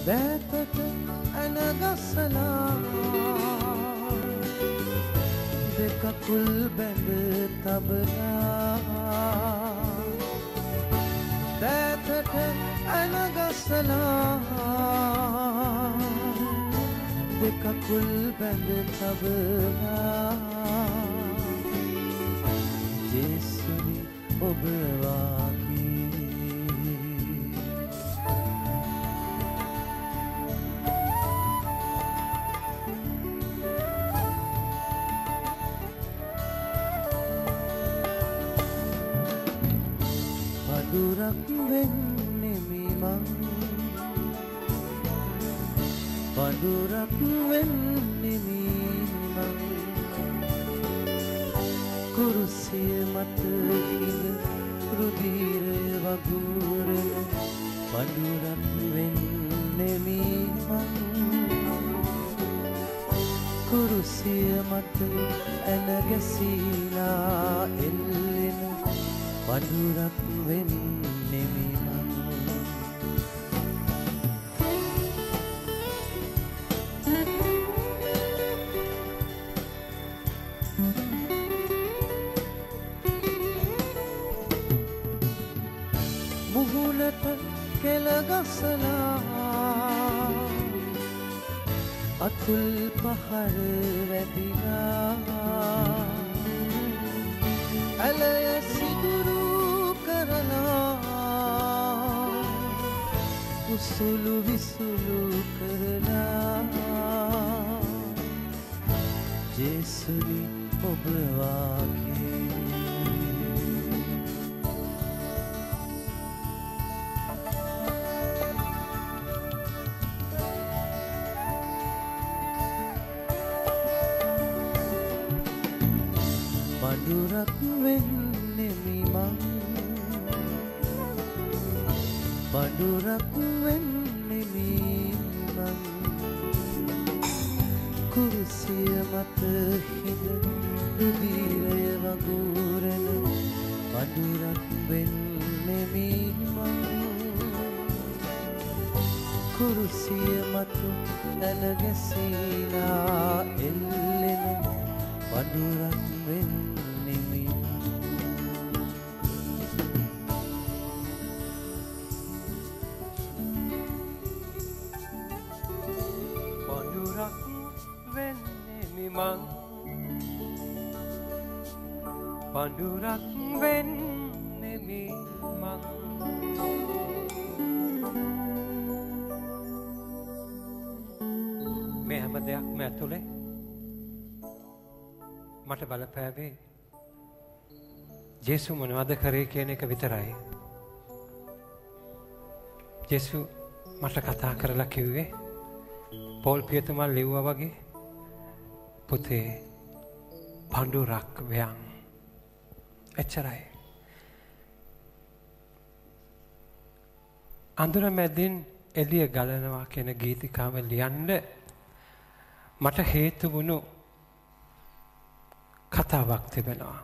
දෑතට ඇනගස්සලා දෙකකුල් බැඳ තබලා දෑතට ඇනගස්සලා දෙකකුල් බැඳ තබලා ජේසුනි ඔබ වාගේ පඳුරක් වෙන්නෙමි මං පඳුරක් වෙන්නෙමි මං කුරුසිය මත හිඳ රුධිරය වගුරන පඳුරක් වෙන්නෙමි මං කුරුසිය මත ඇන ගැසීලා එල්ලෙන පඳුරක් වෙන්නෙමි මං මුහුණට කෙල ගසලා අතුල් පහර වැදිලා ඇලය සිදුරු කරලා උසුළු විසුළු කරලා ජේසුනි ඔබ වාගේ පඳුරක් වෙන්නෙමි මං පඳුරක් වෙන්නෙමි මං කුරුසිය මත හිඳ රුධිරය වගුරන පඳුරක් වෙන්නෙමි මං කුරුසිය මත ඇන ගැසීලා එල්ලෙන පඳුරක් වෙන්නෙමි පඳුරක් වෙන්නෙමි මං පඳුරක් වෙන්නෙමි මං මේ හැම දෙයක්ම ඇතුලේ මට බලපෑවේ ජේසු මොනවද කරේ කියන එක විතරයි. ජේසු මට කතා කරලා කිව්වේ පෝල් පියතුමා ලිව්වා වගේ පුතේ පඳුරක් වයන්. එච්චරයි. අඳුර මැදින් එළිය ගලනවා කියන ගීතිකාව ලියන්න මට හේතු වුණු කතාවක් තිබෙනවා.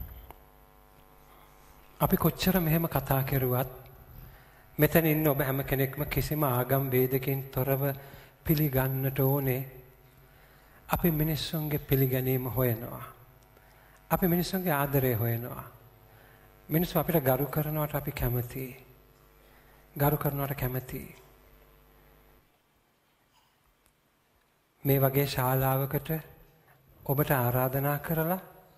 අපි කොච්චර මෙහෙම කතා කරුවත් මෙතන ඉන්න ඔබ හැම කෙනෙක්ම කිසිම ආගම් වේදකින් තොරව පිළිගන්නට ඕනේ. අපි මිනිස්සුන්ගේ පිළිගැනීම හොයනවා. අපි මිනිස්සුන්ගේ ආදරය හොයනවා. මිනිස්සු අපිට ගරු කරනවට අපි කැමතියි. ගරු කරනවට කැමතියි. මේ වගේ ශාලාවකට ඔබට ආරාධනා කරලා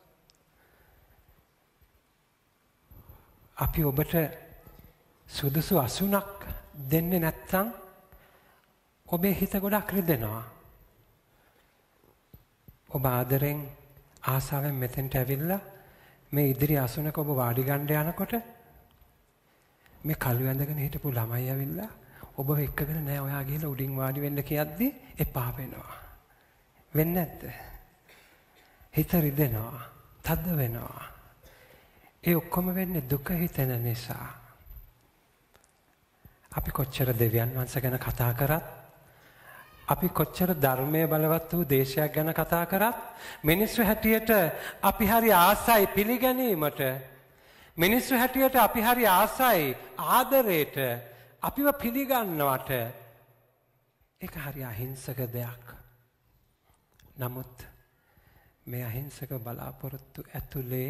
අපි ඔබට සුදුසු අසුනක් දෙන්නේ නැත්නම් ඔබේ හිත ගොඩක් රිදෙනවා. ඔබ ආදරෙන් ආසාවෙන් මෙතෙන්ට ඇවිල්ලා මේ ඉදිරි අසුනක ඔබ වාඩි ගන්න යනකොට මේ කළු ඇඳගෙන හිටපු ළමයි ඇවිල්ලා ඔබ එක්කගෙන නෑ ඔයා ගිහලා උඩින් වාඩි වෙන්න කියද්දි එපා වෙනවා. වෙන්නේ නැද්ද? හිත රිදෙනවා, තද වෙනවා. ඒ ඔක්කොම වෙන්නේ දුක හිතෙන නිසා. අපි කොච්චර දෙවියන් වහන්සේ ගැන කතා කරත්, අපි කොච්චර ධර්මයේ බලවත් වූ දේශයක් ගැන කතා කරත්, මිනිස්සු හැටියට අපි හරි ආසයි පිළිගැනීමට, මිනිස්සු හැටියට අපි හරි ආසයි ආදරයට, අපිව පිළිගන්නවට ඒක හරි අහිංසක දෙයක්. නමුත් මේ අහිංසක බලාපොරොත්තු ඇතුලේ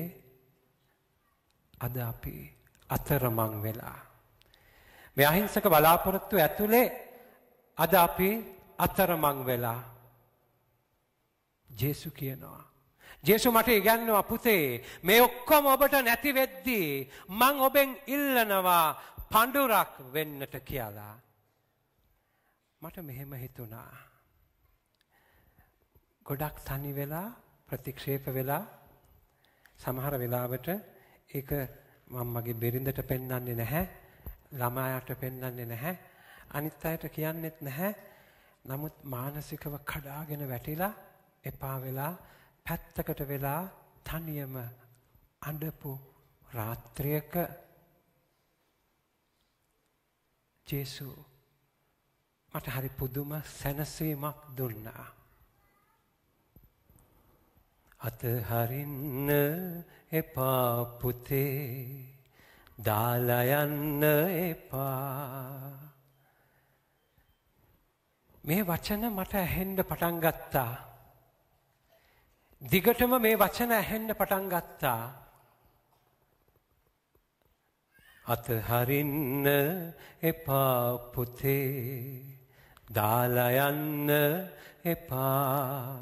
අද අපි අතරමං වෙලා. මේ අහිංසක බලාපොරොත්තු ඇතුලේ අද අපි අතරමං වෙලා. ජේසු කියනවා. ජේසු මට ඉගන්නවා පුතේ මේ ඔක්කොම ඔබට නැති වෙද්දී මං ඔබෙන් ඉල්ලනවා පඳුරක් වෙන්නට කියලා. මට මෙහෙම හිතුණා. ගොඩක් තනි වෙලා ප්‍රතික්ෂේප වෙලා සමහර වෙලාවට ඒක මම මගේ බිරිඳට පෙන්වන්නේ නැහැ. ළමයාට පෙන්වන්නේ නැහැ. අනිත් අයට කියන්නෙත් නැහැ. නමුත් මානසිකව කඩාගෙන වැටිලා එපා වෙලා පැත්තකට වෙලා තනියම අඬපු රාත්‍රියක ජේසු මට හරි පුදුම සැනසීමක් දුන්නා. අතහරින්න එපා පුතේ දාලා යන්න එපා. මේ වචන මට ඇහෙන්න පටන් ගත්තා. දිගටම මේ වචන ඇහෙන්න පටන් ගත්තා. අතහරින්න එපා පුතේ දාලා යන්න එපා.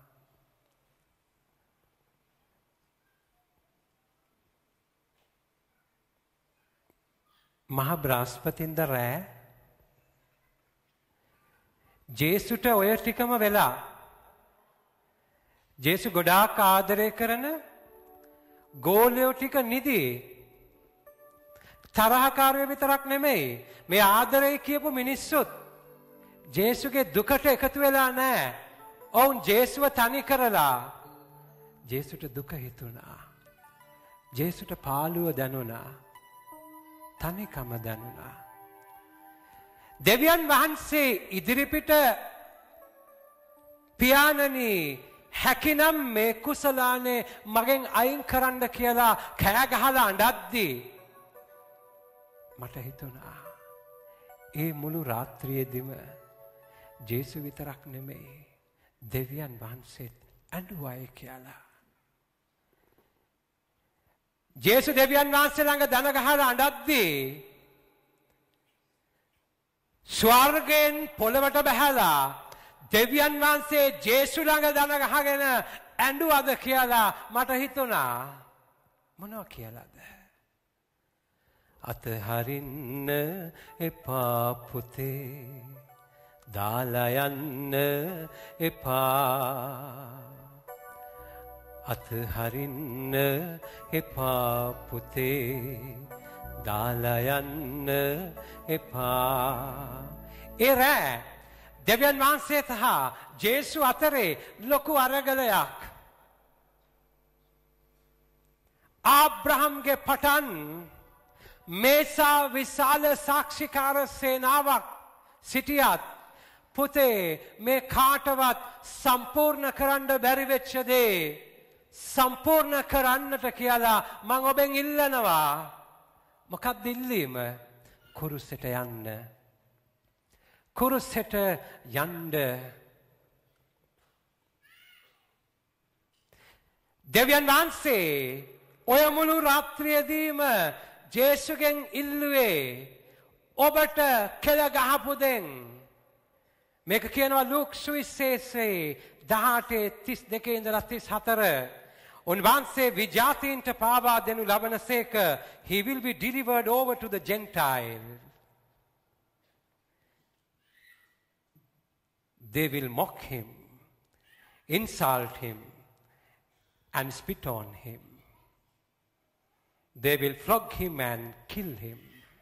මහ බ්‍රහස්පතින්ද රෑ ජේසුට ඔය ටිකම වෙලා ජේසු ගොඩාක් ආදරය කරන ගෝලයෝ ටික නිදි. තරහකාරයෝ විතරක් නෙමෙයි මේ ආදරය කියපු මිනිස්සුත් ජේසුගේ දුකට එකතු වෙලා නැහැ. ඔවුන් ජේසුව තනි කරලා. ජේසුට දුක හිතුණා. ජේසුට පාළුව දැනුණා. තනිකම දැනුණා. දෙවියන් වහන්සේ ඉදිරිපිට පියාණනි හැකිනම් මේ කුසලානේ මගෙන් අයින් කරන්න කියලා කෑ ගහලා අඬද්දී මට හිතුණා ඒ මුළු රාත්‍රියේදීම ජේසු විතරක් නෙමෙයි දෙවියන් වහන්සේත් ඇඬුවායි කියලා. ජේසු දෙවියන් වහන්සේ ළඟ දන ගහලා අඬද්දී ස්වර්ගයෙන් පොළවට බහැලා දෙවියන් වහන්සේ ජේසු ළඟ දන ගහගෙන ඇඬුවද කියලා මට හිතුණා. මොනවා කියලාද? අතහරින්න එපා පුතේ දාලා යන්න එපා. අතහරින්න එපා පුතේ දාලා යන්න එපා. ඒ රෑ දෙවියන් වහන්සේ සහ ජේසු අතරේ ලොකු අරගලයක්. ආබ්‍රහම්ගේ පටන් මේසා විශාල සාක්ෂිකාර සේනාවක් සිටියත් පුතේ මේ කාටවත් සම්පූර්ණ කරන්න බැරි වෙච්ච දේ සම්පූර්ණ කරන්නට කියලා මම ඔබෙන් ඉල්ලනවා. මොකක්ද ඉල්ලීම? කුරුසෙට යන්න. කුරුසෙට යන්න. දෙවියන් වහන්සේ ඔය මුළු රාත්‍රියේදීම ජේසුගෙන් ඉල්ලුවේ ඔබට කෙල ගහපු දෙන්. මේක කියනවා ලූක් සුවිශේෂයේ 18:32 ඉඳලා 34. උන්වහන්සේ විජාතීන්ට පාවා දෙනු ලබනසේක he will be delivered over to the Gentiles. They will mock him, insult him, and spit on him. They will flog him and kill him.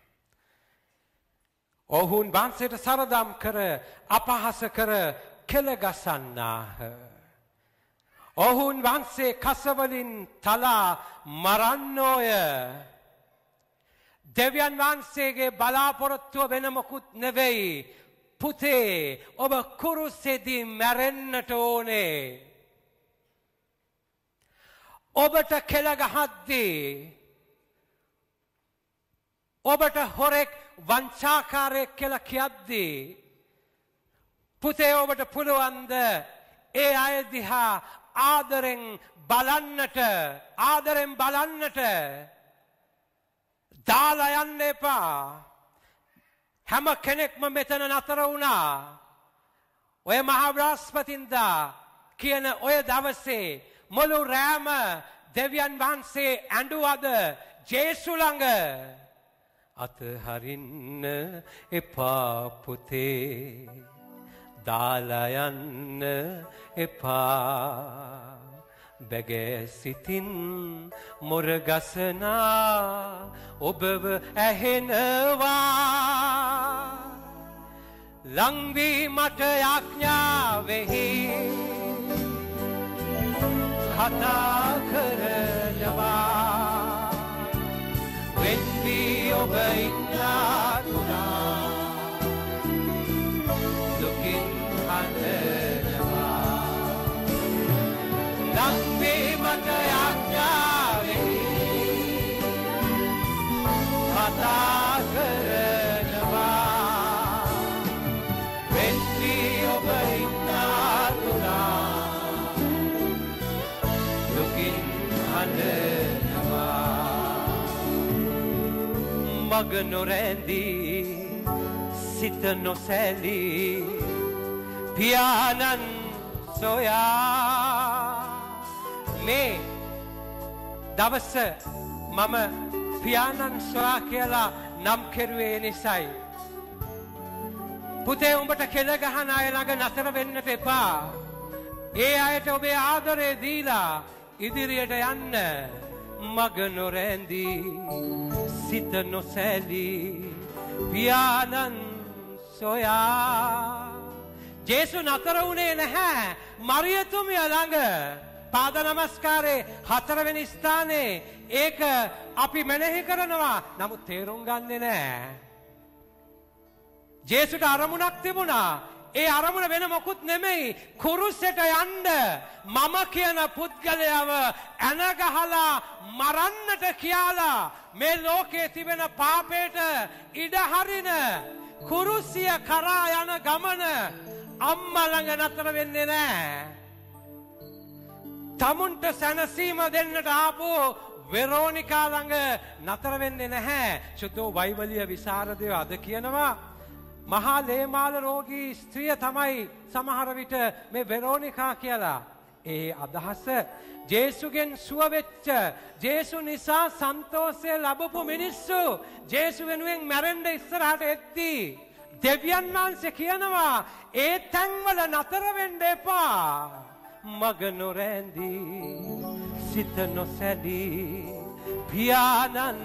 ඔවුන් වහන්සේට සරදම් කර අපහාස කර කෙල ගසන්නාහ. ඔවුන් වහන්සේ කසවලින් තලා මරන්නෝය. දෙවියන් වහන්සේගේ බලාපොරොත්තුව වෙන මොකුත් නෙවෙයි. පුතේ ඔබ කුරුසෙදී මැරෙන්නට ඕනේ. ඔබට කෙල ගහද්දී ඔබට හොරෙක් වංචාකාරයෙක් කියලා කියද්දී පුතේ ඔබට පුළුවන්ද ඒ අය දිහා ආදරෙන් බලන්නට දාලා යන්න එපා. හැම කෙනෙක්ම මෙතන නතර වුණා. ඔය මහා බ්‍රහස්පතින්දා කියන ඔය දවසේ මුළු රෑම දෙවියන් වහන්සේ ඇඬුවද ජේසු ළඟ අතහරින්න එපා පුතේ දාලා යන්න එපා බැගෑ සිතින් මොරගසනා ඔබව ඇහෙනවා ලංවී මට යාඥාවෙහි කතා කරනවා වෙන්වී ඔබ ඉන්නාතුනා දුකින් හඬනවා ලංවී මට යාඥාවෙහි කතා කරනවා වෙන්වී ඔබ ඉන්නාතුනා දුකින් හඬනවා මග නොරැඳී සිත නොසැලී පියාණන් සොයා මේ දවස මම පියාණන් සොයා කියලා නම් කෙරුවේ නිසයි පුතේ උඹට කෙල ගහන අය ළඟ නතර වෙන්නට එපා ඒ අයට ඔබේ ආදරය දීලා ඉදිරියට යන්න මග නොරැඳී සිත නොසැලී පියාණන් සොයා ජේසු නතර වුණේ නැහැ මරියතුමිය ළඟ පාද නමස්කාරේ 4 වෙනි ස්ථානයේ ඒක අපි මෙනෙහි කරනවා නමුත් තේරුම් ගන්නේ නැහැ ජේසුට අරමුණක් තිබුණා ඒ අරමුණ වෙන මොකුත් නෙමෙයි කුරුසෙට යන්න මම කියන පුද්ගලයාව ඇනගහලා මරන්නට කියලා මේ ලෝකේ තිබෙන පාපයට ඉඩ හරින කුරුසිය කරා යන ගමන අම්මා ළඟ නතර වෙන්නේ නැහැ. තමුන්ට සැනසීම දෙන්නට ආපු වෙරෝනිකා ළඟ නතර වෙන්නේ නැහැ. සුදෝ බයිබලීය විසරදයෝ අද කියනවා මහා ලේමාල රෝගී ස්ත්‍රිය තමයි සමහර විට මේ වෙරෝනිකා කියලා. ඒ අදහස ජේසුගෙන් සුව වෙච්ච ජේසු නිසා සන්තෝෂය ලැබපු මිනිස්සු ජේසු වෙනුවෙන් මැරෙන්න ඉස්සරහට එද්දී දෙවියන් වහන්සේ කියනවා ඒ තැන්වල නතර වෙන්න එපා. මග නොරැඳී සිත නොසැලී පියාණන්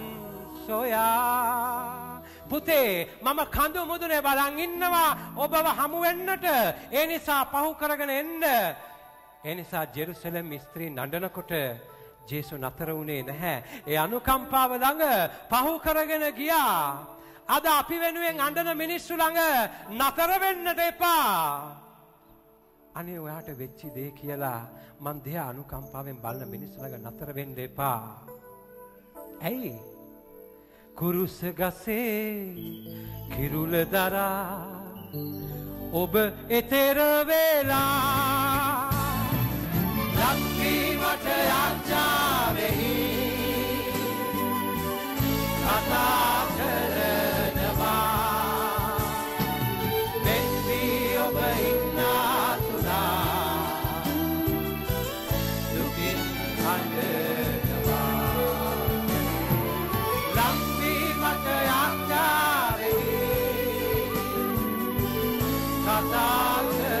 සොයා පුතේ මම කඳු මුදුනේ බලන් ඉන්නවා ඔබව හමු වෙන්නට ඒ නිසා පහු කරගෙන එන්න ඒ නිසා ජෙරුසලම් ස්ත්‍රී නඩනකොට ජේසු නතර වුණේ නැහැ ඒ අනුකම්පාව ළඟ පහු කරගෙන ගියා අද අපි වෙනුවෙන් අඬන මිනිස්සු ළඟ නතර වෙන්නට එපා අනේ ඔයාට වෙච්ච දේ කියලා මං දිහා අනුකම්පාවෙන් බලන මිනිස්සු ළඟ නතර වෙන්න එපා ඇයි කුරුස ගසේ කිරුල දරා ඔබ එතෙර වේලා ලක්වීමට යාඥාවෙහි කතා කරනවා වෙන්වී ඔබ ඉන්නාතුනා දුකින් හඬනවා ලක්වීමට යාඥාවෙහි කතා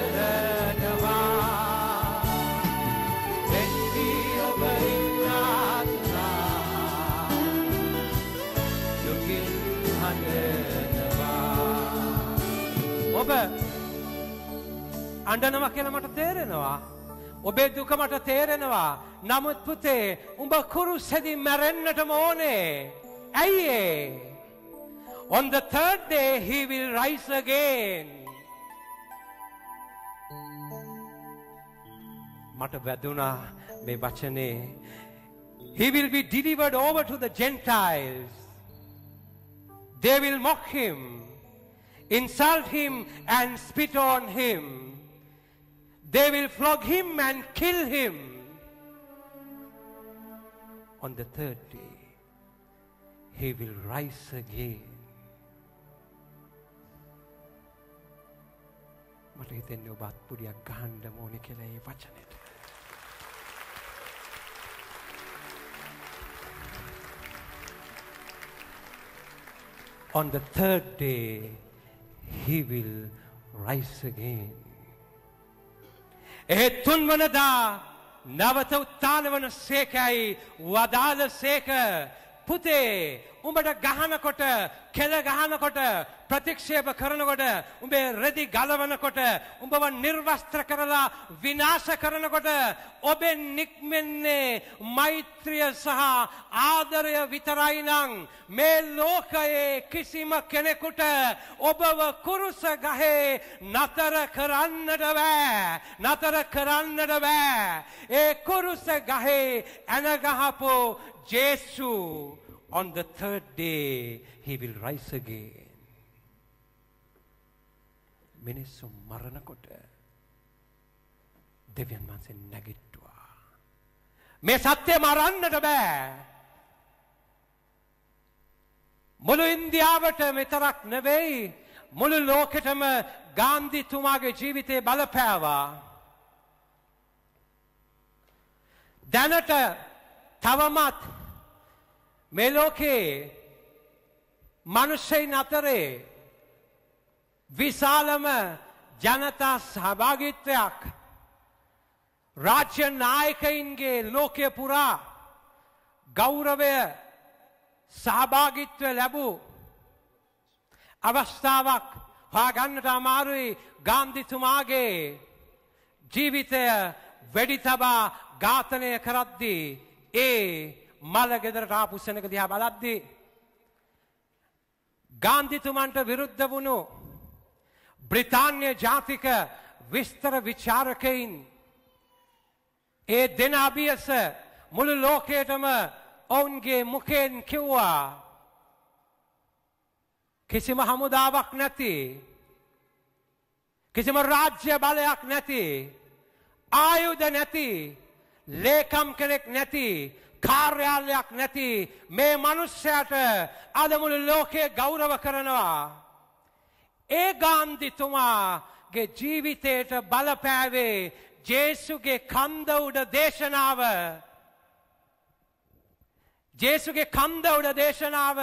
ඔබ අඬනවා කියලා මට තේරෙනවා. ඔබේ දුක මට තේරෙනවා. නමුත් පුතේ උඹ කුරුසෙදි මැරෙන්නටම ඕනේ. ඇයි ඒ? On the third day he will rise again. මට වැදුනා මේ වචනේ. He will be delivered over to the Gentiles. They will mock him. insult him and spit on him. They will flog him and kill him. On the third day, he will rise again. මට හිතෙන්නේ ඔබ අත්පුඩියක් ගහන්න ඕනේ කියලා ඒ වචනෙට. On the third day, he will rise again. ඒ තුන්වනදා නැවත උත්ථාන වන සේකයි වදාළ සේක පුතේ උඹට ගහනකොට කෙල ගහනකොට ප්‍රතික්ෂේප කරනකොට උඹේ රෙදි ගලවනකොට උඹව නිර්වස්ත්‍ර කරලා විනාශ කරනකොට ඔබෙන් නික්මෙන්නේ මෛත්‍රිය සහ ආදරය විතරයි නම් මේ ලෝකයේ කිසිම කෙනෙකුට ඔබව කුරුස ගහේ නතර කරන්නට බෑ ඒ කුරුස ගහේ ඇන ගහපු ජේසු on the third day he will rise again. මිනිස්සු මරණකොට දෙවියන් වහන්සේ නැගිට්ටුවා. මේ සත්‍ය මරන්නට බෑ. මුළු ඉන්දියාවට විතරක් නෙවෙයි මුළු ලෝකෙටම ගාන්ධිතුමාගේ ජීවිතේ බලපෑවා. දැනට තවමත් මේ ලෝකේ මිනිස්සුන් අතරේ විශාලම ජනතා සහභාගීත්වයක් රාජ්‍ය නායකයින්ගේ ලෝකය පුරා ගෞරවය සහභාගීත්වය ලැබූ අවස්ථාවක් හොයාගන්නට අමාරුයි. ගාන්ධිතුමාගේ ජීවිතය වෙඩි තබා ඝාතනය කරද්දී ඒ මල ගෙදරට ආපු සෙනඟ දිහා බලද්දී ගාන්ධිතුමන්ට විරුද්ධ වුණු බ්‍රිතාන්‍ය ජාතික විස්තර විචාරකයින් ඒ දෙන අභියස මුළු ලෝකයටම ඔවුන්ගේ මුඛයෙන් කිව්වා කිසිම හමුදාවක් නැති කිසිම රාජ්‍ය බලයක් නැති ආයුධ නැති ලේකම් කෙනෙක් නැති කාර්යාලයක් නැති මේ මිනිස්යාට අද මුළු ලෝකේ ගෞරව කරනවා. ඒ ගාන්ධිතුමාගේ ජීවිතයට බලපෑවේ ජේසුගේ කන්ද උඩ දේශනාව. ජේසුගේ කන්ද උඩ දේශනාව.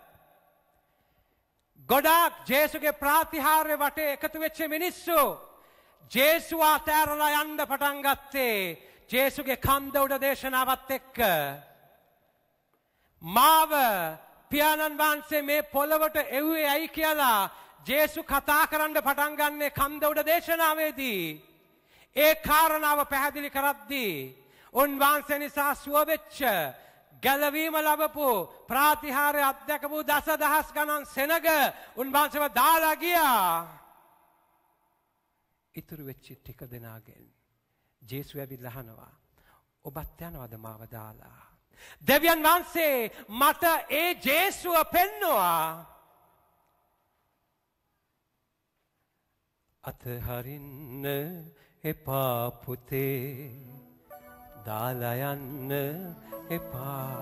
ගොඩාක් ජේසුගේ ප්‍රාතිහාර්ය වටේ එකතු වෙච්ච මිනිස්සු ජේසුව අතෑරලා යන්න පටන් ගත්තේ ජේසුගේ කන්ද උඩ දේශනාවත් එක්ක. මාව පියාණන් වහන්සේ මේ පොළවට එව්වේ ඇයි කියලා ජේසු කතා කරන්න පටන් ගන්නේ කන්ද උඩ දේශනාවේදී. ඒ කාරණාව පැහැදිලි කරද්දී උන්වහන්සේ නිසා සුව වෙච්ච ගැලවීම ලැබපු ප්‍රාතිහාර්ය අත්දැකපු දසදහස් ගණන් සෙනග උන්වහන්සේව දාලා ගියා. ඉතුරු වෙච්ච ටික දෙනාගෙන් ජේසු ඇවිල්ලා අහනවා ඔබත් යනවද මාව දාලා? දෙවියන් වහන්සේ මට ඒ ජේසුව පෙන්නවා. අතහරින්න එපා පුතේ දාලා යන්න එපා.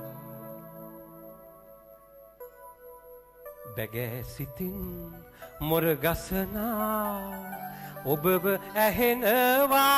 බැගෑ සිතින් මොර ගසනා ඔබව ඇහෙනවා.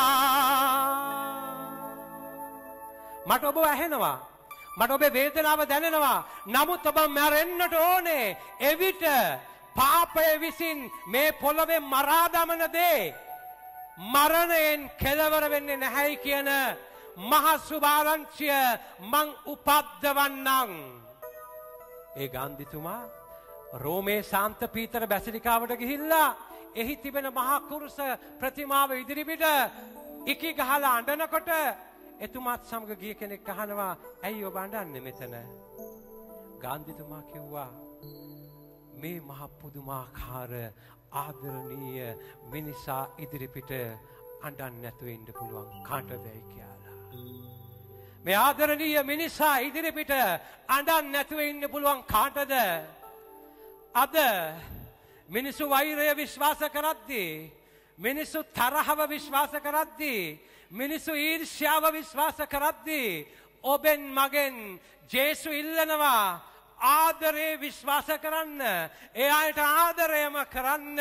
මට ඔබ ඇහෙනවා. මට ඔබේ වේදනාව දැනෙනවා. නමුත් ඔබ මැරෙන්නට ඕනේ. එවිට පාපය විසින් මේ පොළවේ මරා දමන දේ මරණයෙන් කෙලවර වෙන්නේ නැහැයි කියන මහ සුභාරංචිය මං උපද්දවන්නම්. ඒ ගාන්ධිතුමා රෝමේ සාන්ත පීතර බැසිලිකාවට ගිහිල්ලා එහි තිබෙන මහා කුරුස ප්‍රතිමාව ඉදිරිපිට ඉකි ගහලා අඬනකොට එතුමාත් සමග ගිය කෙනෙක් අහනවා ඇයි ඔබ අඬන්නේ මෙතන? ගාන්ධිතුමා කිව්වා මේ මහ පුදුමාකාර ආදරණීය මිනිසා ඉදිරිපිට අඬන්නේ නැතුව ඉන්න පුළුවන් කාටදයි කියලා. මේ ආදරණීය මිනිසා ඉදිරිපිට අඬන්නේ නැතුව ඉන්න පුළුවන් කාටද? අද මිනිස්සු වෛරය විශ්වාස කරද්දී, මිනිස්සු තරහව විශ්වාස කරද්දී, මිනිස්සු ඊර්ෂ්‍යාව විශ්වාස කරද්දී ඔබෙන් මගෙන් ජේසු ඉල්ලනවා ආදරේ විශ්වාස කරන්න, එයාට ආදරයම කරන්න.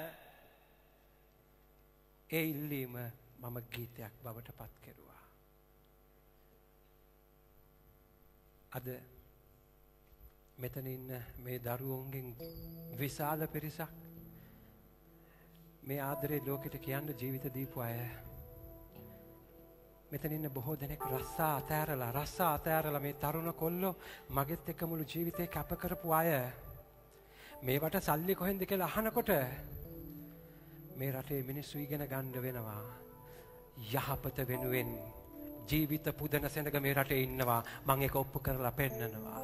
ඒ ඉල්ලීම මම ගීතයක් බවට පත් කෙරුවා. අද මෙතන ඉන්න මේ දරුවන්ගෙන් විශාල පිරිසක් මේ ආදරේ ලෝකෙට කියන්න ජීවිත දීපු අය. මෙතන ඉන්න බොහෝ දෙනෙක් රස්සා අතෑරලා මේ තරුණ කොල්ලෝ මගෙත් එක්ක මුළු ජීවිතේ කැප කරපු අය. මේවට සල්ලි කොහෙන්ද කියලා අහනකොට මේ රටේ මිනිස්සු ඉගෙන ගන්න වෙනවා. යහපත වෙනුවෙන් ජීවිත පුදන සෙනග මේ රටේ ඉන්නවා. මම ඒක ඔප්පු කරලා පෙන්නනවා.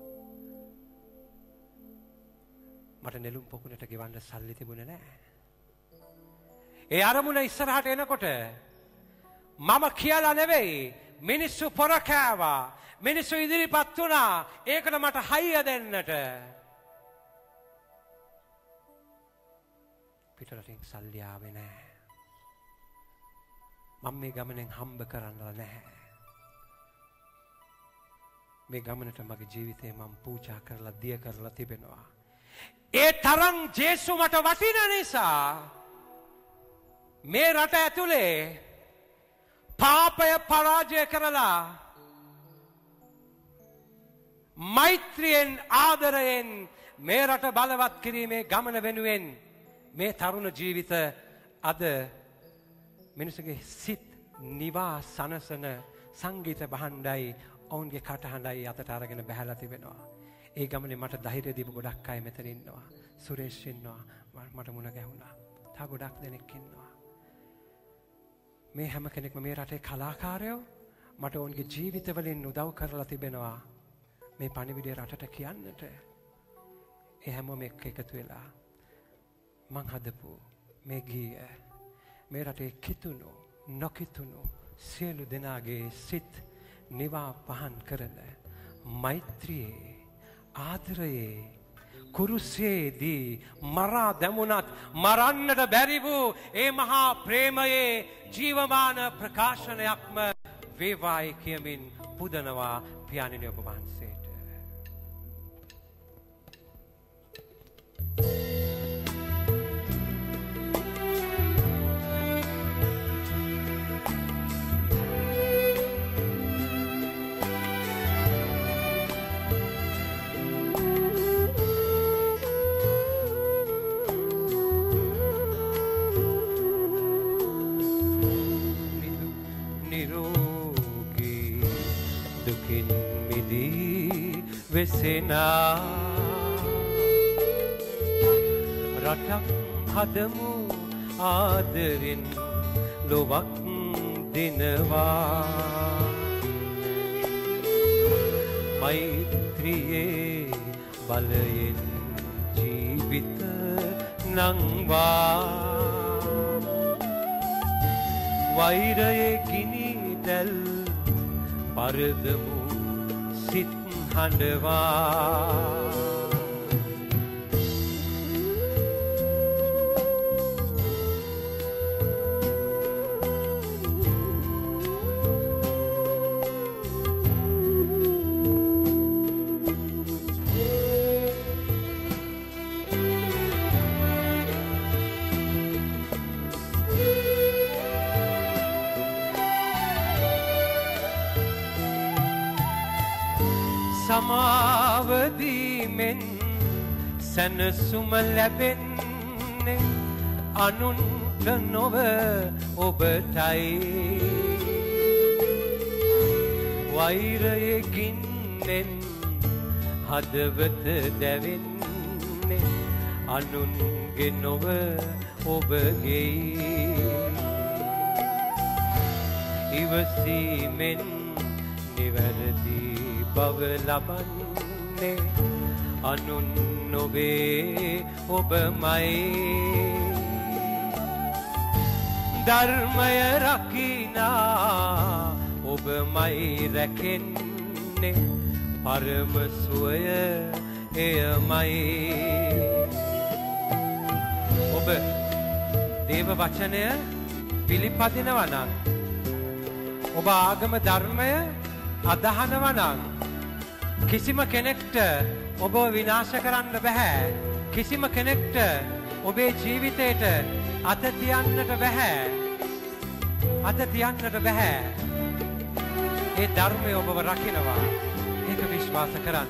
මට නෙළුම් පොකුණට ගෙවන්න සල්ලි තිබුණේ නැහැ. ඒ අරමුණ ඉස්සරහට එනකොට මම කියලා නෙවෙයි, මිනිස්සු පොර කෑවා, මිනිස්සු ඉදිරිපත් වුණා ඒකට මට හයිය දෙන්නට. පිටරටින් සල්ලි ආවේ නැහැ. මම මේ ගමනෙන් හම්බ කරන්නලා නැහැ. මේ ගමනට මගේ ජීවිතේ මම පූජා කරලා දිය කරලා තිබෙනවා. ඒ තරම් ජේසු මට වටින නිසා මේ රට ඇතුලේ පාපය පරාජය කරලා මෛත්‍රියෙන් ආදරයෙන් මේ රට බලවත් කිරීමේ ගමන වෙනුවෙන් මේ තරුණ ජීවිත අද මිනිසුගේ සිත් නිවා සනසන සංගීත භාණ්ඩයි ඔවුන්ගේ කටහඬයි අතට අරගෙන බහැලා තිබෙනවා. ඒ ගමනේ මට ධෛර්යය දීපු ගොඩක් අය මෙතන ඉන්නවා. සුරේෂ් ඉන්නවා, මට මුණ ගැහුණා. තා ගොඩක් දෙනෙක් ඉන්නවා. මේ හැම කෙනෙක්ම මේ රටේ කලාකාරයෝ මට ඔවුන්ගේ ජීවිතවලින් උදව් කරලා තිබෙනවා මේ පණිවිඩය රටට කියන්නට. ඒ හැමෝම එකතු වෙලා මං හදපු මේ ගීය මේ රටේ කිතුණු නොකිතුණු සියලු දෙනාගේ සිත් නිවා පහන් කරන මෛත්‍රියේ ආදරයේ කුරුසේදී මරා දැමුණත් මරන්නට බැරි වූ ඒ මහා ප්‍රේමයේ ජීවමාන ප්‍රකාශනයක්ම වේවායි කියමින් පුදනවා පියාණෙනි ඔබ වහන්සේට. වෙසෙනා රටක් හදමු ආදරෙන් ලොවක් දෙනවා මෛත්‍රියේ බලයෙන් ජීවිත නංවා වෛරයේ ගිනි දැල් පරදමු සිත් හඬවා සමාවදීමෙන් සැනසුම ලැබෙන්නේ අනුන්ට නොව ඔබටයි වෛරයේ ගින්නෙන් හදවත දැවෙන්නේ අනුන්ගේ නොව ඔබගේ ඉවසීමෙන් නිවැරදි බව ලබන්නේ අනුන් නොවේ ඔබමයි ධර්මය රකිනා ඔබමයි රැකෙන්නේ පරම සුවය එයමයි දේව වචනය පිළිපදිනවා නම් ඔබ ආගම ධර්මය අදහනවා නම් කිසිම කෙනෙක්ට ඔබ විනාශ කරන්න බෑ. කිසිම කෙනෙක්ට ඔබේ ජීවිතයට අත තියන්නට බෑ. අත තියන්නට බෑ. ඒ ධර්මය ඔබව රකින්නවා. ඒක විශ්වාස කරන්න.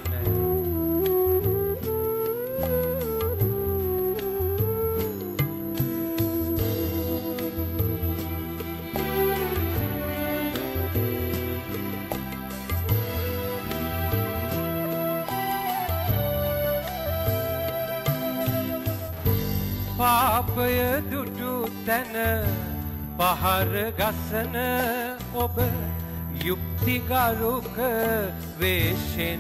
පාපය දුටු තැන පහර ගසන ඔබ යුක්තිගරුක වේශෙන්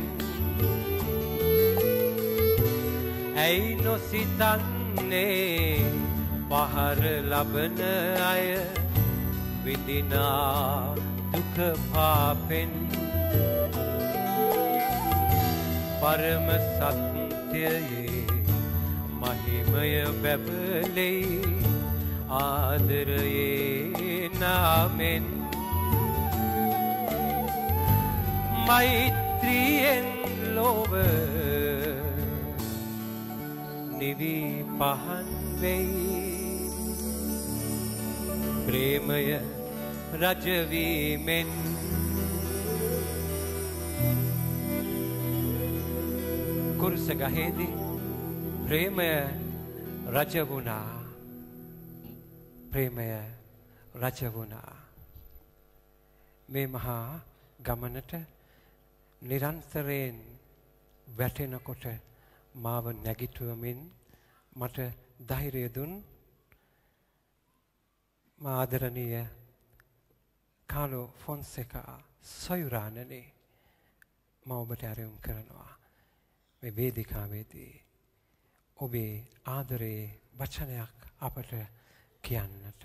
ඇයි නොසිතන්නේ පහර ලබන අය විඳිනා දුක පාපෙන් පරම සත්‍යයේ මහිමය බැබලෙයි ආදරයේ නාමෙන් මෛත්‍රියෙන් ලොව නිවි පහන් වෙයි ප්‍රේමය රජවීමෙන් කුරුස ගහේදී ප්‍රේමය රජ වුණා. ප්‍රේමය රජ වුණා. මේ මහා ගමනට නිරන්තරයෙන් වැටෙනකොට මාව නැගිටුවමින් මට ධෛර්යය දුන් මා ආදරණීය කාලෝ ෆොන්සේකා සොයුරාණනි මම ඔබට ආරයුම් කරනවා මේ වේදිකාවේදී ඔබේ ආදරේ වචනයක් අපට කියන්නට.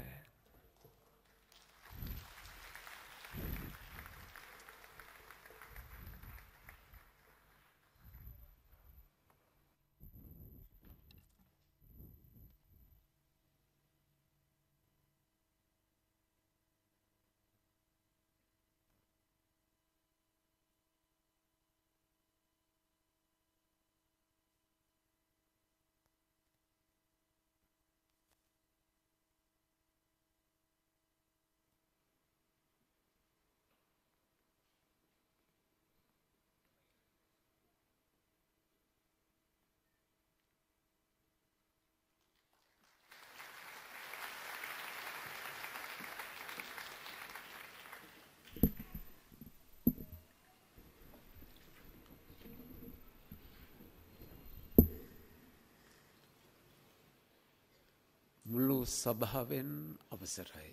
මුළු සභාවෙන් අවසරයි.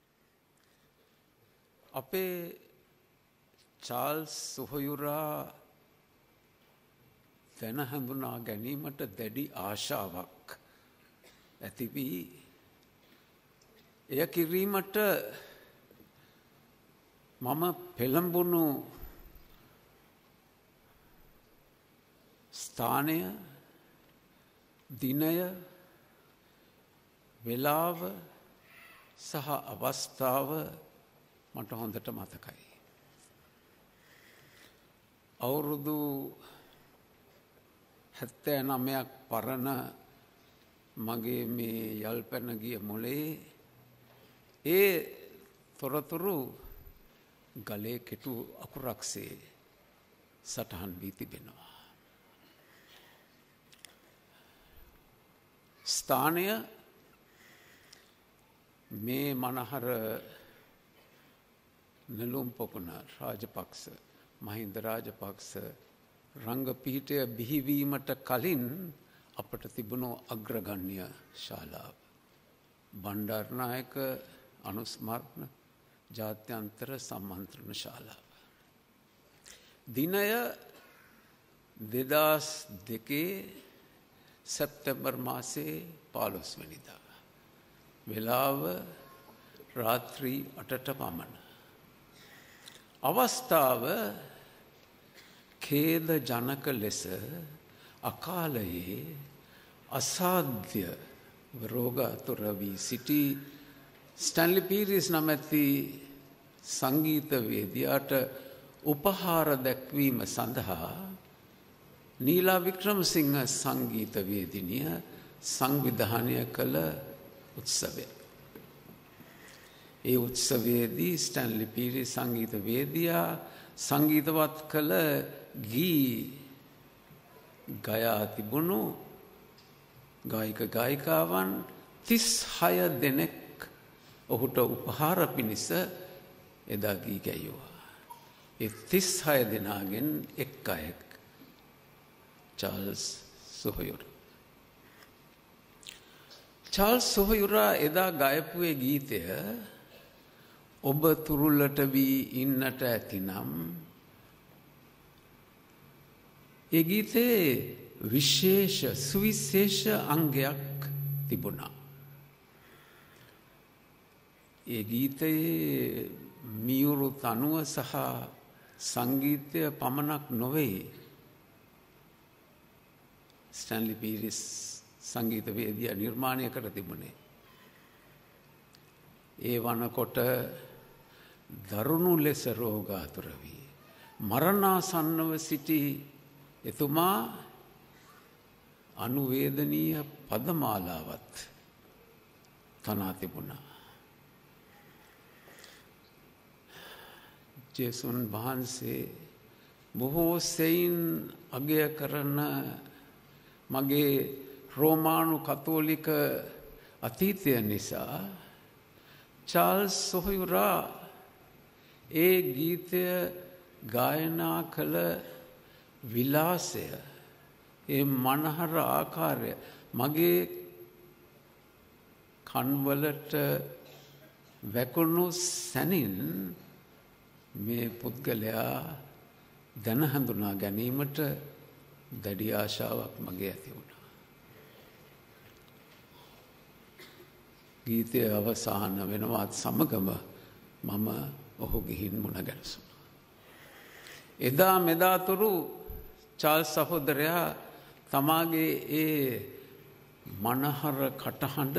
අපේ චාල්ස් සොහොයුරා දැන හඳුනා ගැනීමට දැඩි ආශාවක් ඇති වී එය කිරීමට මම පෙළඹුණු ස්ථානය දිනය වෙලාව සහ අවස්ථාව මට හොඳට මතකයි. අවුරුදු 79ක් පරණ මගේ මේ යල්පැන ගිය මොලේ ඒ තොරතුරු ගලේ කෙටු අකුරක්සේ සටහන් වී තිබෙනවා. ස්ථානය මේ මනහර නෙළුම් පොකුණ රාජපක්ෂ මහින්ද රාජපක්ෂ රංගපීඨය බිහිවීමට කලින් අපට තිබුණු අග්‍රගණ්‍ය ශාලාව බණ්ඩාරනායක අනුස්මරණ ජාත්‍යන්තර සම්මන්ත්‍රණ ශාලාව. දිනය 2002 සැප්තැම්බර් මාසේ 15 වෙනිදා. වෙලාව රාත්‍රී 8ට පමණ. අවස්ථාව ඛේද ජනක ලෙස අකාලයේ අසාධ්‍ය රෝගාතුර වී සිටි ස්ටැන්ලි පීරිස් නමැති සංගීතවේදියාට උපහාර දැක්වීම සඳහා නීලා වික්‍රමසිංහ සංගීතවේදිනිය සංවිධානය කළ උත්සවය. ඒ උත්සවයේදී ස්ටැන්ලි පීරිස් සංගීතවේදියා සංගීතවත් කළ ගී ගයා තිබුණු ගායික ගායිකාවන් 36 දෙනෙක් ඔහුට උපහාර පිණිස එදා ගී ගැයුවා. ඒ 36 දෙනාගෙන් එක් අයෙක් චාල්ස් සොහොයුර. චාල්ස් සොහොයුරා එදා ගයපු ඒ ගීතය ඔබ තුරුල්ලට වී ඉන්නට ඇතිනම් ඒ ගීතේ සුවිශේෂ අංගයක් තිබුණා. ඒ ගීතයේ මියුරු තනුව සහ සංගීතය පමණක් නොවේ ස්ටැන්ලි පීරිස් සංගීතවේදියා නිර්මාණය කර තිබුණේ. ඒ වනකොට දරුණු ලෙස රෝගාතුර වී මරණාසන්නව සිටි එතුමා අනුවේදනීය පදමාලාවත් තනා තිබුණා. ජේසුන් වහන්සේ බොහෝ සෙයින් අගය කරන මගේ රෝමානු කතෝලික අතීතය නිසා චාල්ස් සොහොයුරා ඒ ගීතය ගායනා කළ විලාසය, ඒ මනහර ආකාරය මගේ කන්වලට වැකුණු සැනින් මේ පුද්ගලයා දැන හඳුනා ගැනීමට දැඩි ආශාවක් මගේ ඇති වුණා. ගීතය අවසාන වෙනවත් සමගම මම ඔහු ගිහින් මුණ ගැසුණා. එදා මෙදාතුරු චාල්ස් සහෝදරයා තමාගේ ඒ මනහර කටහඬ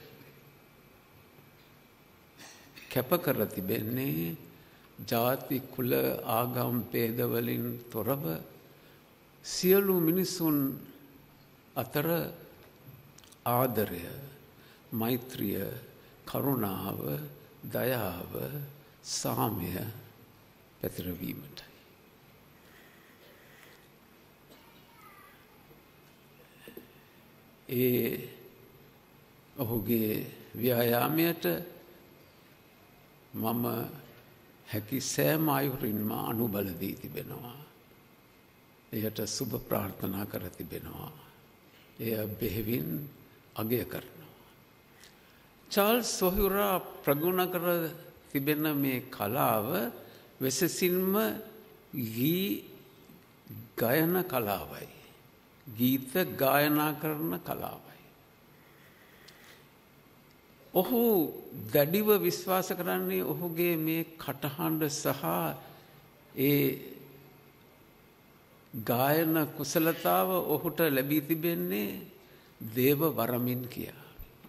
කැපකර තිබෙන්නේ ජාති කුල ආගම් ભેදවලින් තොරව සියලු මිනිසුන් අතර ආදරය, මෛත්‍රිය, කරුණාව, දයාව, සාමය පැතිරවීමටයි. ඒ ඔහුගේ ව්‍යායාමයට මම හැකි සෑම අයුරින්ම අනුබල දී තිබෙනවා. එයට සුබ ප්‍රාර්ථනා කර තිබෙනවා. එය බෙහෙවින් අගය කරනවා. චාල්ස් සොහොයුරා ප්‍රගුණ කර තිබෙන මේ කලාව වෙසසින්ම ගී ගායන කලාවයි. ගීත ගායනා කරන කලාවයි. ඔහු දැඩිව විශ්වාස කරන්නේ ඔහුගේ මේ කටහඬ සහ ඒ ගායන කුසලතාව ඔහුට ලැබී තිබෙන්නේ දේව වරමින් කියා.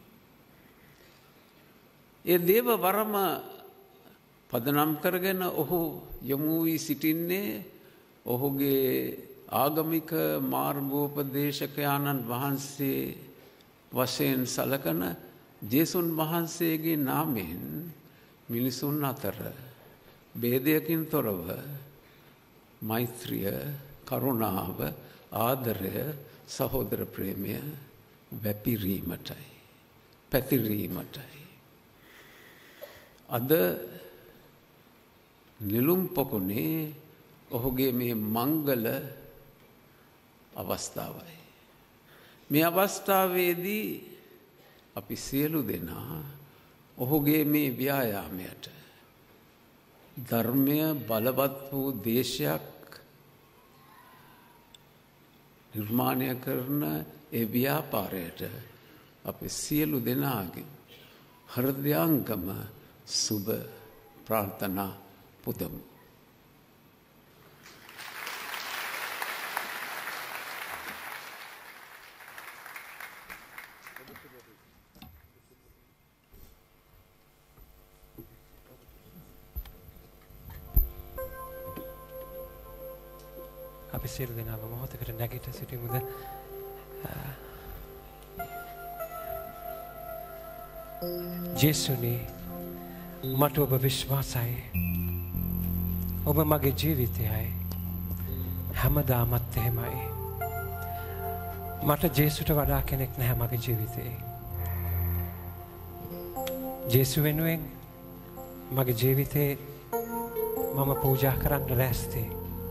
ඒ දේව වරම පදනම් කරගෙන ඔහු යොමු වී සිටින්නේ ඔහුගේ ආගමික මාර්ගෝපදේශකයාණන් වහන්සේ වශයෙන් සලකන ජේසුන් වහන්සේගේ නාමයෙන් මිනිසුන් අතර ભેදයකින් තොරව මෛත්‍රිය, කරුණාව, ආදරය, සහෝදර ප්‍රේමය වැපිරීමටයි, පැතිරීමටයි. අද නිලුම් පොකුණේ ඔහුගේ මේ මංගල අවස්ථාවයි. මේ අවස්ථාවේදී අපි සියලු දෙනා ඔහුගේ මේ ව්‍යායාමයට ධර්මය බලවත් වූ දේශයක් නිර්මාණය කරන ඒ ව්‍යාපාරයට අපි සියලු දෙනාගේ හෘදයාංගම සුබ ප්‍රාර්ථනා පුදමු. සියලු දෙනාම මොහොතකට නැගිට සිටිමුද? ජේසුනි මට ඔබ විශ්වාසයි. ඔබ මගේ ජීවිතයයි. හැමදාමත් එහෙමයි. මට ජේසුට වඩා කෙනෙක් නැහැ මගේ ජීවිතේ. ජේසු වෙනුවෙන් මගේ ජීවිතේ මම පූජා කරන්න ලෑස්ති.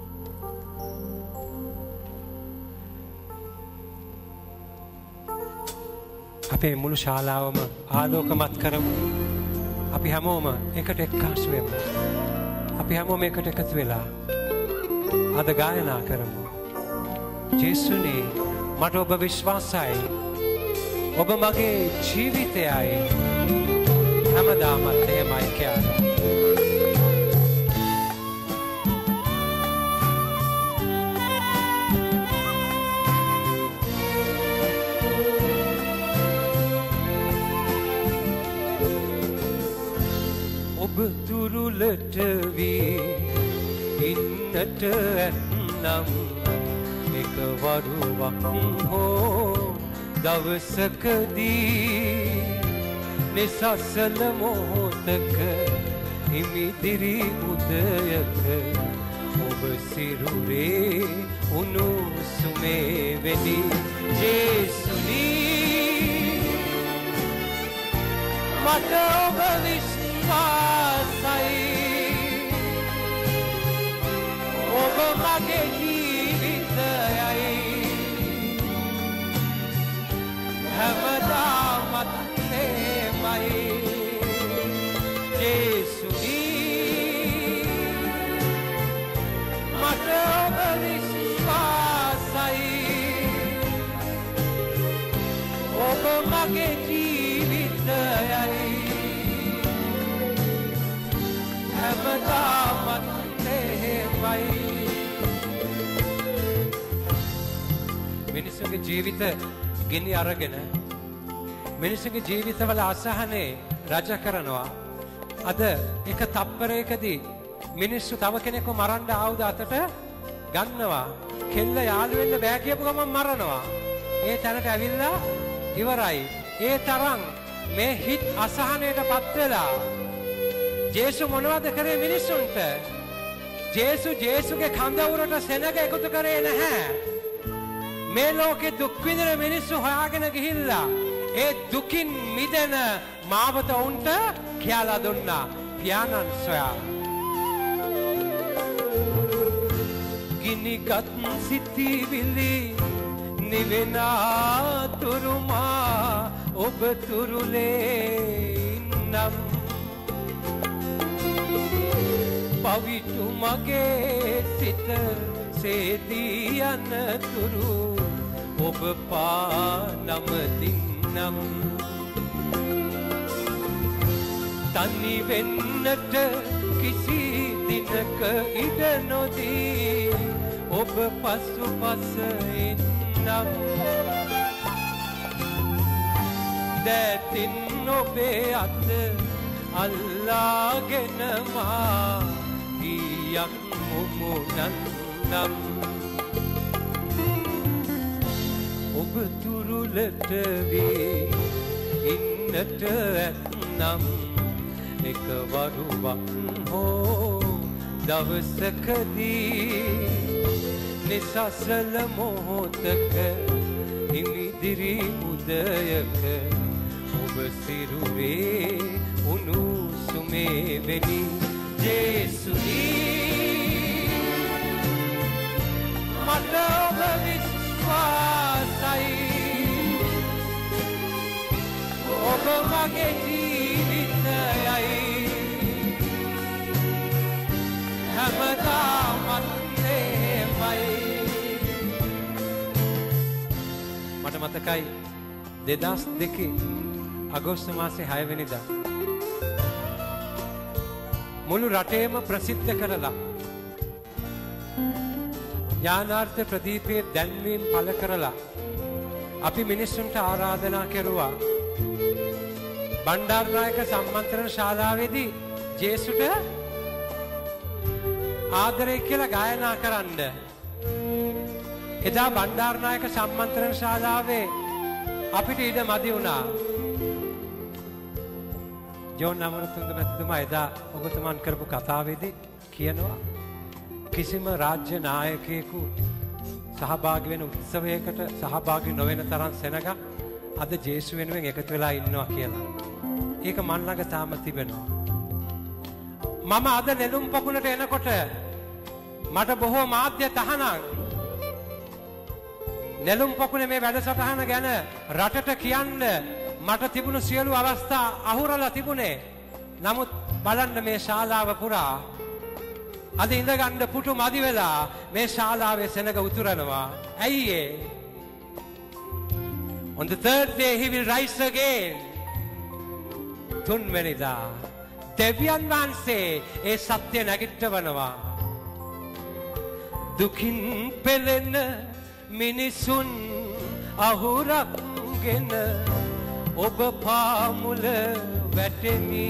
අපේ මුළු ශාලාවම ආලෝකමත් කරමු. අපි හැමෝම එකට එක්කාසු වෙමු. අපි හැමෝම එකට එකතු වෙලා අද ගායනා කරමු. ජේසුනි මට ඔබ විශ්වාසයි. ඔබ මගේ ජීවිතයයි. හැමදාමත් එහෙමයි කියලා. ඔබ තුරුලට වී ඉන්නට ඇත්නම් එක වරුවක් හෝ දවසකදී නිසසල මොහොතක හිමිදිරි උදයක ඔබ සිරුරේ උණුසුමේ වෙඩි ජේසුනි මට ඔබ විශ්වාසයි. ඔබ මගේ ජීවිතයයි. හැමදාමත් එහෙමයි. ජේසුනි මට ඔබ විශ්වාසයි. ඔබ මගේ ජීවිතයයි. හැමදාමත් එහෙමයි. මිනිසුන්ගේ ජීවිත ගෙනි අරගෙන මිනිසුන්ගේ ජීවිතවල අසහනේ රජ කරනවා. අද එක තප්පරයකදී මිනිස්සු තව කෙනෙක්ව මරන්න ආවුද අතට ගන්නවා. කෙල්ල යාළු වෙන්න බෑ කියපු ගමන් මරනවා. ඒ තැනට ඇවිල්ලා ඉවරයි. ඒ තරම් මේ හිත් අසහනයටපත් වෙලා ජේසු මොනවද කරේ මිනිස්සුන්ට? ජේසුගේ කඳවුරට සෙනග එකතු කරේ නැහැ. මේ ලෝකේ දුක් විඳින මිනිස්සු හොයාගෙන ගිහිල්ලා ඒ දුකින් මිදෙන මාවත උන්ට කියලා දුන්නා. පියාණන් සොයා. ගිනිගත් සිටිවිලි නිවෙන තුරුමා ඔබ තුරුලේ නම් පවිතු මගේ සිත සේදී යනතුරු ඔබ පානම දින්නම්. තනි වෙන්නට කිසි දිනක ඉඩ නොදී ඔබ පසුපස එන්නම්. දැතින් ඔබේ අත අල්ලාගෙන මා යක් මුමුණන්නම්. ඔබ තුරුලට වී ඉන්නට ඇත්නම් එක වරුවක් හෝ දවසකදී නිසසල මොහොතක හිමිදිරි උදයක ඔබ සිරුරේ උණුසුමේ වෙඩි ජේසුනි මට ඔබ විශ්වාසයි. ඔබ මගේ ජීවිතයයි. හැමදාමත් එහෙමයි. මට මතකයි 2002 අගෝස්තු මාසේ 6 වෙනිදා මුළු රටේම ප්‍රසිද්ධ කරලා ඥානාර්ථ ප්‍රදීපයේ දැන්වීම් පළ කරලා අපි මිනිස්සුන්ට ආරාධනා කෙරුවා බණ්ඩාරනායක සම්මන්ත්‍රණ ශාලාවේදී ජේසුට ආදරය කියලා ගායනා කරන්න. එදා බණ්ඩාරනායක සම්මන්ත්‍රණ ශාලාවේ අපිට ඉඩ මදි වුණා. ජෝන් අමරතුංග මැතිතුමා එදා ඔබතුමන් කරපු කතාවේදී කියනවා කිසිම රාජ්‍ය නායකයෙකු සහභාගී වෙන උත්සවයකට සහභාගී නොවන තරම් සෙනගක් අද ජේසු වෙනුවෙන් එකතු වෙලා ඉන්නවා කියලා. ඒක මන් ළඟ තාම තිබෙනවා. මම අද නෙළුම් පොකුණට එනකොට මට බොහෝ මාධ්‍ය තහනම් නෙළුම් පොකුණේ මේ වැඩසටහන ගැන රටට කියන්න මට තිබුණු සියලු අවස්ථා අහුරලා තිබුණේ. නමුත් බලන්න මේ ශාලාව පුරා අද ඉඳගන්න පුටු මදි වෙලා මේ ශාලාවේ සෙනග උතුරනවා. ඇයි ඒ? On the third day he will rise again. තුන්වෙනිදා දෙවියන් වහන්සේ ඒ සත්‍ය නැගිටවනවා. දුකින් පෙළෙන මිනිසුන් අහුරක්ගෙන ඔබ පාමුල වැටෙමි.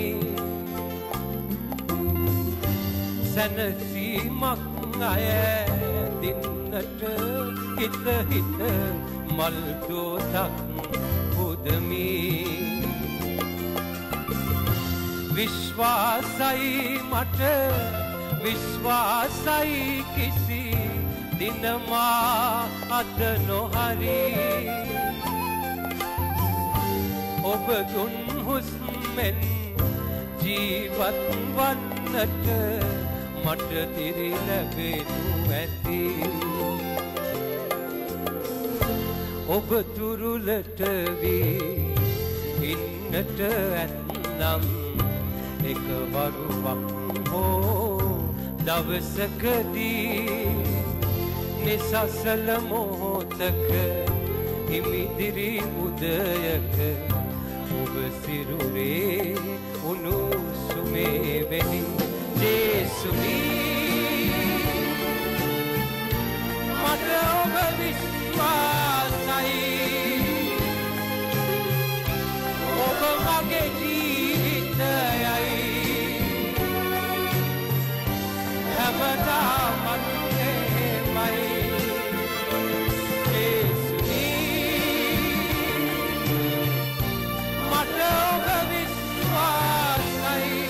සැනසීමක් අය දින්නට හිත හිත මල් දෝතක් පුදමි. විශ්වාසයි මට විශ්වාසයි කිසි දිනමා අද නොහරි. ඔබ දුන් හුස්මෙන් ජීවත් වන්නට මට දිරි ලැබෙනු ඇති. ඔබ තුරුලට වී ඉන්නට ඇත්නම් එක වරුවක් හෝ දවසකදී නිසසල මොහොතක හිමිදිරි උදයක ඔබ සිරුරේ උණුසුමේ වෙනින් ජේසුනී මට ඔබ විශ්වාසයි. ඔබ මගේ ජීවිතයයි. හැමදාමත් එහෙමයි. මට ඔබ විශ්වාසයි.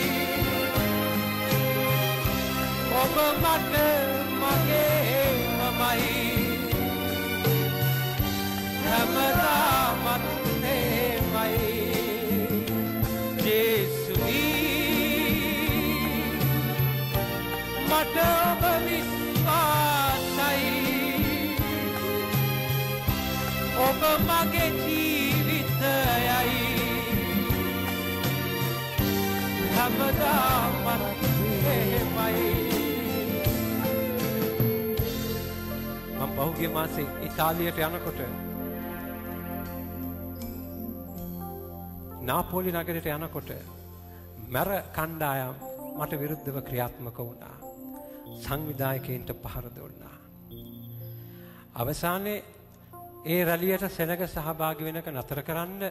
ඔබ මට මගේ මමයි. හැමදාමත් එහෙමයි. ජේසුනී මට ඔබ විශ්වාසයි. ඔබ මගේ ජීවිතයයි. හැමදාමත් එහෙමයි. මම පහුගිය මාසේ ඉතාලියට යනකොට නාපෝලි නගරයට යනකොට මැර කණ්ඩායම් මට විරුද්ධව ක්‍රියාත්මක වුණා. සංවිධායකයින්ට පහර දුන්නා. අවසානයේ ඒ රැලියට සෙනග සහභාගී වෙනක නතර කරන්න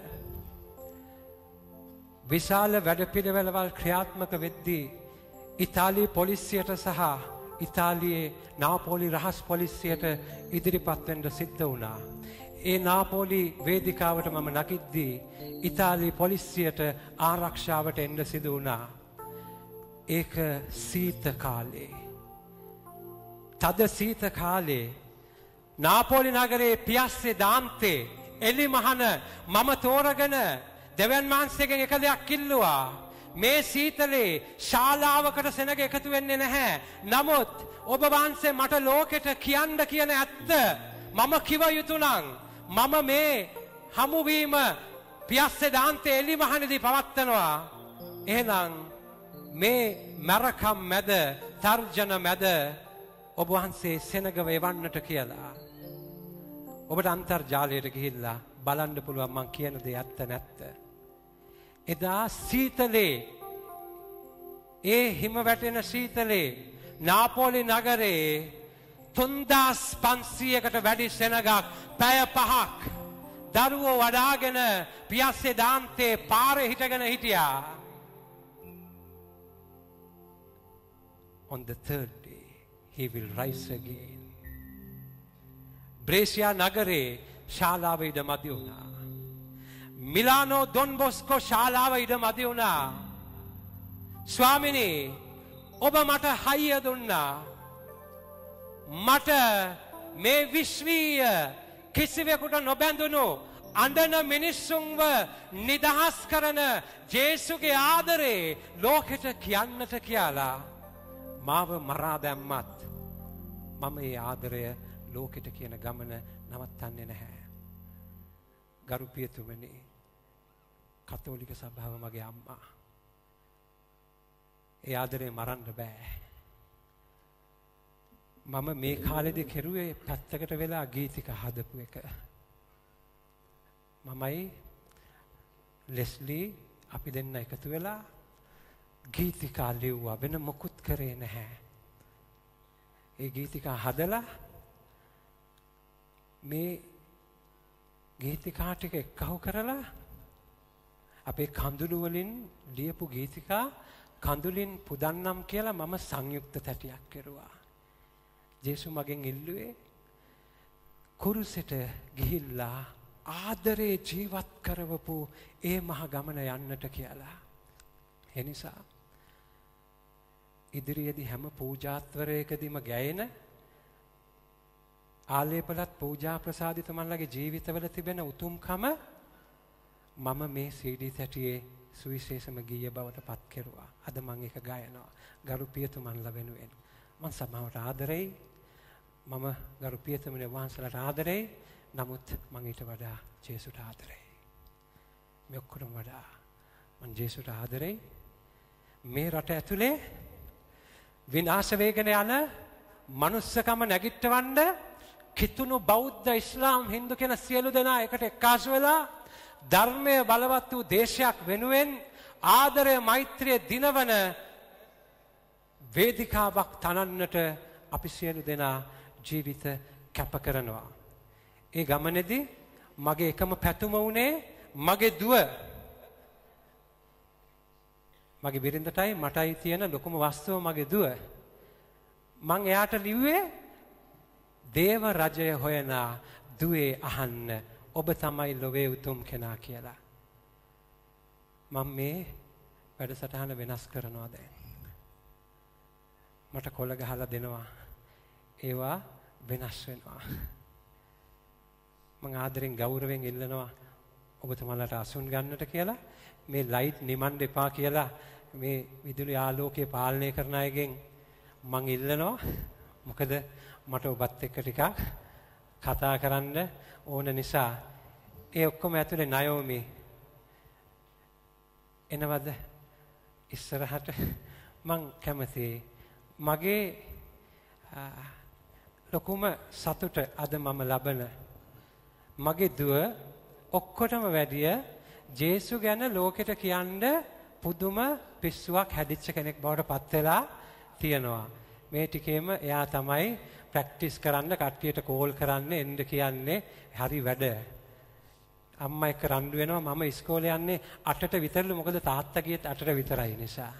විශාල වැඩපිළිවෙළවල් ක්‍රියාත්මක වෙද්දී ඉතාලි පොලිසියට සහ ඉතාලියේ නාපෝලි රහස් පොලිසියට ඉදිරිපත් වෙන්න සිද්ධ වුණා. ඒ නාපෝලි වේදිකාවට මම නැගිද්දී ඉතාලි පොලිසියට ආරක්ෂාවට එන්න සිදු වුණා. ඒක සීත කාලේ. තද සීත කාලේ නාපෝලි නගරේ පියස්සේ දාන්තේ එලිමහන මම තෝරගෙන දෙවියන් වහන්සේගෙන් එක දෙයක් ඉල්ලුවා. මේ සීතලේ ශාලාවකට සෙනග එකතු වෙන්නේ නැහැ. නමුත් ඔබ වහන්සේ මට ලෝකෙට කියන්න කියන ඇත්ත මම කිව යුතු නම් මම මේ හමුවීම පියස්සේ දාන්තේ එලිමහනේදී පවත්වනවා. එහෙනම් මේ මරකම් මැද තර්ජන මැද ඔබ වහන්සේ සෙනග වේවන්නට කියලා. ඔබට අන්තර්ජාලයට ගිහිල්ලා බලන්න පුළුවන් මං කියන දේ ඇත්ත නැත්ත. එදා සීතලේ ඒ හිම වැටෙන සීතලේ නාපෝලි නගරේ 3500කට වැඩි සෙනගක් පැය 5ක් දරුවෝ වඩාගෙන පියස්සේ දාන්තේ පාරේ හිටගෙන හිටියා. On the third day he will rise again. බ්‍රේසියා නගරේ ශාලාව ඉඩ මදි වුණා. මිලානෝ ඩොන් බොස්කෝ ශාලාව ඉඩ මදි වුණා. ස්වාමිනී ඔබ මට හයිය දුන්නා. මට මේ විශ්වීය කිසිවෙකුට නොබැඳුණු අඬන මිනිස්සුන්ව නිදහස් කරන ජේසුගේ ආදරේ ලෝකෙට කියන්නට කියලා මාව මරා දැම්මත් මම ඒ ආදරය ලෝකෙට කියන ගමන නවත්තන්නේ නැහැ. ගරු පියතුමනි, කතෝලික සභාව මගේ අම්මා. ඒ ආදරේ මරන්න බෑ. මම මේ කාලෙදි කෙරුවේ පැත්තකට වෙලා ගීතික හදපු එක. මමයි ලෙස්ලි අපි දෙන්න එකතු වෙලා ගීතිකා ලිව්වා. වෙන මොකුත් කරේ නැහැ. ඒ ගීතිකා හදලා මේ ගීතිකා ටික එක්කහු කරලා අපේ කඳුළු වලින් ලියපු ගීතිකා කඳුලින් පුදන්නම් කියලා මම සංයුක්ත තැටියක් කෙරුවා. ජේසු මගෙන් ඉල්ලුවේ කුරුසෙට ගිහිල්ලා ආදරේ ජීවත් කරවපු ඒ මහ ගමන යන්නට කියලා. ඒ නිසා ඉදිරියේදී හැම පූජාත්වරයකදීම ගැයෙන ආලේපලත් පූජා ප්‍රසාදිතමන්ලගේ ජීවිතවල තිබෙන උතුම්කම මම මේ CD තැටියේ සුවිශේෂම ගීය බවට පත් කෙරුවා. අද මම ඒක ගායනවා. ගරු පියතුමන්ලා වෙනුවෙන්. මම සමාවට ආදරෙයි. මම ගරු පියතුමනි වහන්සේලාට ආදරෙයි. නමුත් මම ඊට වඩා ජේසුට ආදරෙයි. මේ ඔක්කොටම වඩා මම ජේසුට ආදරෙයි. මේ රට ඇතුලේ විනාශ වේගන යන මනුස්සකම නැගිටවන්න කිතුණු බෞද්ධ ඉස්ලාම් හින්දු කියන සියලු දෙනා එකට එක්කාසු වෙලා ධර්මයේ බලවත් වූ දේශයක් වෙනුවෙන් ආදරය මෛත්‍රිය දිනවන වේදිකාවක් තනන්නට අපි සියලු දෙනා ජීවිත කැප කරනවා. ඒ ගමනේදී මගේ එකම පැතුම වුණේ මගේ දුව. මගේ බිරිඳටයි මටයි තියෙන ලොකුම වස්තුව මගේ දුව. මං එයාට ලිව්වේ දේව රජය හොයන දුවේ අහන්න ඔබ තමයි ලොවේ උතුම් කෙනා කියලා. මම මේ වැඩසටහන වෙනස් කරනවා දැන්. මට කොළ ගහලා දෙනවා. ඒවා වෙනස් වෙනවා. මම ආදරෙන් ගෞරවයෙන් ඉල්ලනවා ඔබතුමාලට අසුන් ගන්නට කියලා. මේ ලයිට් නිමන්න එපා කියලා මේ විදුලි ආලෝකය පාලනය කරන අයගෙන් මං ඉල්ලනවා. මොකද මට ඔබත් එක්ක ටිකක් කතා කරන්න ඕන නිසා. ඒ ඔක්කොම ඇතුලේ නයෝමි එනවද ඉස්සරහට? මං කැමතියි. මගේ ලොකුම සතුට අද මම ලබන මගේ දුව ඔක්කොටම වැඩිය ජේසු ගැන ලෝකෙට කියන්න පුදුම පිස්සුවක් හැදිච්ච කෙනෙක් බවට පත් වෙලා තියෙනවා. මේ ටිකේම එයා තමයි ප්‍රැක්ටිස් කරන්න කට්ටියට කෝල් කරන්න එන්න කියන්නේ. හරි වැඩ. අම්මා එක්ක රණ්ඩු වෙනවා. මම ඉස්කෝලේ යන්නේ 8ට විතරලු. මොකද තාත්තා ගියත් 8ට විතරයි නිසා.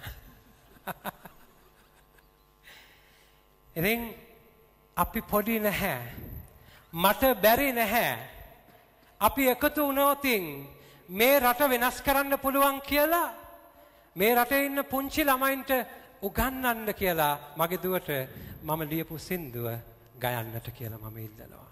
ඉතින් අපි පොඩි නැහැ. මට බැරි නැහැ. අපි එකතු වුණොතින් මේ රට වෙනස් කරන්න පුළුවන් කියලා මේ රටේ ඉන්න පුංචි ළමයින්ට උගන්වන්න කියලා මගේ දුවට මම ලියපු සින්දුව ගයන්නට කියලා මම ඉල්ලනවා.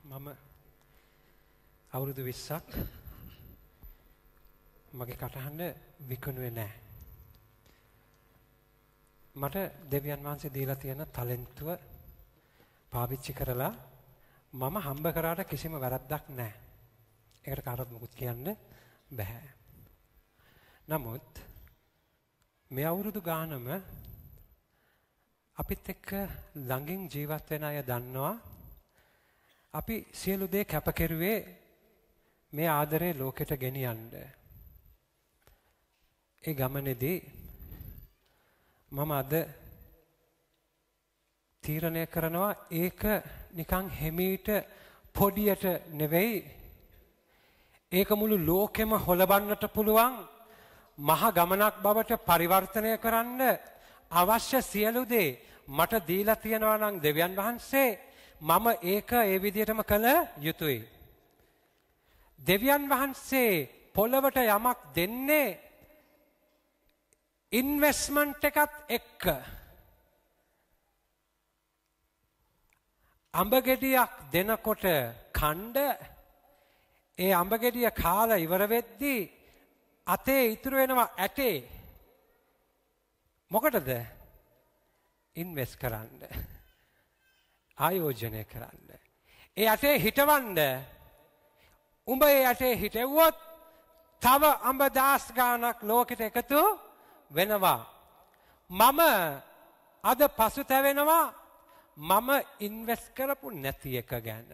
මම අවුරුදු 20ක් මගේ කටහඬ විකුණුවේ නැහැ. මට දෙවියන් වහන්සේ දීලා තියෙන ටැලන්ටුව පාවිච්චි කරලා මම හම්බ කරාට කිසිම වැරද්දක් නැහැ. ඒකට කාටවත් මොකුත් කියන්න බෑ. නමුත් මේ අවුරුදු ගානම අපිත් එක්ක ළඟින් ජීවත් වෙන අය දන්නවා අපි සියලු දේ කැපකරුවේ මේ ආදරේ ලෝකෙට ගෙනියන්න. ඒ ගමනේදී මම අද තීරණය කරනවා ඒක නිකන් හිමීට පොඩියට නෙවෙයි ඒක මුළු ලෝකෙම හොලබන්නට පුළුවන් මහ ගමනක් බවට පරිවර්තනය කරන්න අවශ්‍ය සියලු දේ මට දීලා තියෙනවා නම් දෙවියන් වහන්සේ මම ඒක ඒ විදිහටම කළ යුතුයි. දෙවියන් වහන්සේ පොළවට යමක් දෙන්නේ ඉන්වෙස්ට්මන්ට් එකත් එක්ක. අඹ ගෙඩියක් දෙනකොට කණ්ඩ ඒ අඹ ගෙඩිය කාලා ඉවර වෙද්දී අතේ ඉතුරු වෙනවා ඇටේ. මොකටද? ඉන්වෙස්ට් කරන්න. ආයෝජනය කරන්න. ඒ ඇටේ හිටවන්න. උඹ ඒ ඇටේ හිටෙව්වොත් තව අඹ දාස් ගාණක් ලෝකෙට එකතු වෙනවා. මම අද පසුතැවෙනවා මම ඉන්වෙස්ට් කරපු නැති එක ගැන.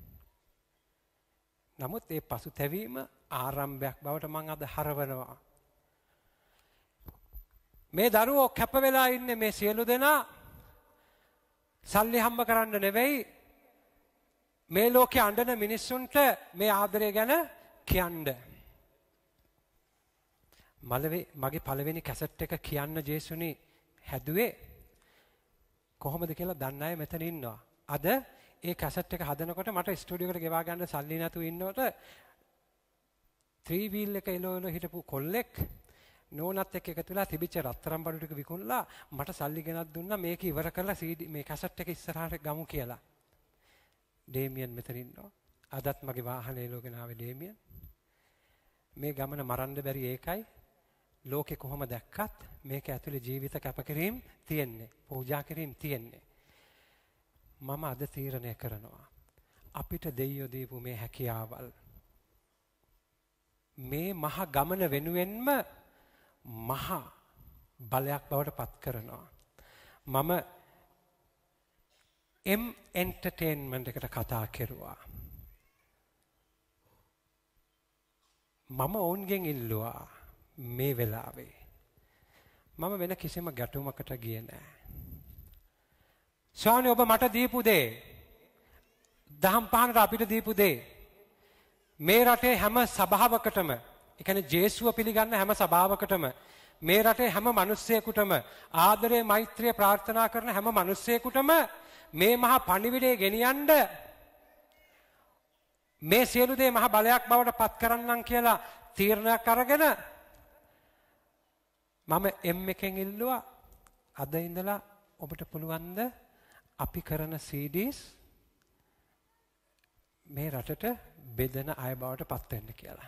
නමුත් ඒ පසුතැවීම ආරම්භයක් බවට මම අද හරවනවා. මේ දරුවෝ කැප වෙලා ඉන්නේ මේ සියලු දෙනා සල්ලි හම්බ කරන්න නෙවෙයි මේ ලෝකේ අඬන මිනිස්සුන්ට මේ ආදරය ගැන කියන්න. මගේ පළවෙනි කැසට් එක කියන්න ජේසුනි හැදුවේ කොහොමද කියලා දන්න අය මෙතන ඉන්නවා. අද ඒ කැසට් එක හදනකොට මට ස්ටුඩියෝ එකට ගෙවා ගන්න සල්ලි නැතුව ඉන්නකොට 3 wheel එක එලෝ හිටපු කොල්ලෙක් නෝනත් එක්ක එකතු වෙලා තිබිච්ච රත්තරන් බඩු ටික විකුණලා මට සල්ලි ගෙනත් දුන්නා මේක ඉවර කරලා CD මේ කැසට් එක ඉස්සරහට ගමු කියලා. ඩේමියන් මෙතන ඉන්නවා. අදත් මගේ වාහනේ ලෝකෙන ආවේ ඩේමියන්. මේ ගමන මරන්න බැරි ඒකයි. ලෝකේ කොහොම දැක්කත් මේක ඇතුලේ ජීවිත කැපකිරීම තියෙන්නේ. පූජා කිරීම තියෙන්නේ. මම අද තීරණය කරනවා. අපිට දෙයියෝ දීපු මේ හැකියාවල් මේ මහ ගමන වෙනුවෙන්ම මහ බලයක් බවට පත් කරනවා. මම එන්ටර්ටේන්මන්ට් එකට කතා කෙරුවා. මම ඔවුන්ගෙන් ඉල්ලුවා මේ වෙලාවේ. මම වෙන කිසිම ගැටුමකට ගියේ නෑ. ස්වාමී ඔබ මට දීපු දේ දහම් පහනට අපිට දීපු දේ මේ රටේ හැම සභාවකටම ඒ කියන්නේ ජේසුව පිළිගන්න හැම සභාවකටම මේ රටේ හැම මිනිස්සෙකුටම ආදරය මෛත්‍රිය ප්‍රාර්ථනා කරන හැම මිනිස්සෙකුටම මේ මහා පණිවිඩය ගෙනියන්න මේ සියලු දේ මහා බලයක් බවට පත් කරන්නම් කියලා තීරණයක් අරගෙන මම එකෙන් ඉල්ලුවා අද ඉඳලා ඔබට පුළුවන්ද අපි කරන CDs මේ රටට බෙදෙන අය බවට පත් වෙන්න කියලා.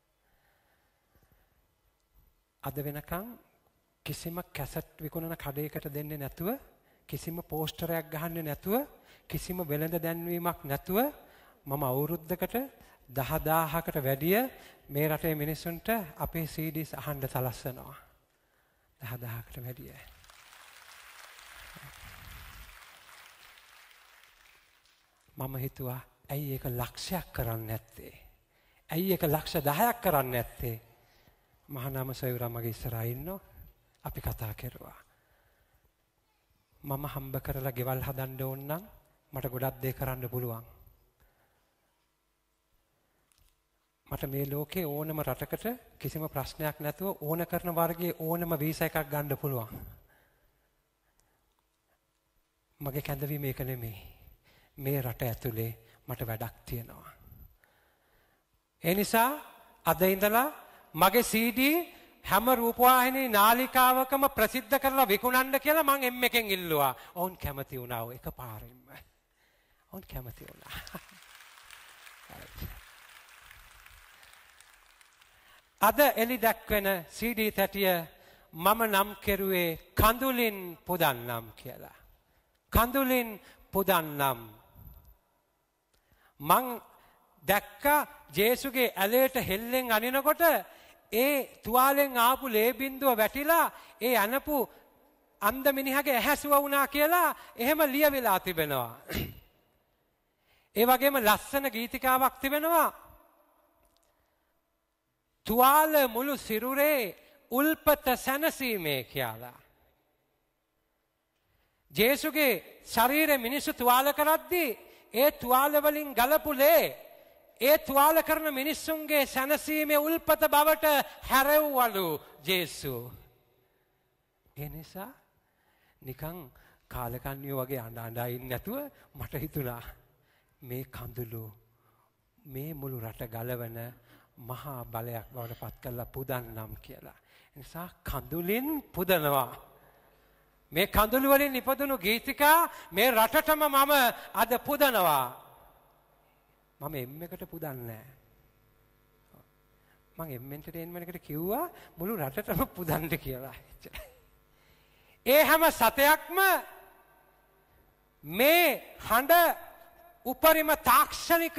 අද වෙනකන් කිසිම කැසට් විකුණන කඩේකට දෙන්නේ නැතුව කිසිම පෝස්ටරයක් ගහන්නේ නැතුව කිසිම වෙළඳ දැන්වීමක් නැතුව මම අවුරුද්දකට 10000කට වැඩිය මේ රටේ මිනිස්සුන්ට අපේ CDs අහන්න සලස්වනවා. 10000කට වැඩිය. මම හිතුවා ඇයි ඒක ලක්ෂයක් කරන්නේ නැත්තේ? ඇයි ඒක ලක්ෂ 10ක් කරන්නේ නැත්තේ? මහානාම සයුරා මගේ ඉස්සරහා ඉන්නෝ. අපි කතා කරුවා. මම හම්බ කරලා ගෙවල් හදන්න ඕන නම් මට ගොඩක් දේ කරන්න පුළුවන්. මට මේ ලෝකේ ඕනම රටකට කිසිම ප්‍රශ්නයක් නැතුව ඕන කරන වර්ගයේ ඕනම වීසා එකක් ගන්න පුළුවන්. මගේ කැඳවීම ඒක නෙමෙයි. මේ රට ඇතුලේ මට වැඩක් තියෙනවා. ඒ නිසා අද ඉඳලා මගේ CD හැම රූපවාහිනී නාලිකාවකම ප්‍රසිද්ධ කරලා විකුණන්න කියලා මං එකෙන් ඉල්ලුවා. ඔවුන් කැමති වුණා එකපාරින්ම. ඔවුන් කැමති වුණා. අද එලි දැක්වෙන CD තැටිය මම නම් කෙරුවේ කඳුලින් පුදන්නම් කියලා. කඳුලින් පුදන්නම්. මං දැක්ක ජේසුගේ ඇලේට හෙල්ලෙන් අනිනකොට ඒ තුවාලෙන් ආපු ලේ බින්දුව වැටිලා ඒ අනපු අන්ධ මිනිහගේ ඇහැසුව වුණා කියලා එහෙම ලියවිලා තිබෙනවා. ඒ වගේම ලස්සන ගීතිකාවක් තිබෙනවා. තුවාල මුළු සිරුරේ උල්පත සැනසීමේ කියලා. ජේසුගේ ශරීරේ මිනිස්සු තුවාල කරද්දී ඒ තුවාල වලින් ගලපු ලේ ඒ තුවාල කරන මිනිස්සුන්ගේ සැනසීමේ උල්පත බවට හැරෙව්වලු ජේසු. ඒ නිසා නිකන් කාලකන්නියෝ වගේ අඬ ඉන්නේ නැතුව මට හිතුණා මේ කඳුළු මේ මුළු රට ගලවන මහා බලයක් බවට පත් කරලා පුදන්නම් කියලා. ඒ නිසා කඳුලින් පුදනවා. මේ කඳුළු වලින් ඉපදුණු ගීතිකා මේ රටටම මම අද පුදනවා. මම එම්මකට පුදන්නේ නැහැ. මම එන්ටර්ටේන්මන්ට් එකට කිව්වා මුළු රටටම පුදන්න කියලා. ඒ හැම සතයක්ම මේ හඬ උපරිම තාක්ෂණික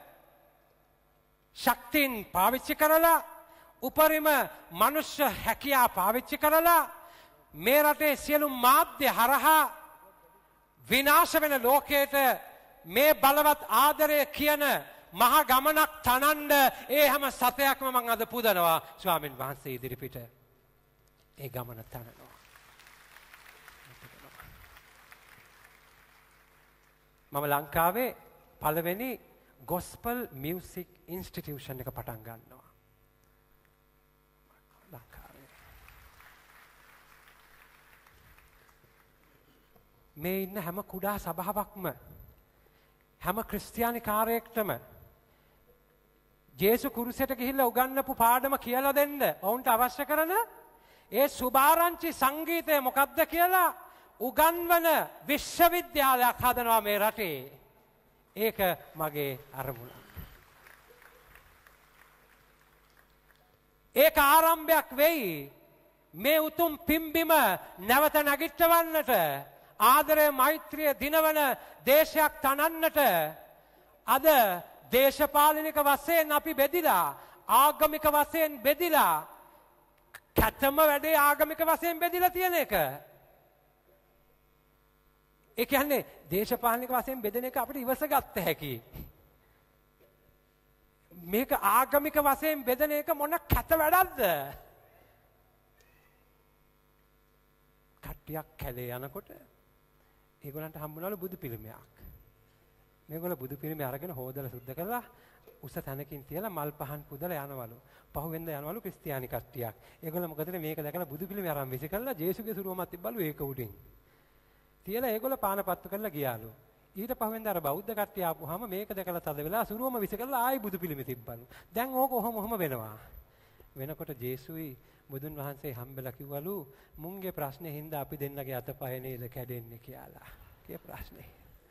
ශක්තින් පාවිච්චි කරලා උපරිම මනුෂ්‍ය හැකියාව පාවිච්චි කරලා මේ රටේ සියලු මාධ්‍ය හරහා විනාශ වෙන ලෝකයට මේ බලවත් ආදරය කියන මහා ගමනක් තනන්න ඒ හැම සතයක්ම මම අද පුදනවා ස්වාමින් වහන්සේ ඉදිරිපිට. ඒ ගමන තනනවා. මම ලංකාවේ පළවෙනි gospel music institution එක පටන් ගන්නවා. ලංකාවේ. මේ ඉන්න හැම කුඩා සභාවක්ම හැම ක්‍රිස්තියානි කාර්යයකටම ජේසු කුරුසයට ගිහිල්ලා උගන්වපු පාඩම කියලා දෙන්න ඔවුන්ට අවශ්‍ය කරන ඒ සුභාරංචි සංගීතය මොකක්ද කියලා උගන්වන විශ්වවිද්‍යාලයක් හදනවා මේ රටේ. ඒක මගේ අරමුණ. ඒක ආරම්භයක් වෙයි මේ උතුම් පිම්බිම නැවත නැගිටවන්නට ආදරය මෛත්‍රිය දිනවන දේශයක් තනන්නට. අද දේශපාලනික වශයෙන් අපි බෙදිලා ආගමික වශයෙන් බෙදිලා කැතම වැඩේ ආගමික වශයෙන් බෙදිලා තියෙන එක. ඒ කියන්නේ දේශපාලනික වශයෙන් බෙදෙන එක අපිට ඉවසගත්ත හැකි. මේක ආගමික වශයෙන් බෙදෙන එක මොන කැත වැඩක්ද? කට්ටියක් කැලේ යනකොට ඒගොල්ලන්ට හම්බුනලු බුදු පිළිමයක්. මේගොල්ලෝ බුදු පිළිමය අරගෙන හොදලා සුද්ධ කරලා උස තැනකින් තියලා මල් පහන් පුදලා යනවලු. පහුවෙන්ද යනවලු ක්‍රිස්තියානි කට්ටියක්. ඒගොල්ලෝ මොකද මේක දැකලා බුදු පිළිමය අරන් විසි කරලා ජේසුගේ සුරුවමක් තිබ්බලු ඒක උඩින්. තියලා ඒගොල්ලෝ පානපත්තු කරලා ගියාලු. ඊට පහුවෙන්ද අර බෞද්ධ කට්ටිය ආපුවාම මේක දැකලා තද වෙලා සුරුවම විසි කරලා ආයි බුදු පිළිමය තිබ්බලු. දැන් ඕක ඔහොම වෙනවා. වෙනකොට ජේසුයි බුදුන් වහන්සේ හම්බෙලා කිව්වලු මුන්ගේ ප්‍රශ්නේ හින්දා අපි දෙන්නගේ අතපය නේද කැඩෙන්නේ කියලා. කිය ප්‍රශ්නේ.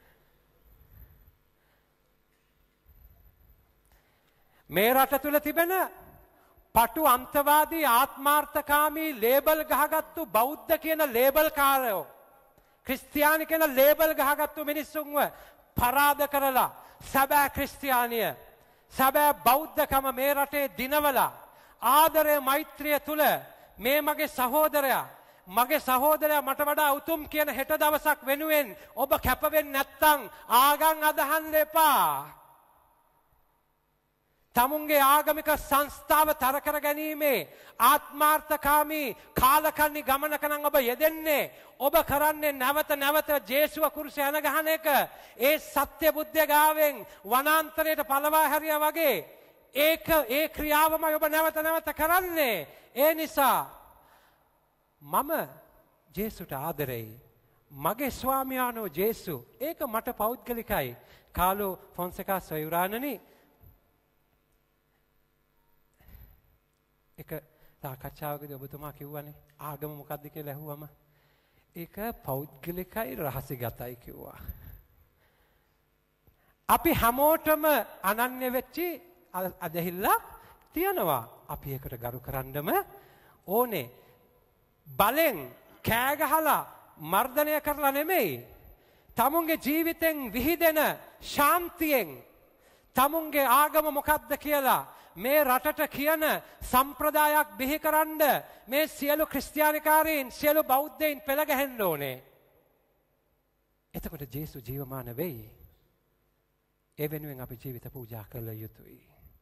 මේ රට තුල තිබෙන පටු අන්තවාදී ආත්මාර්ථකාමී ලේබල් ගහගත්තු බෞද්ධ කියන ලේබල් කාරයෝ ක්‍රිස්තියානි කියන ලේබල් ගහගත්තු මිනිස්සුන්ව පරාද කරලා සැබෑ ක්‍රිස්තියානිය සැබෑ බෞද්ධකම මේ රටේ දිනවලා ආදරය මෛත්‍රිය තුල මේ මගේ සහෝදරයා මට වඩා උතුම් කියන හෙට දවසක් වෙනුවෙන් ඔබ කැප වෙන්නේ නැත්නම් ආගම් අදහන්න එපා. තමුන්ගේ ආගමික සංස්ථාව තර කර ගැනීමේ ආත්මාර්ථකාමී කාලකන්ණි ගමනක නම් ඔබ යෙදෙන්නේ. ඔබ කරන්නේ නැවත ජේසුව කුරුස යන ගහන එක. ඒ සත්‍ය බුද්ධ ගාවෙන් වනාන්තරයට පළවා හැරියා වගේ ඒ ක්‍රියාවමයි ඔබ නැවත කරන්නේ. ඒ නිසා මම ජේසුට ආදරෙයි. මගේ ස්වාමියානෝ ජේසු. ඒක මට පෞද්ගලිකයි. කාලෝ ෆොන්සේකා සොයුරානනි එක සාකච්ඡාවකදී ඔබතුමා කිව්වනේ ආගම මොකක්ද කියලා ඇහුවම ඒක පෞද්ගලිකයි රහසිගතයි කිව්වා. අපි හැමෝටම අනන්‍ය වෙච්චි අදහිල්ල තියනවා. අපි ඒකට ගරු කරන්නම ඕනේ. බලෙන් කෑ ගහලා මර්ධනය කරලා නෙමෙයි. තමුන්ගේ ජීවිතෙන් විහිදෙන ශාන්තියෙන් තමුන්ගේ ආගම මොකක්ද කියලා මේ රටට කියන සම්ප්‍රදායක් බිහිකරන්න මේ සියලු ක්‍රිස්තියානිකාරීන් සියලු බෞද්ධයින් පෙළ ගැහෙන්න ඕනේ. එතකොට ජේසු ජීවමාන වෙයි. ඒ වෙනුවෙන් අපි ජීවිත පූජා කළ යුතුයි.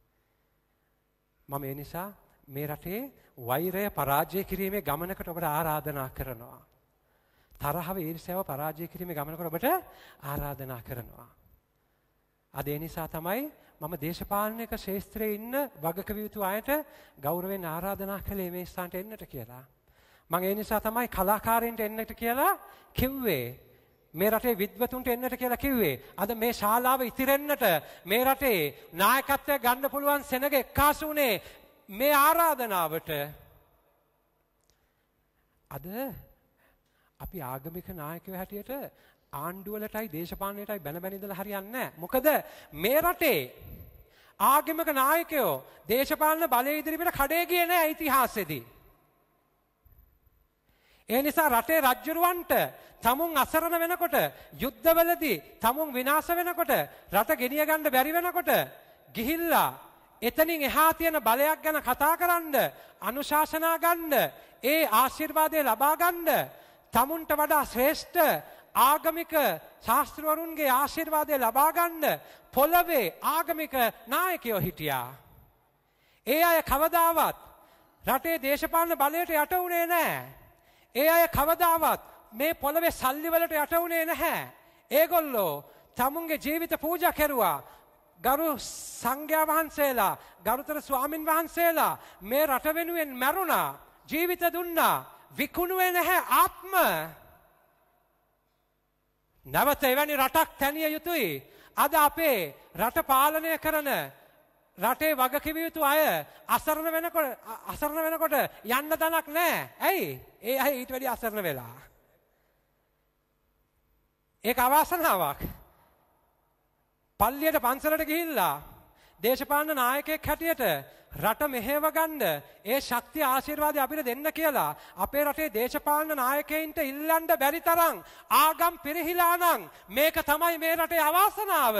මම ඒ නිසා මේ රටේ වෛරය පරාජය කිරීමේ ගමනකට ඔබට ආරාධනා කරනවා. තරහව ඊර්ෂ්‍යාව පරාජය කිරීමේ ගමනකට ඔබට ආරාධනා කරනවා. අද ඒ නිසා තමයි මම දේශපාලනික ශාස්ත්‍රයේ ඉන්න වගකීම් යුතු අයට ගෞරවයෙන් ආරාධනා කළේ මේ ස්ථානට එන්නට කියලා. මම ඒ නිසා තමයි කලාකාරයින්ට එන්නට කියලා කිව්වේ. මේ රටේ විද්වතුන්ට එන්නට කියලා කිව්වේ. අද මේ ශාලාව ඉතිරෙන්නට මේ රටේ නායකත්වය ගන්න පුළුවන් සෙනග එක්කාසු වුණේ මේ ආරාධනාවට. අද අපි ආගමික නායකයෝ හැටියට ආණ්ඩුවලටයි දේශපාලනයටයි බැන බැන ඉඳලා හරියන්නේ නැහැ. මොකද මේ රටේ ආගමික නායකයෝ දේශපාලන බලය ඉදිරියට කඩේ ගියේ නැහැ ඉතිහාසෙදී. ඒ නිසා රටේ රජුරවන්ට තමුන් අසරණ වෙනකොට යුද්ධවලදී තමුන් විනාශ වෙනකොට රට ගෙනිය ගන්න බැරි වෙනකොට ගිහිල්ලා එතනින් එහා තියෙන බලයක් ගැන කතා කරන්න අනුශාසනා ගන්න ඒ ආශිර්වාදය ලබා ගන්න තමුන්ට වඩා ශ්‍රේෂ්ඨ ආගමික ශාස්ත්‍රවරුන්ගේ ආශිර්වාදය ලබා ගන්න පොළවේ ආගමික නායකයෝ හිටියා. ඒ අය කවදාවත් රටේ දේශපාලන බලයට යට වුණේ නැහැ. ඒ අය කවදාවත් මේ පොළවේ සල්ලි වලට යට වුණේ නැහැ. ඒගොල්ලෝ තමුන්ගේ ජීවිත පූජා කෙරුවා. ගරු සංඝයා වහන්සේලා, ගරුතර ස්වාමින් වහන්සේලා මේ රට වෙනුවෙන් මැරුණා, ජීවිත දුන්නා, විකුණුවේ නැහැ ආත්ම. නැවත එවැනි රටක් තැනිය යුතුයි. අද අපේ රට පාලනය කරන රටේ වගකිව යුතු අය අසරණ වෙනකොට යන්න තැනක් නැහැ. ඇයි? ඒ අය ඊට වැඩි අසරණ වෙලා. ඒක අවාසනාවක්. පල්ලියට පන්සලට ගිහිල්ලා දේශපාලන නායකයෙක් හැටියට රට මෙහෙව ගන්න ඒ ශක්තිය ආශිර්වාදය අපිට දෙන්න කියලා අපේ රටේ දේශපාලන නායකයින්ට ඉල්ලන්න බැරි තරම් ආගම් පිරිහිලා නම් මේක තමයි මේ රටේ අවාසනාව.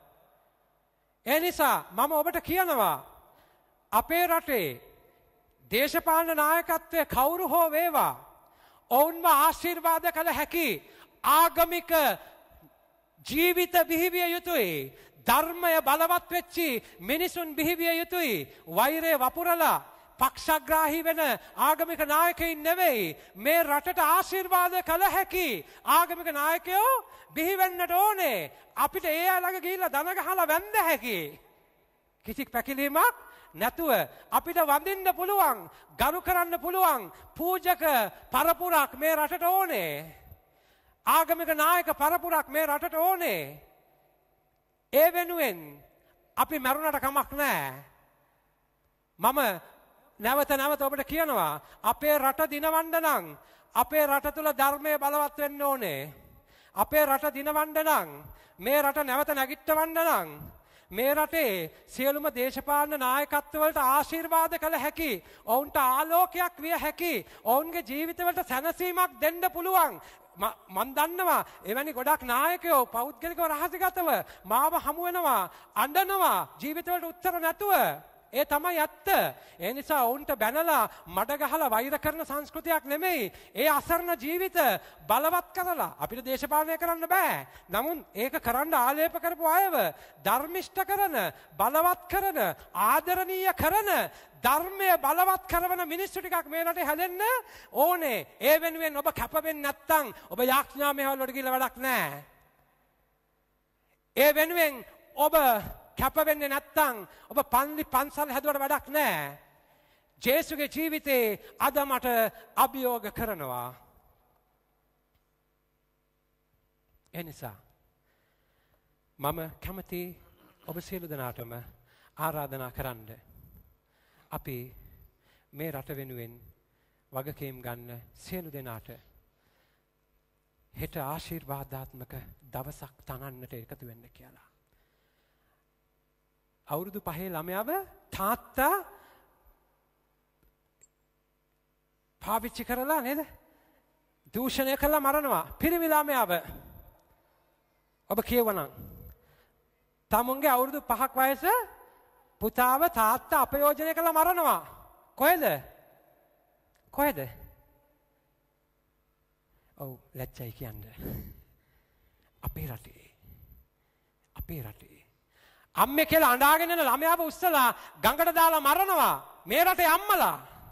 ඒ නිසා මම ඔබට කියනවා අපේ රටේ දේශපාලන නායකත්වයේ කවුරු හෝ වේවා ඔවුන්ව ආශිර්වාද කළ හැකි ආගමික ජීවිත බිහිවිය යුතුයි. ධර්මය බලවත් වෙච්චි මිනිසුන් බිහිවිය යුතුයි. වෛරය වපුරලා පක්ෂග්‍රාහී වෙන ආගමික නායකයින් නෙවෙයි මේ රටට ආශිර්වාද කළ හැකි ආගමික නායකයෝ බිහි වෙන්නට ඕනේ. අපිට ඒ අය ළඟ ගිහිල්ලා දන ගහලා වැඳ හැකි කිසි පැකිලීමක් නැතුව අපිට වඳින්න පුළුවන්, ගරු කරන්න පුළුවන් පූජක පරපුරක් මේ රටට ඕනේ. ආගමික නායක පරපුරක් මේ රටට ඕනේ. ඒ වෙනුවෙන් අපි මරුණට කමක් නැහැ. මම නැවත ඔබට කියනවා අපේ රට දිනවන්න නම් අපේ රට තුල ධර්මය බලවත් වෙන්න ඕනේ. අපේ රට දිනවන්න නම් මේ රට නැවත නැගිටවන්න නම් මේ රටේ සියලුම දේශපාලන නායකත්වවලට ආශිර්වාද කළ හැකි, ඔවුන්ට ආලෝකයක් විය හැකි, ඔවුන්ගේ ජීවිතවලට සැනසීමක් දෙන්න පුළුවන්. මන් දන්නවා එවැනි ගොඩක් නායකයෝ පෞද්ගලිකව රහසිගතව මාව හමු වෙනවා, අඬනවා ජීවිතවලට උත්තර නැතුව. ඒ තමයි ඇත්ත. ඒ නිසා ඔවුන්ට බැනලා මඩ ගහලා වෛර කරන සංස්කෘතියක් නෙමෙයි. ඒ අසරණ ජීවිත බලවත් කරලා අපිට දේශපාලනය කරන්න බෑ. නමුත් ඒක කරන්න ආලේප කරපු අයව ධර්මිෂ්ඨ කරන, බලවත් කරන, ආදරණීය කරන, ධර්මය බලවත් කරන මිනිස්සු ටිකක් මේ රටේ හැදෙන්න ඕනේ. ඒ වෙනුවෙන් ඔබ කැප වෙන්නේ නැත්නම් ඔබ යාඥා මෙහෙවල් වලට ගිහලා වැඩක් නැහැ. ඒ වෙනුවෙන් ඔබ කැප වෙන්නේ නැත්නම් ඔබ පන්සල් හැදුවට වැඩක් නැහැ. ජේසුගේ ජීවිතේ අද මට අභියෝග කරනවා. එනිසා මම කැමති ඔබ සියලු දෙනාටම ආරාධනා කරන්න. අපි මේ රට වෙනුවෙන් වගකීම් ගන්න සියලු දෙනාට හෙට ආශිර්වාදාත්මක දවසක් තනන්නට එකතු වෙන්න කියලා. අවුරුදු 5 ළමයාව තාත්තා පාවිච්චි කරලා නේද? දූෂණය කළා මරනවා. පිරිමි ළමයාව. ඔබ කියවනම් තමුන්ගේ අවුරුදු 5ක් වයස පුතාව තාත්තා අපයෝජනය කළා මරනවා. කොහෙද? කොහෙද? ඔව් ලැජ්ජයි කියන්නේ. අපේ රටේ. අපේ රටේ. අම්මේ කියලා අඬාගෙන යන ළමයාව උස්සලා ගඟට දාලා මරනවා. මේ රටේ අම්මලා.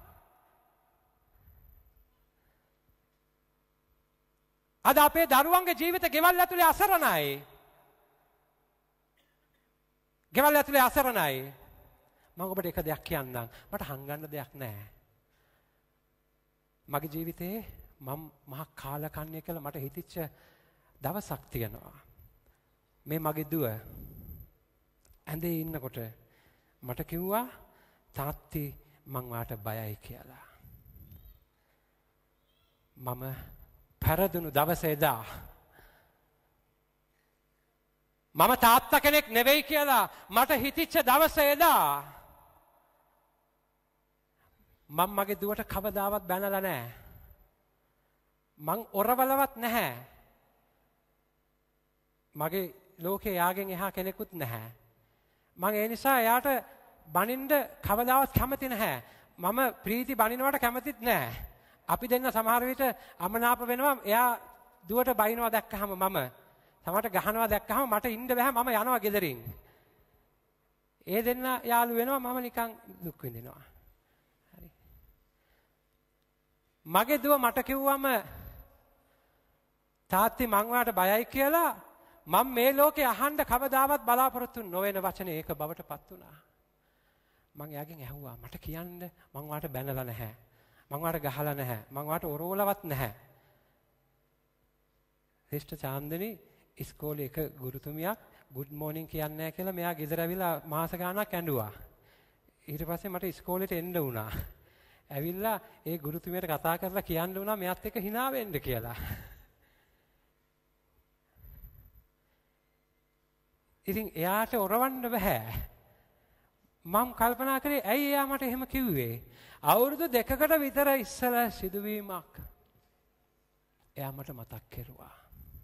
අද අපේ දරුවන්ගේ ජීවිත ගෙවල් ඇතුලේ අසරණයි. ගෙවල් ඇතුලේ අසරණයි. මම ඔබට එක දෙයක් කියන්නම්. මට හංගන්න දෙයක් නැහැ. මගේ ජීවිතේ මම මහ කාලකන්ණිය කියලා මට හිතිච්ච දවසක් තියෙනවා. මේ මගේ දුව ඇඳේ ඉන්නකොට මට කිව්වා තාත්ති මං වාට බයයි කියලා. මම පෙරදුණු දවසේ එදා මම තාත්තා කෙනෙක් නෙවෙයි කියලා මට හිතිච්ච දවසේ එදා මම මගේ දුවට කවදාවත් බැනලා නැහැ. මං ඔරවලවත් නැහැ. මගේ ලෝකේ යාගෙන් එහා කෙනෙකුත් නැහැ. මං ඒ නිසා එයාට බනින්න කවදාවත් කැමති නැහැ. මම ප්‍රීති බනිනවට කැමතිත් නැහැ. අපි දෙන්න සමහර විට අමනාප වෙනවා. එයා දුවට බයිනවා දැක්කහම මම සමහරට ගහනවා දැක්කහම මට ඉන්න බෑ. මම යනවා ගෙදරින්. ඒ දෙන්න යාළු වෙනවා. මම නිකන් දුක් විඳිනවා. හරි. මගේ දුව මට කිව්වම තාත්ති මං වාට බයයි කියලා මම මේ ලෝකේ අහන්න කවදාවත් බලාපොරොත්තු නොවන වචනේ ඒක බවට පත් වුණා. මං එයාගෙන් ඇහුවා මට කියන්න මං වාට බැනලා නැහැ. මං වාට ගහලා නැහැ. මං වාට ඔරෝලවත් නැහැ. ශ්‍රේෂ්ඨ චාන්දනි ඉස්කෝලේ එක ගුරුතුමියක් good morning කියන්නේ නැහැ කියලා මෙයා ගෙදර ඇවිල්ලා මාස ගාණක් ඇඬුවා. ඊට පස්සේ මට ඉස්කෝලේට එන්න වුණා. ඇවිල්ලා ඒ ගුරුතුමියට කතා කරලා කියන්න වුණා මෙයාත් එක්ක hina වෙන්න කියලා. ඉතින් එයාට ඔරවන්න බෑ. මම කල්පනා කරේ ඇයි එයා මට එහෙම කිව්වේ? අවුරුදු 2කට විතර ඉස්සලා සිදුවීමක්. එයා මට මතක් කෙරුවා.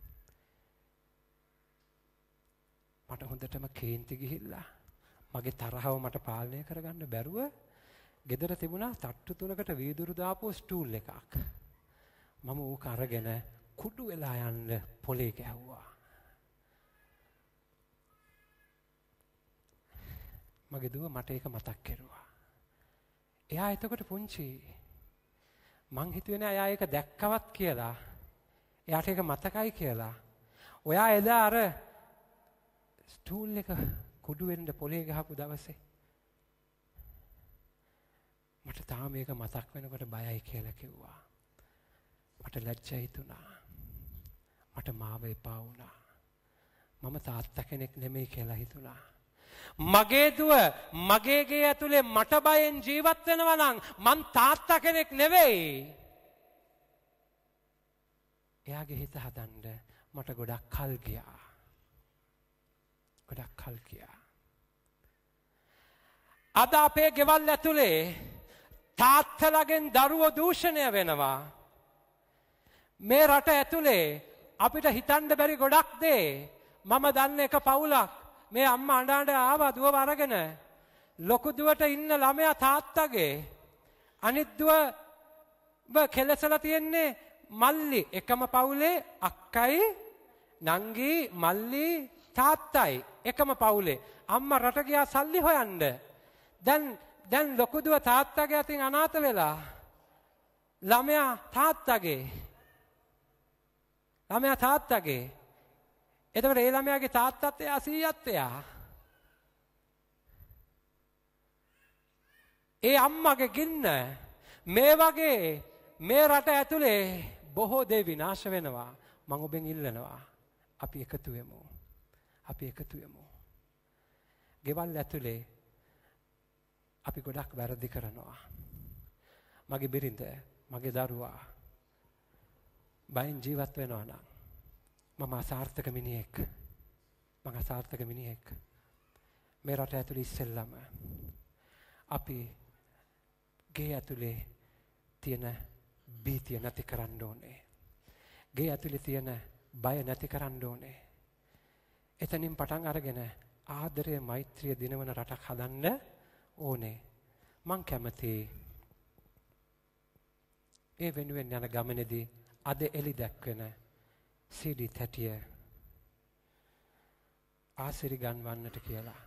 මට හොඳටම කේන්ති ගිහිල්ලා මගේ තරහව මට පාලනය කරගන්න බැරුව ගෙදර තිබුණා තට්ටු තුනකට වීදුරු දාපු ස්ටූල් එකක්. මම ඌක අරගෙන කුඩු වෙලා යන්න පොලේ ගැහුවා. මගේ දුව මට ඒක මතක් කෙරුවා. එයා එතකොට පුංචි. මං හිතුවේ නෑ එයා ඒක දැක්කවත් කියලා. එයාට ඒක මතකයි කියලා. ඔයා එදා අර ස්ටූල් එක කුඩු වෙන්න පොලේ ගහපු දවසේ මට තාම මේක මතක් වෙනකොට බයයි කියලා කිව්වා. මට ලැජ්ජා හිතුණා. මට මාව එපා වුණා. මම තාත්තා කෙනෙක් නෙමෙයි කියලා හිතුණා. මගේ දුව මගේ ගේ ඇතුලේ මට බයෙන් ජීවත් වෙනවා නම් මං තාත්තා කෙනෙක් නෙවෙයි. එයාගේ හිත හදන්න මට ගොඩක් කල් ගියා. ගොඩක් කල් ගියා. අද අපේ ගෙවල් ඇතුලේ තාත්තලාගෙන් දරුවෝ දූෂණය වෙනවා. මේ රට ඇතුලේ අපිට හිතන්න බැරි ගොඩක් දේ. මම දන්න එක පවුලක් මේ අම්මා අඬ ආවා දුවව අරගෙන. ලොකු දුවට ඉන්න ළමයා තාත්තගේ. අනිත් දුව කෙලසලා තියන්නේ මල්ලි. එකම පවුලේ අක්කයි නංගි මල්ලි තාත්තයි. එකම පවුලේ. අම්මා රට ගියා සල්ලි හොයන්න. දැන් ලොකු දුව තාත්තගේ අතින් අනාථ වෙලා. ළමයා තාත්තගේ. එතකොට ඒ ළමයාගේ තාත්තත් එයා සීයත් එයා. ඒ අම්මගේ ගින්න මේ වගේ මේ රට ඇතුලේ බොහෝ දේ විනාශ වෙනවා. මම ඔබෙන් ඉල්ලනවා අපි එකතු වෙමු. ගෙවල් ඇතුලේ අපි ගොඩක් වැරදි කරනවා. මගේ බිරිඳ, මගේ දරුවා බයෙන් ජීවත් වෙනවා නම් මම අසාර්ථක මිනිහෙක්. මේ රට ඇතුලේ ඉස්සෙල්ලම අපි ගේ ඇතුලේ තියෙන භීතිය නැති කරන්න ඕනේ. ගේ ඇතුලේ තියෙන බය නැති කරන්න ඕනේ. එතනින් පටන් අරගෙන ආදරය මෛත්‍රිය දිනවන රටක් හදන්න ඕනේ. මං කැමතියි ඒ වෙනුවෙන් යන ගමනේදී අද එලි දැක්වෙන CD තැටිය ආසිරි ගන්වන්නට කියලා.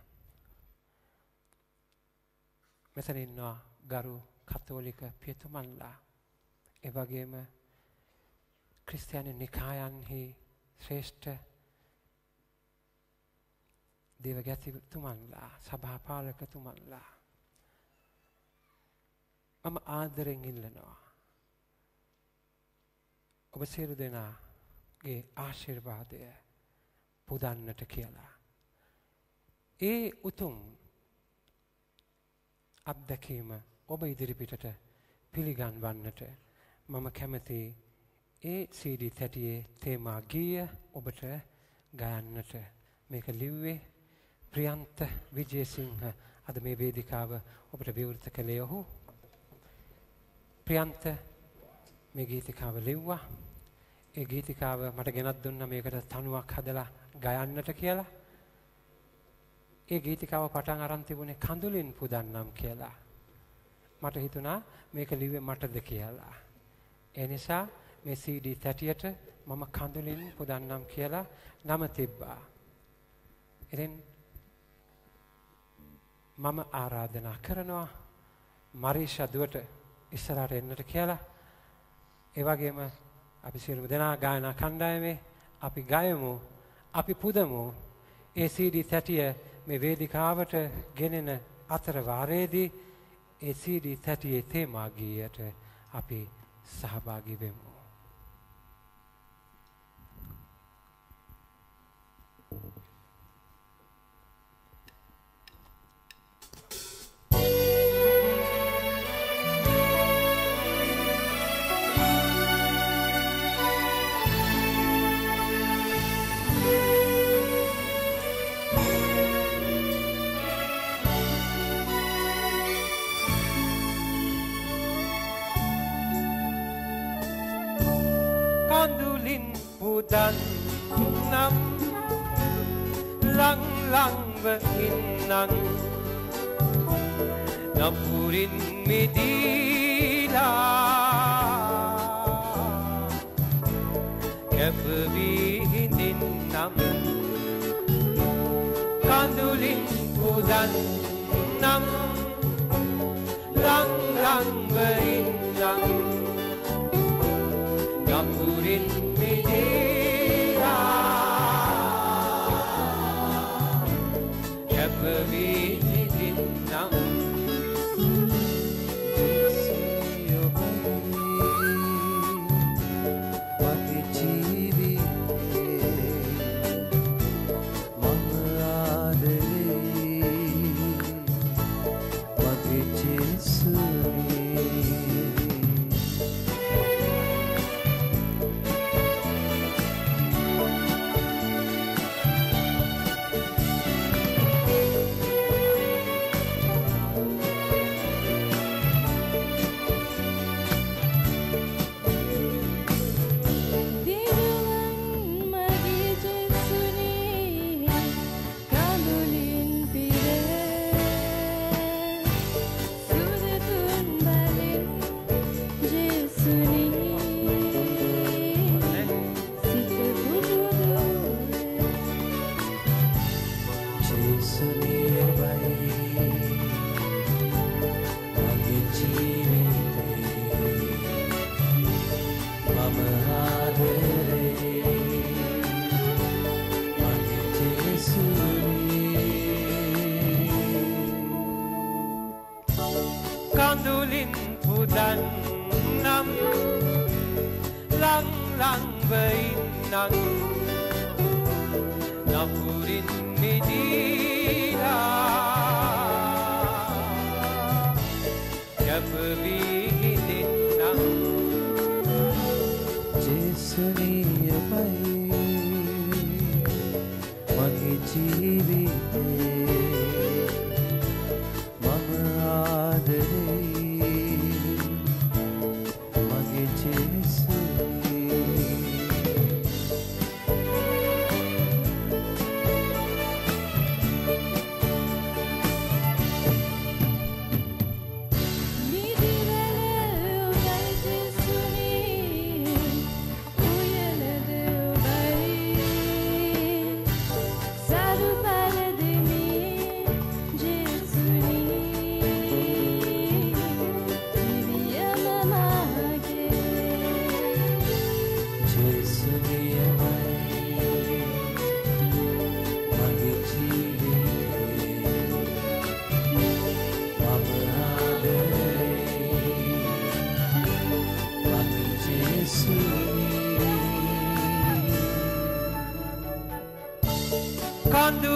මෙතන ඉන්නවා ගරු කතෝලික පියතුමන්ලා. ඒ වගේම ක්‍රිස්තියානි නිකායන්හි ශ්‍රේෂ්ඨ දේවගැතිතුමන්ලා, සභාපාලකතුමන්ලා. මම ආදරෙන් ඉල්ලනවා ඔබ සියලු දෙනාගේ ආශිර්වාදය පුදන්නට කියලා. ඒ උතුම් අත්දැකීම ඔබ ඉදිරිපිටට පිළිගන්වන්නට මම කැමතියි. ඒ CD තැටියේ තේමා ගීය ඔබට ගයන්නට. මේක ලිව්වේ ප්‍රියන්ත විජේසිංහ. අද මේ වේදිකාව ඔබට විවෘත කළේ ඔහු. ප්‍රියන්ත මේ ගීතිකාව ලිව්වා. ඒ ගීතිකාව මට ගෙනත් දුන්නා මේකට තනුවක් හදලා ගයන්නට කියලා. ඒ ගීතිකාව පටන් අරන් තිබුණේ කඳුලින් පුදන්නම් කියලා. මට හිතුණා මේක ලිව්වේ මටද කියලා. ඒ නිසා මේ CD තැටියට මම කඳුලින් පුදන්නම් කියලා නම තිබ්බා. ඉතින් මම ආරාධනා කරනවා මරීෂා දුවට ඉස්සරහට එන්නට කියලා. ඒ වගේම අපි සියලුම දෙනා ගායනා කණ්ඩායමේ අපි ගයමු, අපි පුදමු. ඒ CD තැටිය මේ වේදිකාවට ගෙනෙන අතර වාරයේදී ඒ CD තැටියේ තේමා ගීයට අපි සහභාගී වෙමු. පුදන්නම් ලං ලංව ඉන්නම් නපුරින් මිදීලා කැපවී හිඳින්නම් කඳුලින් පුදන්නම් ලං ලංව ඉන්නම් නපුරින්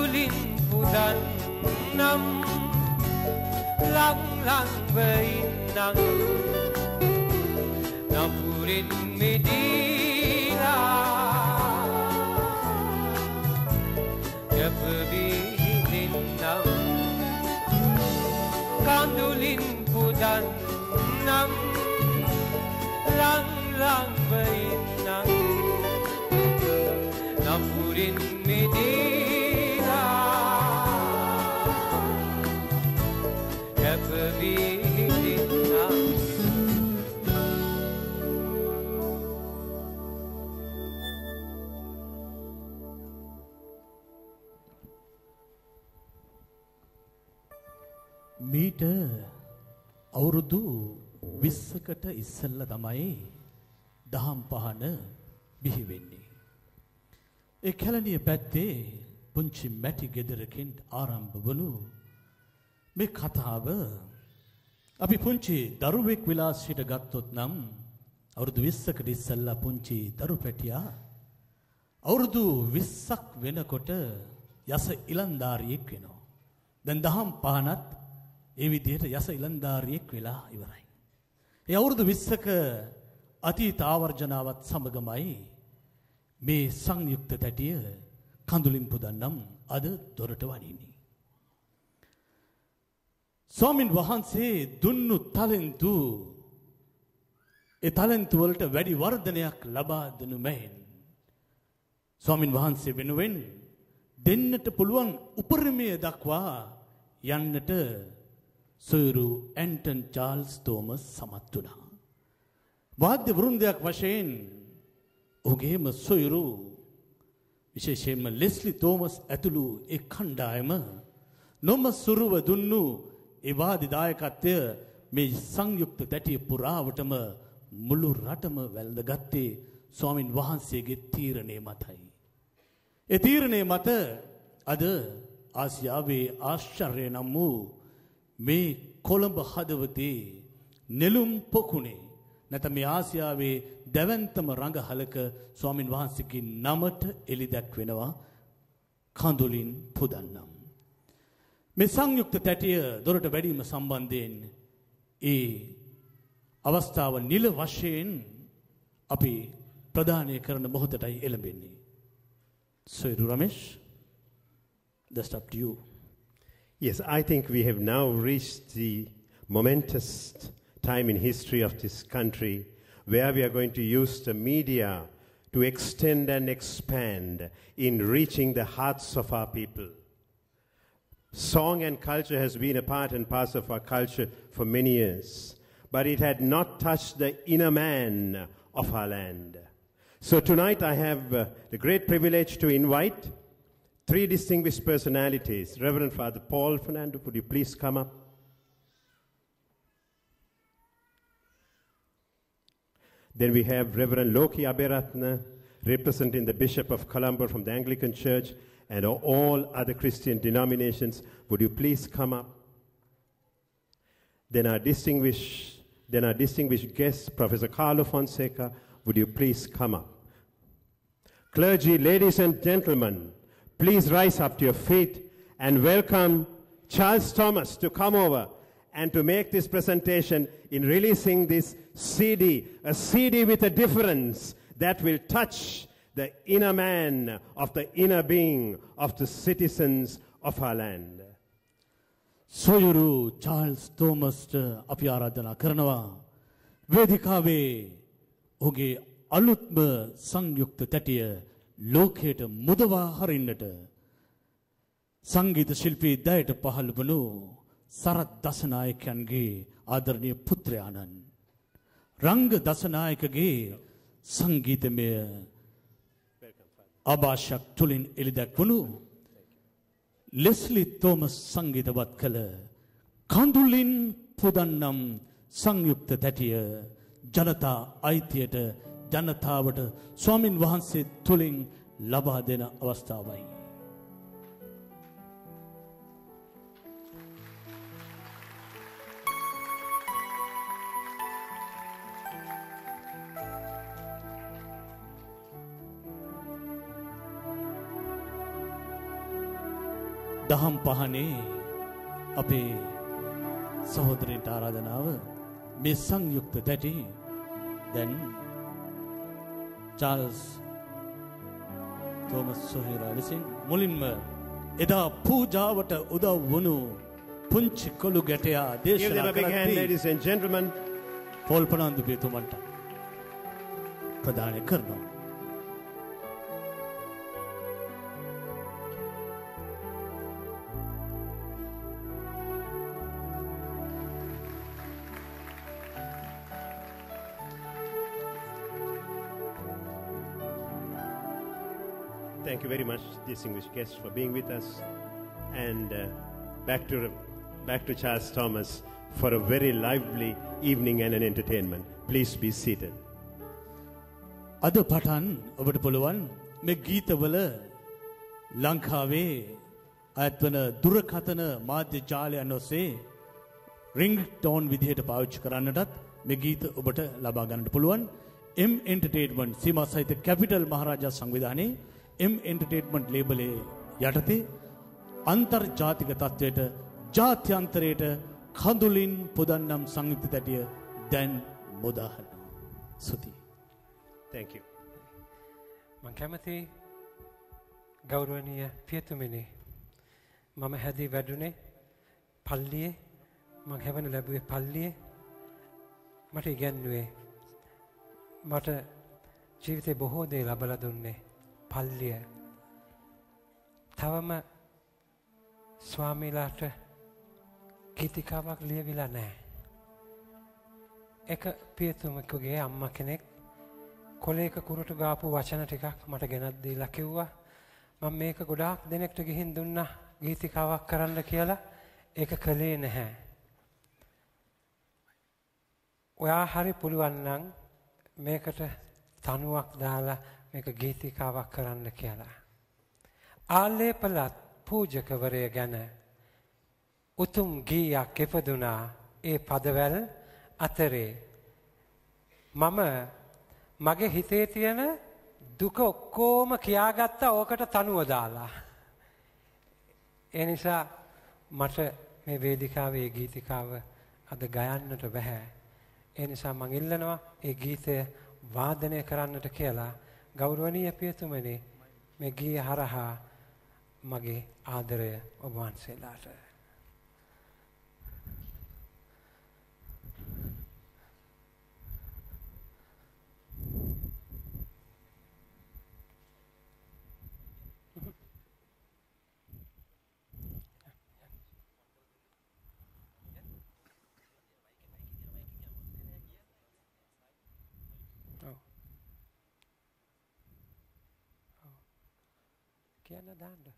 කඳුලින් පුදන්නම් ලං ලංව ඉන්නම් නපුරින් මිදීලා යපවී හිඳින්නම් කඳුලින් පුදන්නම් ලං ලංව ඉන්නම් නපුරින් මිදීලා යපවී හිඳින්නම් මීට අවුරුදු 20කට ඉස්සෙල්ලා තමයි දහම් පහන බිහි වෙන්නේ. ඒ කැලණිය පැත්තේ පුංචි මැටි ගෙදරකින් ආරම්භ වුණු මේ කතාව අපි පුංචි දරුවෙක් වෙලා සිට ගත්තොත් නම් අවුරුදු 20කට ඉස්සෙල්ලා පුංචි දරු පැටියා අවුරුදු 20ක් වෙනකොට යස ඉලන්දාරියෙක් වෙනවා. දැන් දහම් පහනත් ඒ විදිහට යස ඉලන්දාරියෙක් වෙලා ඉවරයි. ඒ අවුරුදු 20ක අතීත ආවර්ජනාවත් සමගමයි මේ සංයුක්ත තැටිය කඳුලින් පුදන්නම් අද දොරට වඩින්නේ. ස්වාමින් වහන්සේ දුන්නු ටැලන්තු ඒ ටැලන්තු වලට වැඩි වර්ධනයක් ලබා දෙනු මැන් ස්වාමින් වහන්සේ වෙනුවෙන් දෙන්නට පුළුවන් උපරිමය දක්වා යන්නට සොයුරු ඇන්ටන් චාල්ස් තෝමස් සමත් වුණා. වාද්‍ය වෘන්දයක් වශයෙන් ඔහුගේම සොයුරු විශේෂයෙන්ම ලෙස්ලි තෝමස් ඇතුළු ඒ කණ්ඩායම නොමසුරුව දුන්නු ඒ වාද්‍ය දායකත්වය මේ සංයුක්ත තැටිය පුරාවටම මුළු රටම වැළඳගත්තේ ස්වාමින් වහන්සේගේ තීරණය මතයි. ඒ තීරණය මත අද ආසියාවේ ආශ්චර්ය නම් වූ මේ කොළඹ හදවතේ නෙළුම් පොකුණේ නැත්නම් මේ ආසියාවේ දැවැන්තම රඟහලක ස්වාමින් වහන්සේගේ නමට එලි දැක්වෙනවා කඳුලින් පුදන්නම්. මේ සංයුක්ත තැටිය දොරට වැඩිම සම්බන්ධයෙන් ඒ අවස්ථාව නිල වශයෙන් අපි ප්‍රදානය කරන මොහොතටයි එළඹෙන්නේ. Soiru Ramesh, that's up to you. Yes, I think we have now reached the momentous time in history of this country where we are going to use the media to extend and expand in reaching the hearts of our people. Song and culture has been a part and parcel of our culture for many years, but it had not touched the inner man of our land. So tonight I have the great privilege to invite three distinguished personalities. Reverend Father Paul Fernando, would you please come up? Then we have Reverend Loki Aberatna, representing the Bishop of Colombo from the Anglican Church and all other Christian denominations. Would you please come up? Then our distinguished guest, Professor Carlo Fonseca, would you please come up? Clergy, ladies and gentlemen, please rise up to your feet and welcome Charles Thomas to come over and to make this presentation in releasing this CD, a CD with a difference that will touch the inner man of the inner being of the citizens of our land. සොයුරු Charles තෝමස්ට අපි ආරාධනා කරනවා වේදිකාවේ ඔහුගේ අලුත්ම සංයුක්ත තැටිය ලෝකයට මුදවා හරින්නට සංගීත ශිල්පී දයට පහළ වුණු සරත් දසනායකයන්ගේ ආදරණීය පුත්‍රයාණන් රංග දසනායකගේ සංගීතමය ආభాෂයක් තුලින් එළිදැක්වුණු ලෙස්ලි තෝමස් සංගීතවත් කළ කඳුලින් පුදන්නම් සංයුක්ත තැටිය ජනතා අයිතියට ජනතාවට ස්වාමින් වහන්සේ තුලින් ලබා දෙන අවස්ථාවයි. දහම් පහනේ අපේ සහෝදරයන්ට ආරාධනාව මේ සංයුක්ත දැටි දැන් චාල්ස් තෝමස් සොහේරා විසින් මුලින්ම එදා පූජාවට උදව් වුණු පුංචි කොළු ගැටයා දේශනා කරද්දී පොල් පනන්දු පියතුමන්ට ප්‍රදානය කරනවා. Thank you very much, distinguished guests, for being with us. And back to Charles Thomas for a very lively evening and an entertainment. Please be seated. අද පටන් ඔබට පුළුවන් මේ ගීතවල ලංකාවේ අයත්වන දුරකථන මාධ්‍ය ජාලයන් ඔස්සේ රින්ග් ටෝන් විදිහට පාවිච්චි කරන්නටත් මේ ගීත ඔබට ලබා ගන්නට පුළුවන්. M Entertainment සීමා සහිත කැපිටල් මහරජා සංවිධානයේ M Entertainment ලේබලේ යටතේ අන්තර්ජාතික තත්වයට ජාත්‍යන්තරයට කඳුලින් පුදන්නම් සංයුක්ත දැටිය දැන් මුදාහන. සුති. Thank you. මං කැමති ගෞරවනීය පියතුමනි, මම හැදී වැඩුණේ පල්ලියේ, මං හැවන ලැබුවේ පල්ලියේ. මට ඉගැන්නුවේ, මට ජීවිතේ බොහෝ දේ ලබලා දුන්නේ පල්ලිය. තවම ස්වාමීලාට ගීතිකාවක් ලියවිලා නැහැ. එක පියතුමෙකුගේ අම්මා කෙනෙක් කොලේක කුරුටු ගාපු වචන ටිකක් මට ගෙනත් දීලා කිව්වා මම මේක ගොඩාක් දෙනෙක්ට ගිහින් දුන්නා ගීතිකාවක් කරන්න කියලා. ඒක කළේ නැහැ. ඔයා හරි පුළුවන් නම් මේකට තනුවක් දාලා මේක ගීතිකාවක් කරන්න කියලා. ආලේපලත් පූජකවරය ගැන උතුම් ගීයක් ඉපදුනා ඒ පදවැල් අතරේ. මම මගේ හිතේ තියෙන දුක ඔක්කොම කියාගත්තා ඕකට තනුව දාලා. ඒ නිසා මට මේ වේදිකාවේ ගීතිකාව අද ගයන්නට බෑ. ඒ නිසා මං ඉල්ලනවා ඒ ගීතය වාදනය කරන්නට කියලා. ගෞරවනීය පියතුමනි, මේ ගීය හරහා මගේ ආදරය ඔබ වහන්සේලාට. Kiana danda.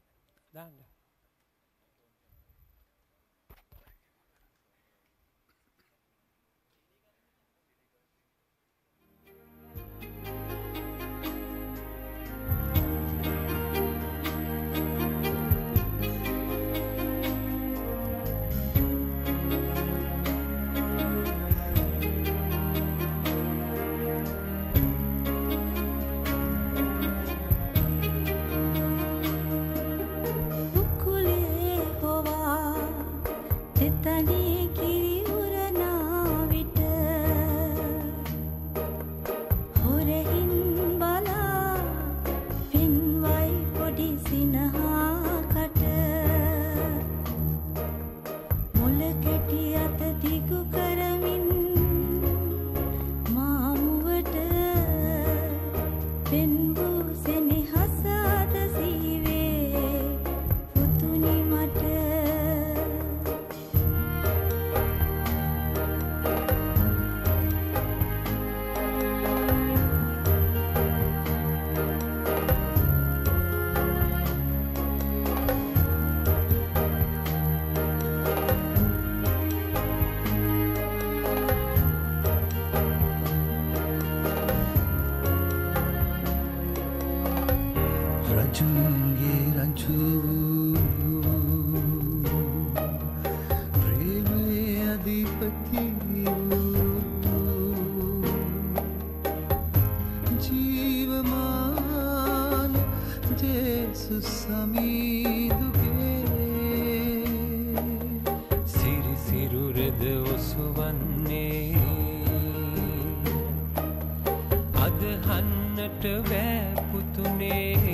හසන්නට බෑ පුතුනේ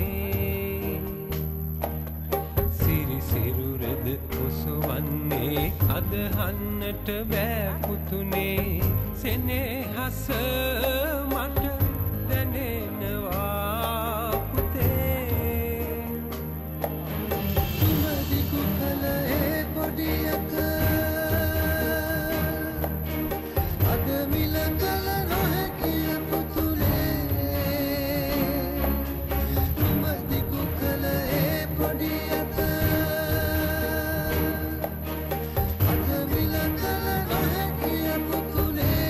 සිරිසිරුරද ඔසවන්නේ අදහන්නට බෑ පුතුනේ සෙනෙහස මට දැනෙනවා පුතේ තුඹදිකු කල ඒ පොඩියක අද මිලකල නොහැකිය පුතුලේ තුඹදිකු කල ඒ පොඩියක අද මිලකල නොහැකිය පුතුලේ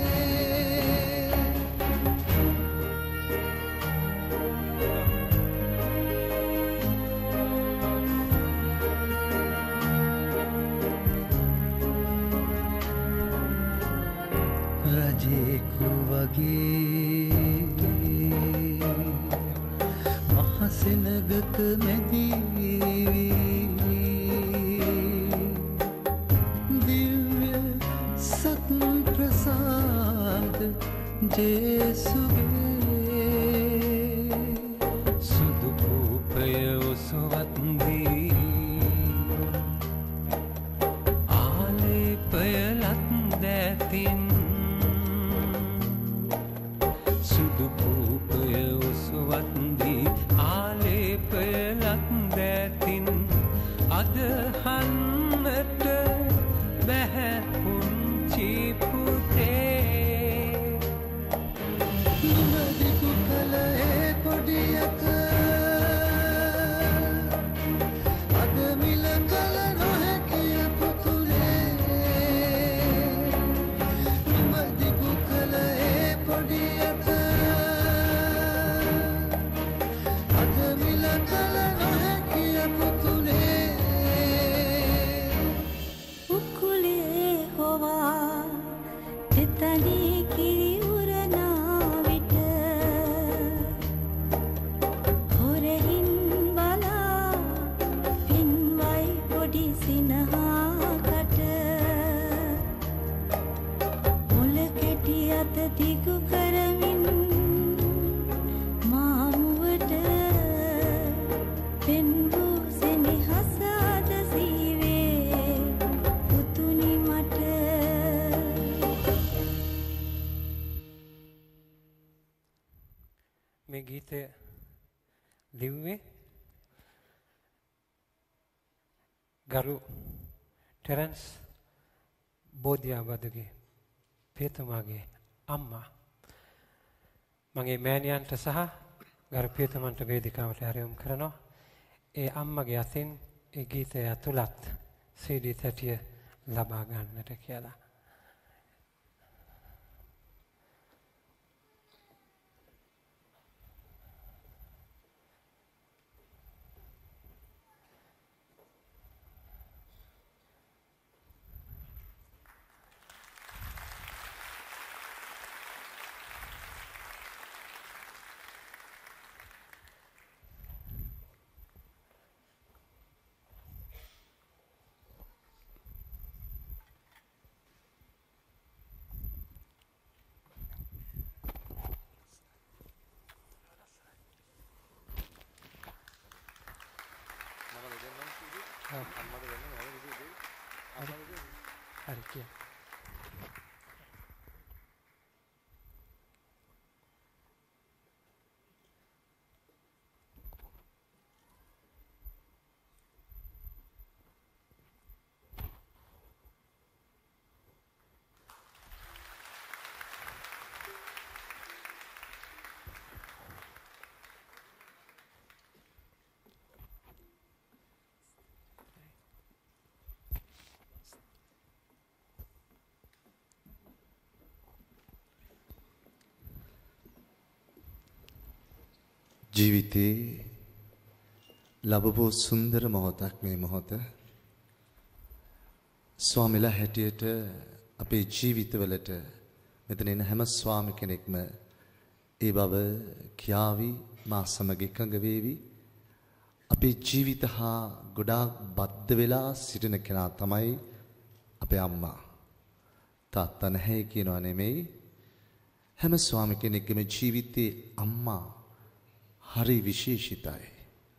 රජෙකු වගේ මහසෙනගක මැදී දිව්‍ය සත් ප්‍රසාද ජේසුගේ සුදු කූපය ඔසවත්දී ආලේපය ලත් දැතින් සුදු කූපය ඔසවත්දී ආලේපය ලත් දැතින් අදහන්නට බැහැ පුංචි පුතේ තුඹදිකු කල ඒ පොඩියක අද මිලකල නොහැකිය පුතුලේ තුඹදිකු කල ඒ පොඩියක අද මිලකල නොහැකිය පුතුලේ උකුලේ හොවා එතනී කිරි උරනා විට හොරෙහින් බලා පින්වයි පොඩි සිනහකට මුල කෙටි අත දිගු කරමින් මාමුවට පෙන්වූ සෙනෙහස අද සීවේ පුතුනි මට මේ ගීතය ලිව්වේ ගරු ටෙරන්ස් බෝධියාබදගේ පියතුමාගේ අම්මා මගේ මෑණියන්ට සහ ගරු පියතුමන්ට වේදිකාවට ආරයුම් කරනවා ඒ අම්මගේ අතින් ඒ ගීතය ඇතුළත් CD තැටිය ලබා ගන්නට කියලා හරි කියන්න. ජීවිතේ ලැබපු සුන්දර මොහොතක් මේ මොහොත ස්වාමිලා හැටියට අපේ ජීවිතවලට මෙතන එන හැම ස්වාමි කෙනෙක්ම ඒ බව කියාවි මා සමග එකඟ වේවි අපේ ජීවිත හා ගොඩාක් බද්ධ වෙලා සිටින කෙනා තමයි අපේ අම්මා තාත්තා නැහැ කියනවා නෙමෙයි හැම ස්වාමි කෙනෙක්ගේම ජීවිතේ අම්මා හරි විශේෂිතයි.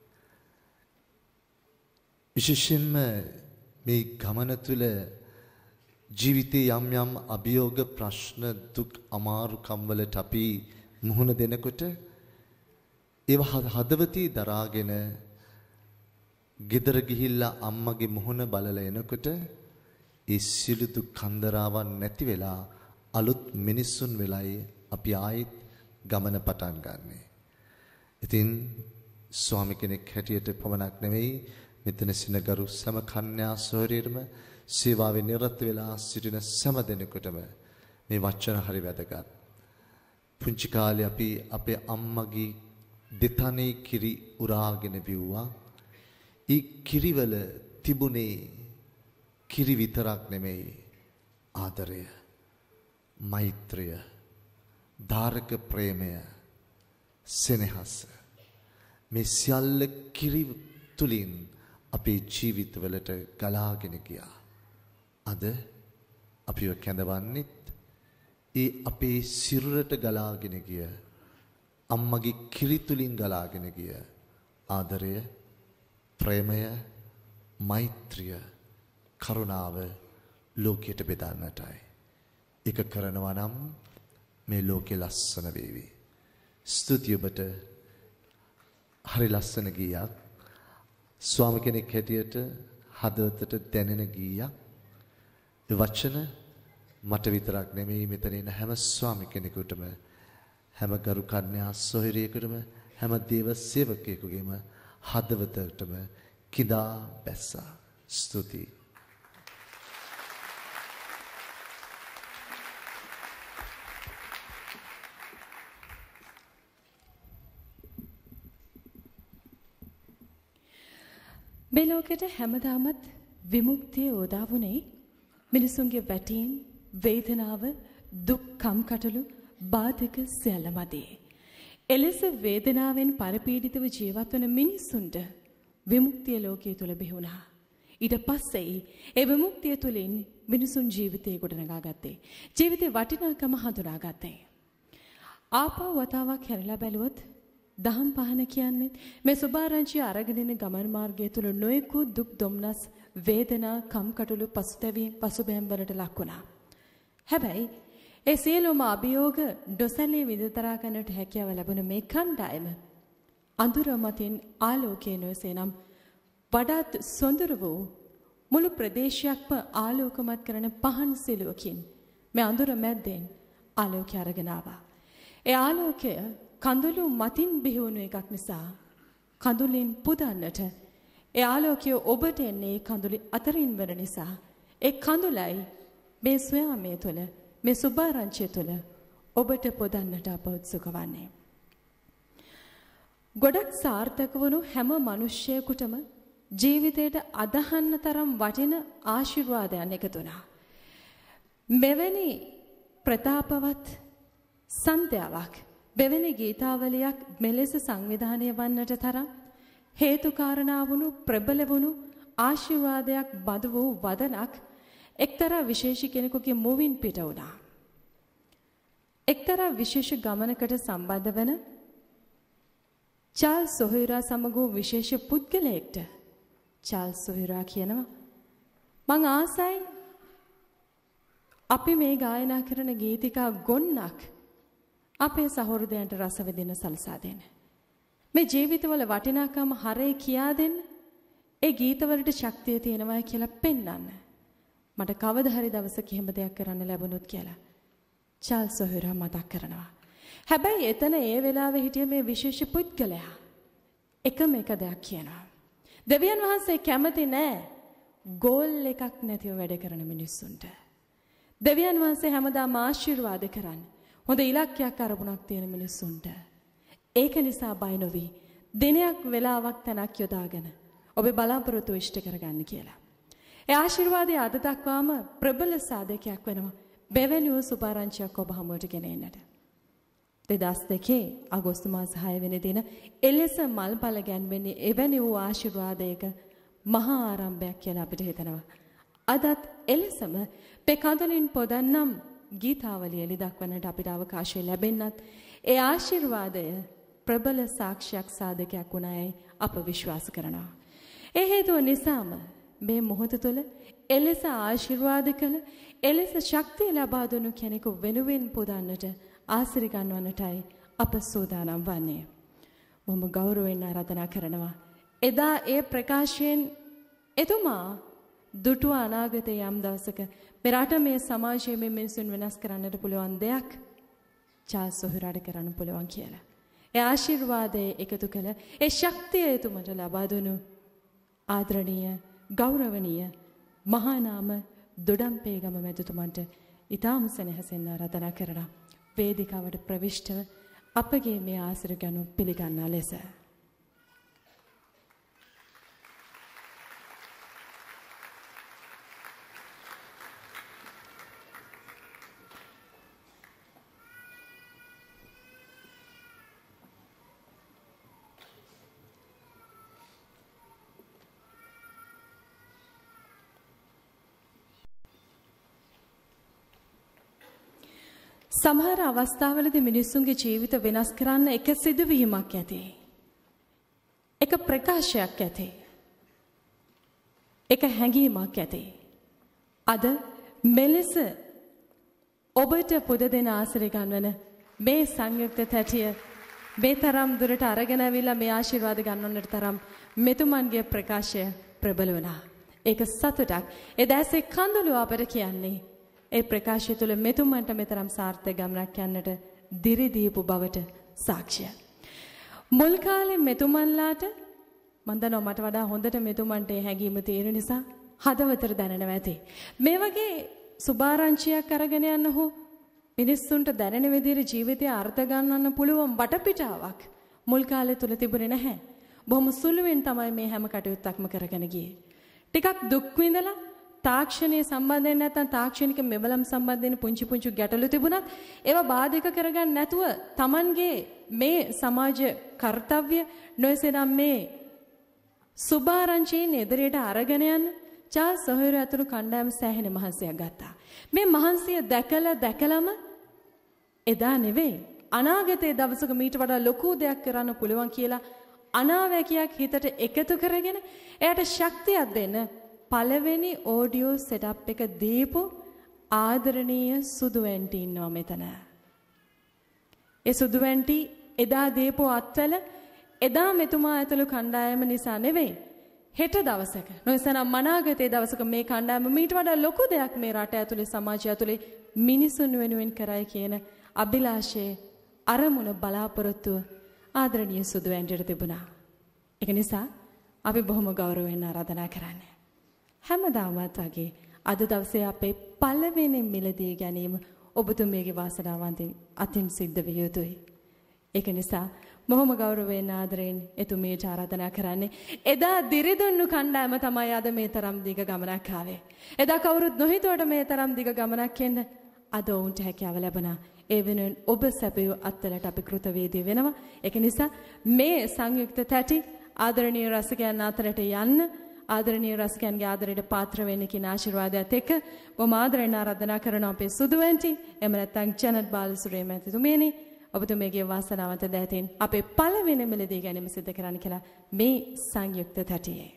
විශේෂයෙන්ම මේ ගමන තුළ ජීවිතේ යම් යම් අභියෝග ප්‍රශ්න දුක් අමාරුකම් වලට අපි මුහුණ දෙනකොට ඒව හදවතේ දරාගෙන ගෙදර ගිහිල්ලා අම්මගේ මුහුණ බලලා එනකොට ඒ සියලු දුක් කන්දරාවන් නැති වෙලා අලුත් මිනිසුන් වෙලයි අපි ආයෙත් ගමන පටන් ගන්නෙ. ඉතින් ස්වාමි කෙනෙක් හැටියට පමණක් නෙවෙයි මෙතන සිනගරු සම කන්‍යා සෝරියර්ම සේවාවේ නිරත වෙලා සිටින සෑම දෙනෙකුටම මේ වචන හරි වැදගත්. පුංචි කාලේ අපි අපේ අම්මගේ දෙතනේ කිරි උරාගෙන බිව්වා. ඒ කිරිවල තිබුණේ කිරි විතරක් නෙමෙයි ආදරය, මෛත්‍රිය, ධාරක ප්‍රේමය, සෙනෙහස. මේ සියල්ල කිරි තුලින් අපේ ජීවිතවලට ගලාගෙන ගියා. අද අපිව කැඳවන්නෙත් ඒ අපේ සිරුරට ගලාගෙන ගිය අම්මගේ කිරි තුලින් ගලාගෙන ගිය ආදරය, ප්‍රේමය, මෛත්‍රිය, කරුණාව ලෝකයට බෙදන්නටයි. ඒක කරනවා නම් මේ ලෝකේ ලස්සන වේවි. ස්තුතිය ඔබට. හරි ලස්සන ගීයක්. ස්වාමි කෙනෙක් හැටියට හදවතට දැනෙන ගීයක්. ඒ වචන මට විතරක් නෙමෙයි මෙතන ඉන්න හැම ස්වාමි කෙනෙකුටම, හැම ගරු කන්‍යා සොහිරියෙකුටම, හැම දේව සේවකයෙකුගේම හදවතටම කිදා බැස්සා. ස්තුතියි. මේ ලෝකෙට හැමදාමත් විමුක්තිය උදාවුනේ මිනිසුන්ගේ වැටීම්, වේදනාව, දුක්, කම්කටොළු, බාධක සියල්ල මැදේ. එලෙස වේදනාවෙන් පරපීඩිතව ජීවත් වන මිනිසුන්ට විමුක්තිය ලෝකයේ තුල බිහුණා. ඊට පස්සේ ඒ විමුක්තිය තුලින් මිනිසුන් ජීවිතේ ගොඩනගා ගත්තේ. ජීවිතේ වටිනාකම හඳුනාගත්තේ. ආපහු වතාවක් හැරලා බැලුවොත් දහම් පහන කියන්නේ මේ සුභාරංචිය අරගෙන යන ගමන් මාර්ගය තුල නොයෙකුත් දුක් දුම්නස් වේදනා කම්කටොළු පසුතැවීම් පසුබෑම් වලට ලක් වුණා. හැබැයි ඒ සියලුම අභියෝග දොසලේ විදතරා ගන්නට හැකියාව ලැබුණ මේ කණ්ඩායම අඳුර මතින් ආලෝකයේ නොසේනම් වඩාත් සොඳුරු වූ මුළු ප්‍රදේශයක්ම ආලෝකමත් කරන පහන් සිලුවකින් මේ අඳුර මැද්දෙන් ආලෝකය අරගෙන ආවා. ඒ ආලෝකය කඳුළු මතින් බිහිවුණු එකක් නිසා කඳුලින් පුදන්නට ඒ ආලෝකය ඔබට එන්නේ කඳුලි අතරින් වන නිසා ඒ කඳුලයි මේ සොයාමේ තුළ මේ සුභාරංචිය තුළ ඔබට පොදන්නට අප උත්සුක වන්නේ. ගොඩක් සාර්ථක වුණු හැම මිනිස්සෙකුටම ජීවිතයට අදහන්න තරම් වටින ආශිර්වාදයන් එකතු වුණා. මෙවැනි ප්‍රතාපවත් සන්ධ්‍යාවක්, මෙවැනි ගීතාවලියක් මෙලෙස සංවිධානය වන්නට තරම් හේතු කාරණා වුණු ප්‍රබල වුණු ආශිර්වාදයක් බඳ වූ වදනක් එක්තරා විශේෂ කෙනෙකුගේ මුවින් පිට වුණා. එක්තරා විශේෂ ගමනකට සම්බන්ධ වන චාල්ස් සොහොයුරා සමග විශේෂ පුද්ගලයෙක්ට චාල්ස් සොහොයුරා කියනවා, මං ආසයි අපි මේ ගායනා කරන ගීතිකා ගොන්නක් අපේ සහෘදයන්ට රස විඳින්න සලසා දෙන්න. මේ ජීවිතවල වටිනාකම හරේ කියා දෙන්න. ඒ ගීතවලට ශක්තිය තියෙනවා කියලා පෙන්වන්න. මට කවදා හරි දවසක එහෙම දෙයක් කරන්න ලැබුණොත් කියලා චාල්ස් සොහොයුරා මතක් කරනවා. හැබැයි එතන ඒ වෙලාවේ හිටිය මේ විශේෂ පුද්ගලයා එකම එක දෙයක් කියනවා. දෙවියන් වහන්සේ කැමති නෑ ගෝල් එකක් නැතිව වැඩ කරන මිනිස්සුන්ට. දෙවියන් වහන්සේ හැමදාම ආශිර්වාද කරන්නේ හොඳ ඉලක්කයක් අරමුණක් තියෙන මිනිස්සුන්ට. ඒක නිසා බය නොවි දිනයක් වෙලාවක් තැනක් යොදාගෙන ඔබේ බලාපොරොත්තු ඉෂ්ට කරගන්න කියලා. ඒ ආශිර්වාදය අද දක්වාම ප්‍රබල සාධකයක් වෙනවා. බෙවැනි වූ සුභාරංචියක් ඔබ හමුවට ගෙන එන්නට. 2002 අගෝස්තු මාස 6 වෙනි දින එලෙස මල්පල ගැන්වෙන්නේ එවැනි වූ ආශිර්වාදයක මහා ආරම්භයක් කියලා අපිට හිතෙනවා. අදත් එලෙසම පෙකඳලින් පොදන්නම් ගීතාවලිය එළි දක්වන්නට අපිට අවකාශය ලැබෙන්නත් ඒ ආශිර්වාදය ප්‍රබල සාක්ෂියක් සාධකයක් වුණායයි අප විශ්වාස කරනවා. ඒ හේතුව නිසාම මේ මොහොත තුළ එලෙස ආශිර්වාද කළ එලෙස ශක්තිය ලබා දුණු කෙනෙකු වෙනුවෙන් පුදන්නට ආශිර්වාද ගන්නවන්නටයි අප සූදානම් වන්නේ. මම ගෞරවයෙන් ආරාධනා කරනවා. එදා ඒ ප්‍රකාශයෙන් එතුමා දුටුව අනාගතයේ යම් දවසක මේ රට මේ සමාජයේ මේ මිනිසුන් වෙනස් කරන්නට පුළුවන් දෙයක් චාල්ස් සොහොයුරාට කරන්න පුළුවන් කියලා. ඒ ආශිර්වාදයේ එකතු කළ ඒ ශක්තිය එතුමට ලබා දුණු ආදරණීය ගෞරවනීය මහා නාම දොඩම්පේගම මැතිතුමන්ට ඊටාම සෙනෙහසෙන් ආරාධනා කරනවා. වේදිකාවට ප්‍රවිෂ්ඨව අපගේ මේ ආශිර්වාද ගනු පිළිගන්නා ලෙස සමහර අවස්ථාවලදී මිනිස්සුන්ගේ ජීවිත වෙනස් කරන්න එක සිදුවීමක් ඇති. එක ප්‍රකාශයක් ඇති. එක හැඟීමක් ඇති. අද මෙලෙස ඔබට පුද දෙන ආශ්‍රය ගන්නවන මේ සංයුක්ත තැටිය මේ තරම් දුරට අරගෙන ඇවිල්ලා මේ ආශිර්වාද ගන්නවන්නට තරම් මෙතුමන්ගේ ප්‍රකාශය ප්‍රබල වුණා. ඒක සතුටක්. ඒ දැසේ කඳුළු අපට කියන්නේ ඒ ප්‍රකාශය තුළ මෙතුමන්ට මෙතරම් සාර්ථක ගමනක් යන්නට දිරි දීපු බවට සාක්ෂිය. මුල් කාලේ මෙතුමන්ලාට මම දන්නවා මට වඩා හොඳට මෙතුමන්ට ඒ හැඟීම තේරෙන නිසා හදවතට දැනෙනවා ඇති. මේ වගේ සුභාරංචියක් අරගෙන යන්න හෝ මිනිස්සුන්ට දැනෙන විදිහට ජීවිතය අර්ථ ගන්නන්න පුළුවන් වටපිටාවක් මුල් කාලේ තුල තිබුණේ නැහැ. බොහොම සුළුවෙන් තමයි මේ හැම කටයුත්තක්ම කරගෙන ගියේ. ටිකක් දුක් විඳලා තාක්ෂණයේ සම්බන්ධයෙන් නැත්නම් තාක්ෂණික මෙවලම් සම්බන්ධයෙන් පුංචි පුංචි ගැටලු තිබුණත් ඒවා බාධක කරගන්න නැතුව Tamanගේ මේ සමාජ කාර්යය නොයසනම් මේ සුභාරංචියෙන් ඉදිරියට අරගෙන යන්න චාල්ස් සොහොයුරා ඇතුළු කණ්ඩායම සෑහෙන මහන්සියක් ගත්තා. මේ මහන්සිය දැකලම එදා නෙවෙයි අනාගතයේ දවසක මීට වඩා ලොකු දෙයක් කරන්න පුළුවන් කියලා අනාවැකියක් හිතට එකතු කරගෙන එයාට ශක්තියක් දෙන්න පළවෙනි ඔඩියෝ සෙටප් එක දීපු ආදරණීය සුදු ඇන්ටි ඉන්නවා මෙතන. ඒ සුදු ඇන්ටි එදා දීපු අත්වල එදා මෙතුමා ඇතුළු කණ්ඩායම නිසා නෙවෙයි. හෙට දවසක නොයසනම් අනාගතයේ දවසක මේ කණ්ඩායම මීට වඩා ලොකු දෙයක් මේ රට ඇතුලේ සමාජය ඇතුලේ මිනිසුන් වෙනුවෙන් කරයි කියන අභිලාෂයේ අරමුණ බලාපොරොත්තුව ආදරණීය සුදු ඇන්ටිට තිබුණා. ඒක නිසා අපි බොහොම ගෞරවයෙන් ආරාධනා කරන්නේ. හැමදාමත් වගේ අද දවසේ අපේ පළවෙනි මිලදී ගැනීම ඔබතුමියගේ වාසනාවන්තයෙන් අතින් සිද්ධ විය යුතුයි. ඒක නිසා බොහොම ගෞරවයෙන් ආදරයෙන් එතුමියට ආරාධනා කරන්නේ. එදා දිරිදුන්නු කණ්ඩායම තමයි අද මේ තරම් දිග ගමනක් ආවේ. එදා කවුරුත් නොහිතුවට මේ තරම් දිග ගමනක් යන්න අද ඔවුන්ට හැකියාව ලැබුණා. ඒ වෙනුවෙන් ඔබ සැපයූ අත්වලට අපි කෘතවේදී වෙනවා. ඒක නිසා මේ සංයුක්ත තැටි ආදරණීය රසිකයන් අතරට යන්න ආදරණීය රසිකයන්ගේ ආදරයට පාත්‍ර වෙන්න කියන ආශිර්වාදයත් එක්ක බොහොම ආදරෙන් ආරාධනා කරනවා අපේ සුදු ඇන්ටි එහෙම නැත්නම් ජනත් බාලසුරේ මැතිතුමියනි ඔබතුමියගේ වාසනාවන්ත දෑතින් අපේ පළවෙනි මෙලදී ගැනීම සිදු කරන්න කියලා මේ සංයුක්ත තැටියේ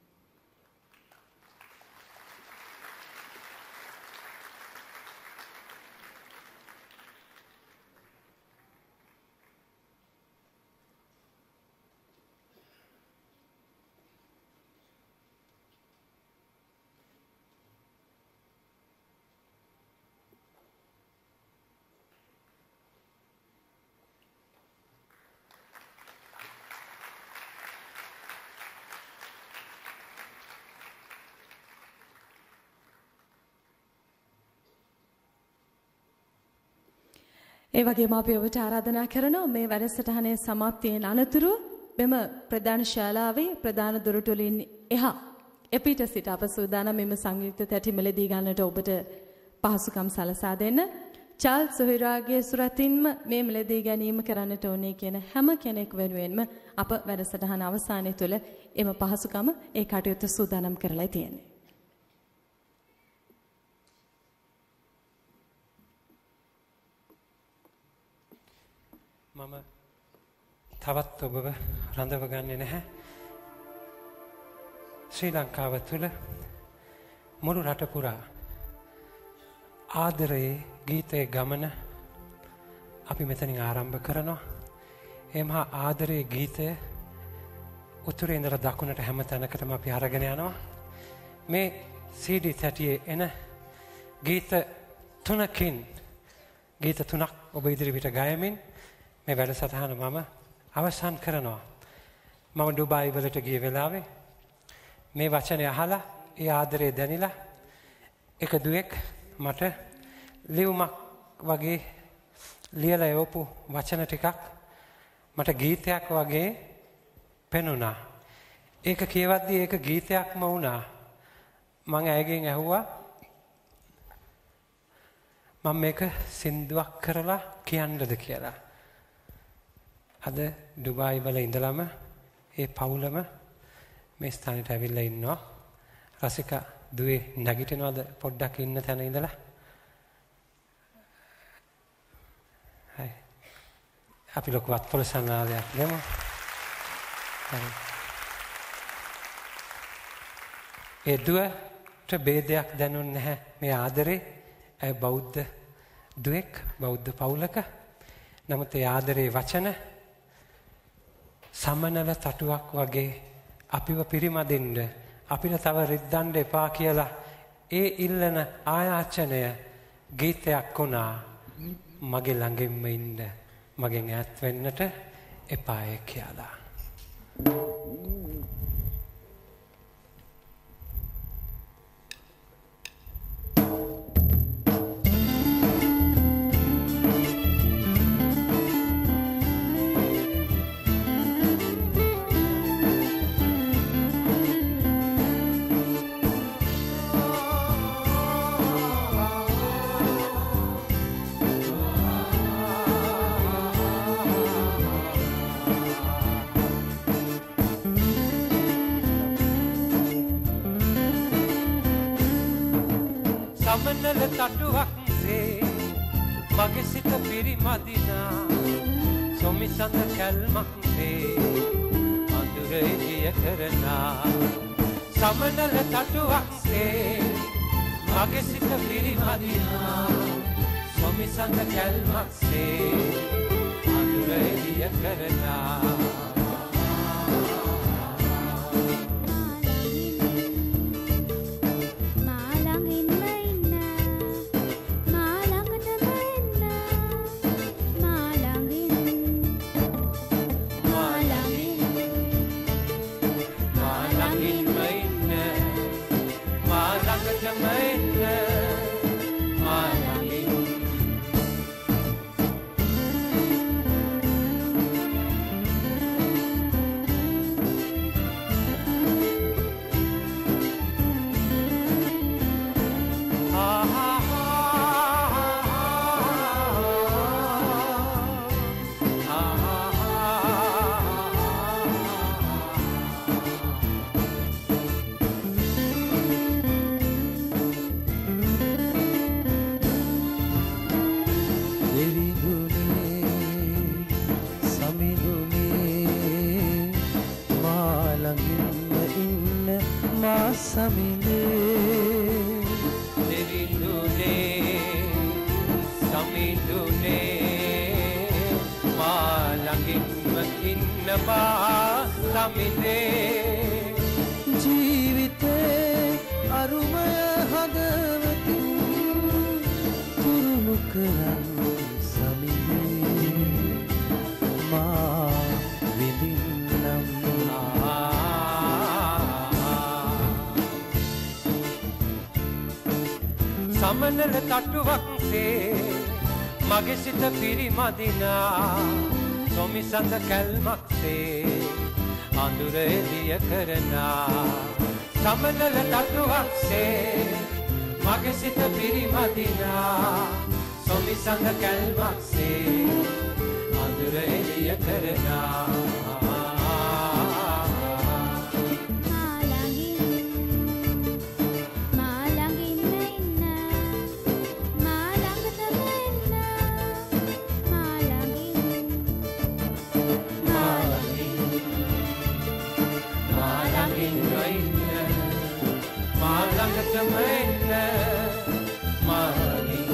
ඒ වගේම අපි ඔබට ආරාධනා කරනවා මේ වැඩසටහනේ සමාප්තියෙන් අනතුරු මෙම ප්‍රධාන ශාලාවේ ප්‍රධාන දොරටු වලින් එහා එපිට සිට අප සූදානම් මෙම සංයුක්ත තැටි මෙලදී ගන්නට ඔබට පහසුකම් සලසා දෙන්න. චාල්ස් සොහොයුරාගේ සුරතින්ම මේ මෙලදී ගැනීම කරන්නට ඕනේ කියන හැම කෙනෙක් වෙනුවෙන්ම අප වැඩසටහන අවසානයේ තුල එම පහසුකම ඒ කටයුත්ත සූදානම් කරලා තියෙන්නේ. මම තවත් ඔබව රඳව ගන්නේ නැහැ. ශ්‍රී ලංකාව තුළ මුළු රට පුරා ආදරයේ ගීතයේ ගමන අපි මෙතනින් ආරම්භ කරනවා. ඒ මහා ආදරයේ ගීතය උතුරේ ඉඳලා දකුණට හැම තැනකටම අපි අරගෙන යනවා. මේ CD තැටියේ එන ගීත තුනකින් ගීත තුනක් ඔබ ඉදිරියට ගයමින් මේ වැඩසටහන මම අවසන් කරනවා. මම ඩුබායි වලට ගිය වෙලාවේ මේ වචනේ අහලා ඒ ආදරේ දැනිලා එක දුවෙක් මට ලියුමක් වගේ ලියලා එවපු වචන ටිකක් මට ගීතයක් වගේ පෙනුණා. ඒක කියවද්දී ඒක ගීතයක්ම වුණා. මම ඇයගෙන් ඇහුවා මම මේක සින්දුවක් කරලා කියන්නද කියලා. අද ඩුබායි වල ඉඳලම ඒ පවුලම මේ ස්ථානෙට ඇවිල්ලා ඉන්නවා. රසික දුවේ නැගිටිනවද පොඩ්ඩක් ඉන්න තැන ඉඳලා? හයි. අපි ලොකු අත්පොළ සංගායනයක් දෙමු. හරි. ඒ දුවට බේදයක් දැනුන්නේ නැහැ මේ ආදරේ. ඇය බෞද්ධ දුවෙක්, බෞද්ධ පවුලක. නමුත් ඒ ආදරේ වචන සමනල තටුවක් වගේ අපිව පිරිමදින්න, අපිට තව රිද්දන්න එපා කියලා ඒ ඉල්ලන ආයාචනය ගීතයක් වුණා. මගේ ළඟින්ම ඉන්න, මගෙන් ඈත් වෙන්නට එපාය කියලා. සමනල තටුවක් සේ මගේ සිත පිරිමදිනා සොමිසඳ කැල්මක් සේ අඳුර එළිය කරනා සමනල තටුවක් සේ මගේ සිත පිරිමදිනා සොමිසඳ කැල්මක් සේ අඳුර එළිය කරනා ජීවිතේ අරුමය හදවතින් තුරුණු කරන් සමිඳේ මා විඳින්නම් සමනල තටුවක් සේ මගේ සිත පිරිමදිනා සොමිසඳ කැල්මක් සේ අඳුර එළිය කරනා සමනල තටුවක් සේ මගේ සිත පිරිමදිනා සොමිසඳ කැල්මක් සේ අඳුර එළිය කරනා ළඟටම එන්න මාළඟින්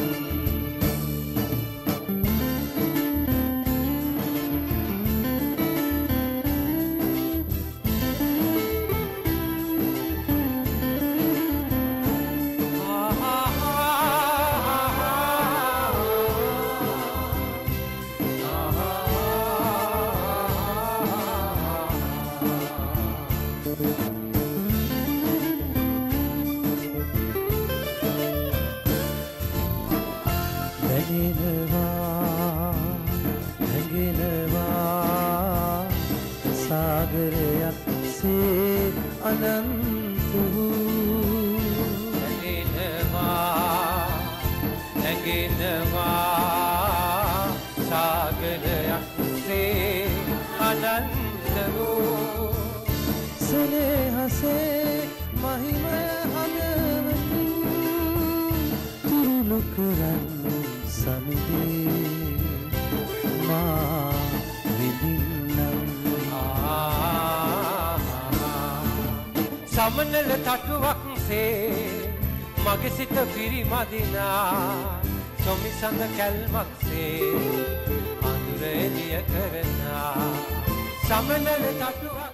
සමනල තටුවක්සේ මගේ සිත පිරිමදිනා සොමිසඳ කැල්මක්සේ අඳුර එළිය කරනා සමනල තටුවක්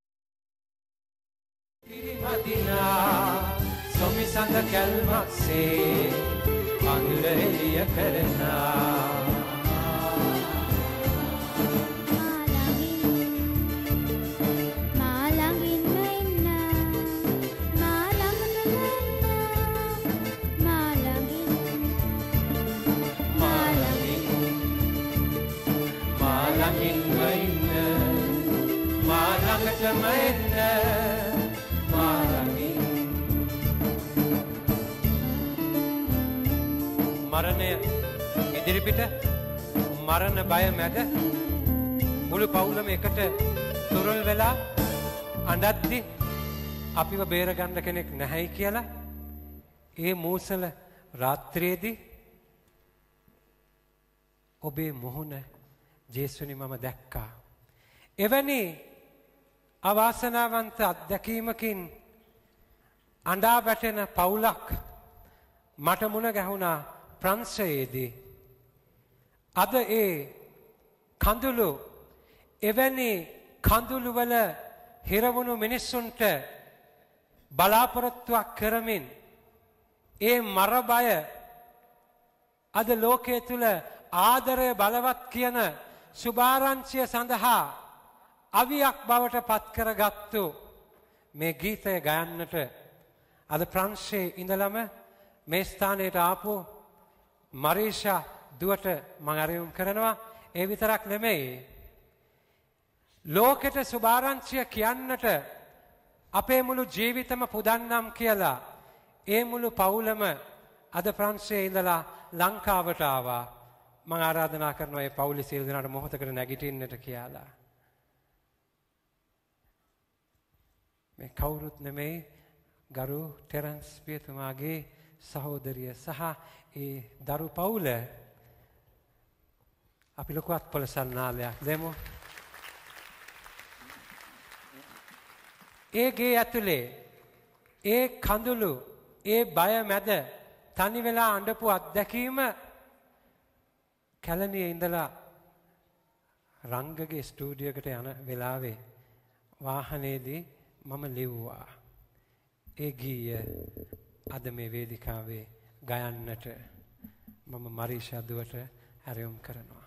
පිරිමදිනා සොමිසඳ කැල්මක්සේ අඳුර එළිය කරනා මරණය ඉදිරිපිට මරණ බය මැද මුළු පවුලම එකට තුරල් වෙලා අඬද්දි අපිව බේරගන්න කෙනෙක් නැහැයි කියලා ඒ මූසල රාත්‍රියේදී ඔබේ මුහුණ ජේසුනි මම දැක්කා. එවැනි අවාසනාවන්ත අත්දැකීමකින් අඬා වැටෙන පවුලක් මට මුණ ගැහුණා ප්‍රංශයේදී. අද ඒ කඳුළු එවැනි කඳුළු වල හිරවුණු මිනිස්සුන්ට බලාපොරොත්තුවක් කරමින් ඒ මරබය අද ලෝකයේ තුල ආදරය බලවත් කියන සුභාරංචිය සඳහා අවියක් බවට පත් කරගත්තු මේ ගීතය ගයන්නට අද ප්‍රංශයේ ඉඳලම මේ ස්ථානයට ආපු මරීෂා දුවට මම ආරයුම් කරනවා. ඒ විතරක් නෙමෙයි ලෝකෙට සුභාරංචිය කියන්නට අපේ මුළු ජීවිතම පුදන්නම් කියලා ඒ මුළු පවුලම අද ප්‍රංශයේ ඉඳලා ලංකාවට ආවා. මම ආරාධනා කරනවා මේ පවුලේ සියලු දෙනාට මොහොතකට නැගිටින්නට කියලා. මේ කවුරුත් නෙමෙයි ගරු ටෙරන්ස් පියතුමාගේ සහෝදරිය සහ ඒ දරු පවුල අපි ලොකු අත්පොළ සන්නාලයක් දෙමු. ඒ ගේ ඇතුලේ ඒ කඳුළු ඒ බය මැද තනි වෙලා අඬපු අත්දැකීම කැලණියේ ඉඳලා රංගගේ ස්ටුඩියෝ එකට යන වෙලාවේ වාහනේදී මම ලිව්වා. ඒ ගීය අද මේ වේදිකාවේ ගයන්නට මම මරීෂා දුවට ආරයුම් කරනවා.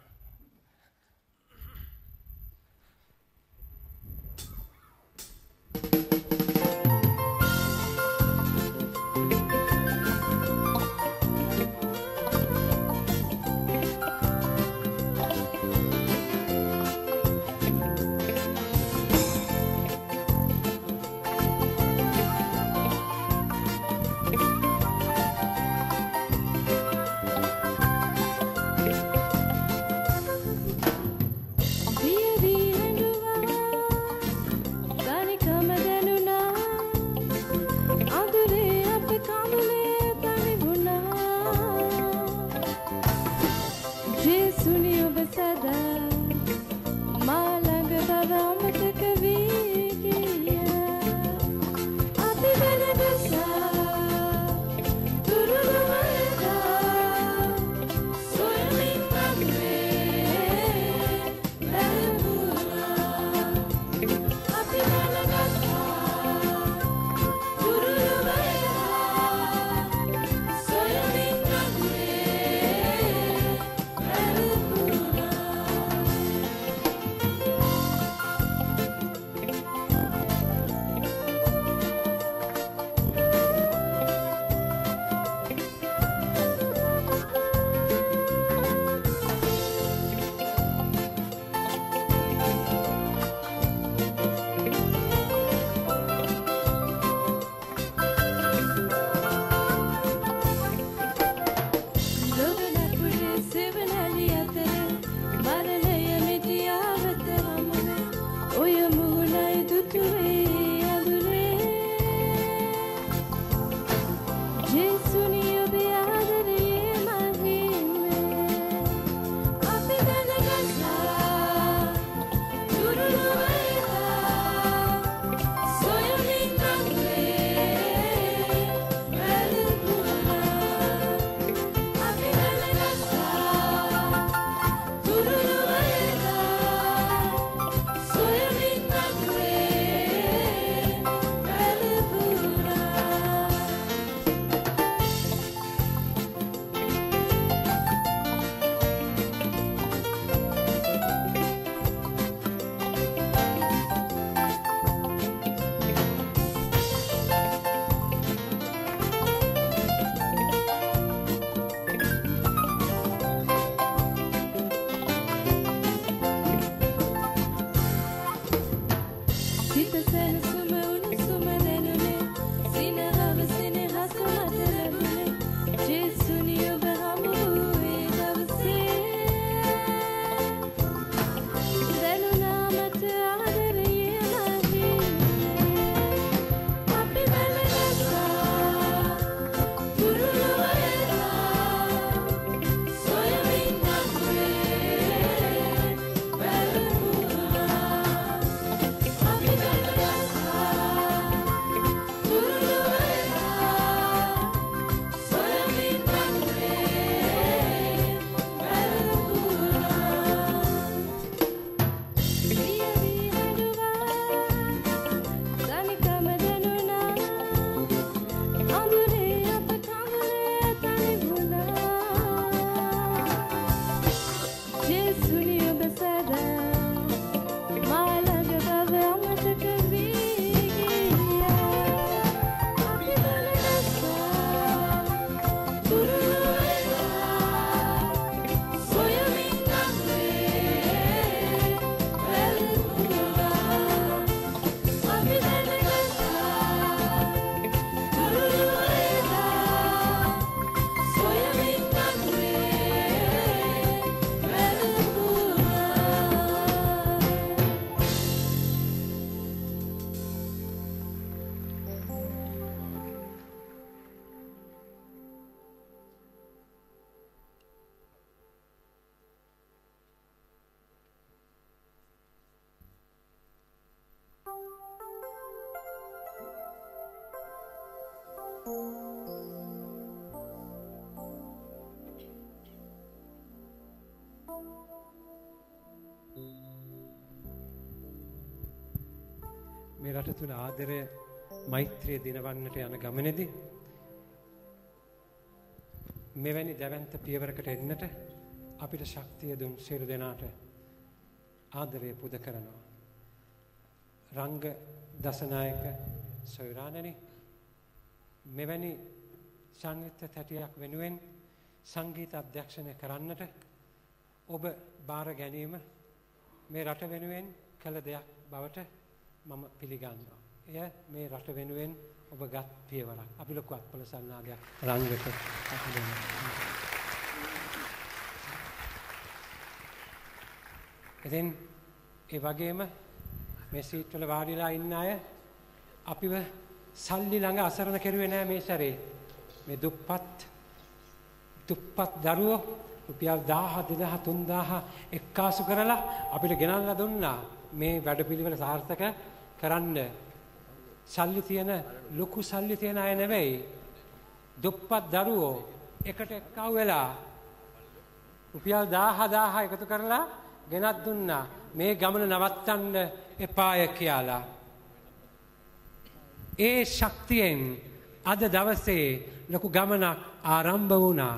මේ රට තුල ආදරය මෛත්‍රිය දිනවන්නට යන ගමනේදී මෙවැනි දැවැන්ත පියවරකට එන්නට අපිට ශක්තිය දුන් සියලු දෙනාට ආදරය පුද කරනවා. රංග දසනායක සොයුරාණනි මෙවැනි සංගීත තැටියක් වෙනුවෙන් සංගීත අධ්‍යක්ෂණය කරන්නට ඔබ බාර ගැනීම මේ රට වෙනුවෙන් කළ දෙයක් බවට මම පිළිගන්නවා. එය මේ රට වෙනුවෙන් ඔබ ගත් පියවරක්. අපි ලොකු අත්පොළ සන්නාදයක් රංගට අපි දෙනවා. ඉතින් ඒ වගේම මේ සීට් වල වාඩිලා ඉන්න අය අපිව සල්ලි ළඟ අසරණ කෙරුවේ නෑ මේ සැරේ. මේ දුප්පත් දරුවෝ රුපියල් 1000 2000 3000 එක්කාසු කරලා අපිට ගෙනල්ලා දුන්නා මේ වැඩපිළිවෙල සාර්ථක කරන්න. සල්ලි තියෙන ලොකු සල්ලි තියෙන අය නෙවෙයි. දුප්පත් දරුවෝ එකට එක්කව වෙලා රුපියල් 1000 එකතු කරලා ගෙනත් දුන්නා මේ ගමන නවත්තන්න එපාය කියලා. ඒ ශක්තියෙන් අද දවසේ ලොකු ගමනක් ආරම්භ වුණා.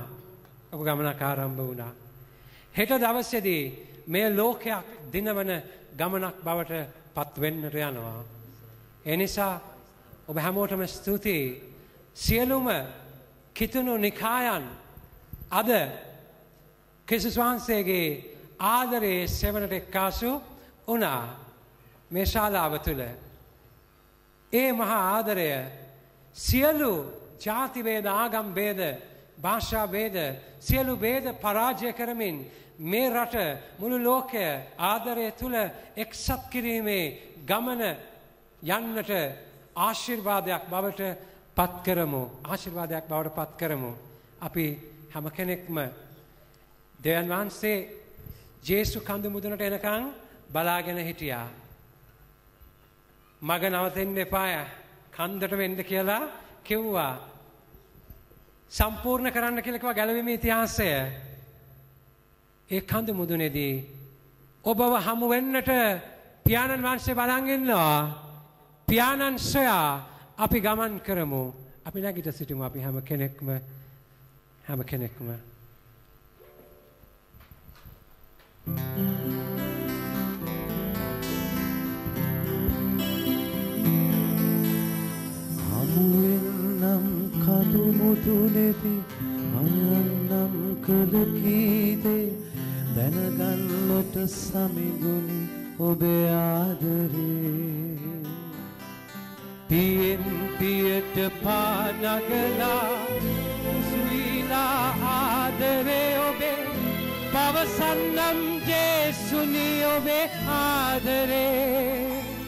හෙට දවසේදී මේ ලෝකයක් දිනවන ගමනක් බවට පත් වෙන්නට යනවා. ඒ නිසා ඔබ හැමෝටම ස්තුතියි. සියලුම කිතුණු නිකායන් අද ක්‍රිස්තුස් වහන්සේගේ ආදරයේ සෙවණට එක්කාසු වුණා මේ ශාලාව තුළ. ඒ මහා ආදරය සියලු ජාති වේද ආගම් වේද භාෂා වේද සියලු වේද පරාජය කරමින් මේ රට මුළු ලෝකය ආදරය තුළ එක්සත් කිරීමේ ගමන යන්නට ආශිර්වාදයක් බවට පත් කරමු. අපි හැම කෙනෙක්ම දෙවියන් වහන්සේ ජේසු කඳු මුදුනට එනකන් බලාගෙන හිටියා. මග නවතින්න එපාය කන්දට වෙන්න කියලා කිව්වා. සම්පූර්ණ කරන්න කියලා කිව්වා ගැලවීමේ ඉතිහාසය. ඒ කඳු මුදුනේදී ඔබව හමු වෙන්නට පියාණන් වහන්සේ බලන් ඉන්නවා. පියාණන් සොයා අපි ගමන් කරමු. අපි නැගිට සිටිමු. අපි හැම කෙනෙක්ම හමුවෙන්නම් කඳු මුදුනේදී අයන්නම් කළ කීදේ දැනගන්නට සමිඳුනි ඔබේ ආදරේ. පියෙන් පියට පානගලා සුවීලා ආදරේ ඔබේ පවසන්නම් ජේසුනි ඔබේ ආදරේ.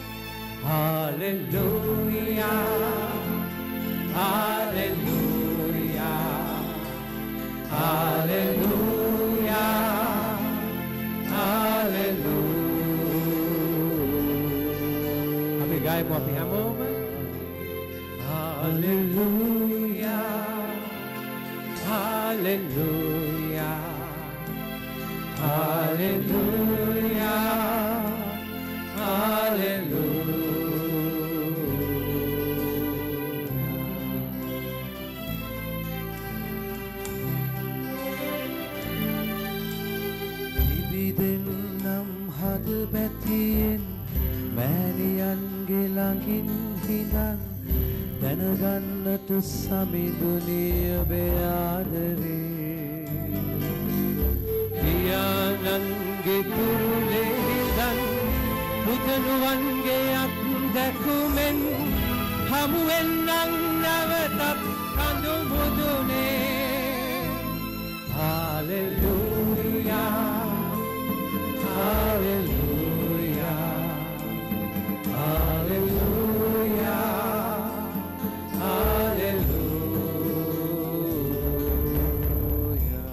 Hallelujah hallelujah hallelujah hallelujah. අපි ගායමු අපි හැමෝම හාලෙලූයා හාලෙලූයා හාලෙලූයා හාලෙලූයා. ඉබිදෙන්නම් හද බැතියෙන් මෑණියන්ගේ ළඟින් හිඳන් දැනගන්නට සමිඳුනි ඔබේ ආදරේ. පියාණන්ගේ කුරුලේ හිඳන් පුතණුවන්ගේ අත් දැකුමෙන් හමුවෙන්නම් නැවතත් කඳු මුදුනේ. Hallelujah hallelujah hallelujah hallelujah.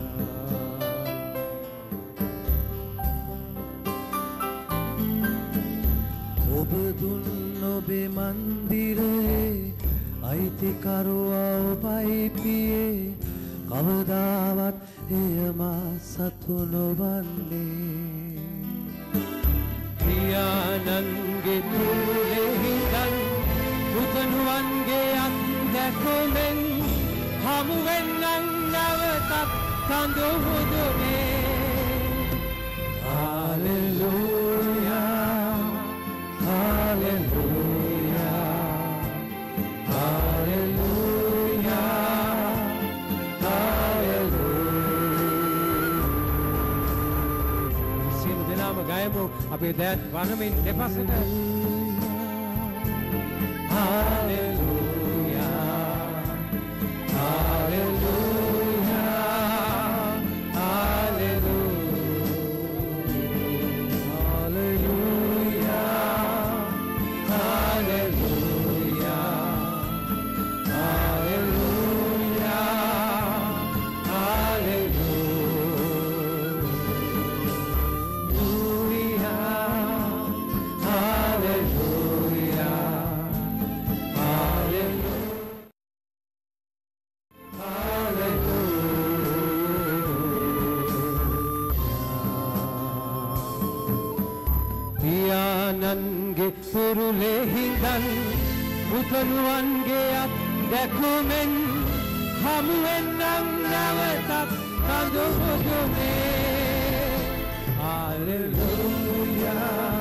ඔබ දුන් ඔබේ මන්දිරේ අයිතිකරුවා ඔබයි පියේ කවදාවත් එය මා සතු නොවන්නේ. පියාණන්ගේ කුලෙහිඳන් පුතණුවන්ගේ අත් දැකුමෙන් හමු වෙන්නම් නැවතත් කඳු මුදුනේ Hallelujah Hallelujah Hallelujah Hallelujah සියලු දෙනාම ගයමු අපේ දෑත් වනමින් දෙපසට Hallelujah Hallelujah පියාණන්ගේ පුරුලෙහිඳන් පුතණුවන්ගේ අත් දැකුමෙන් හමු වෙන්නම් නැවතත් කඳු මුදුනේ Hallelujah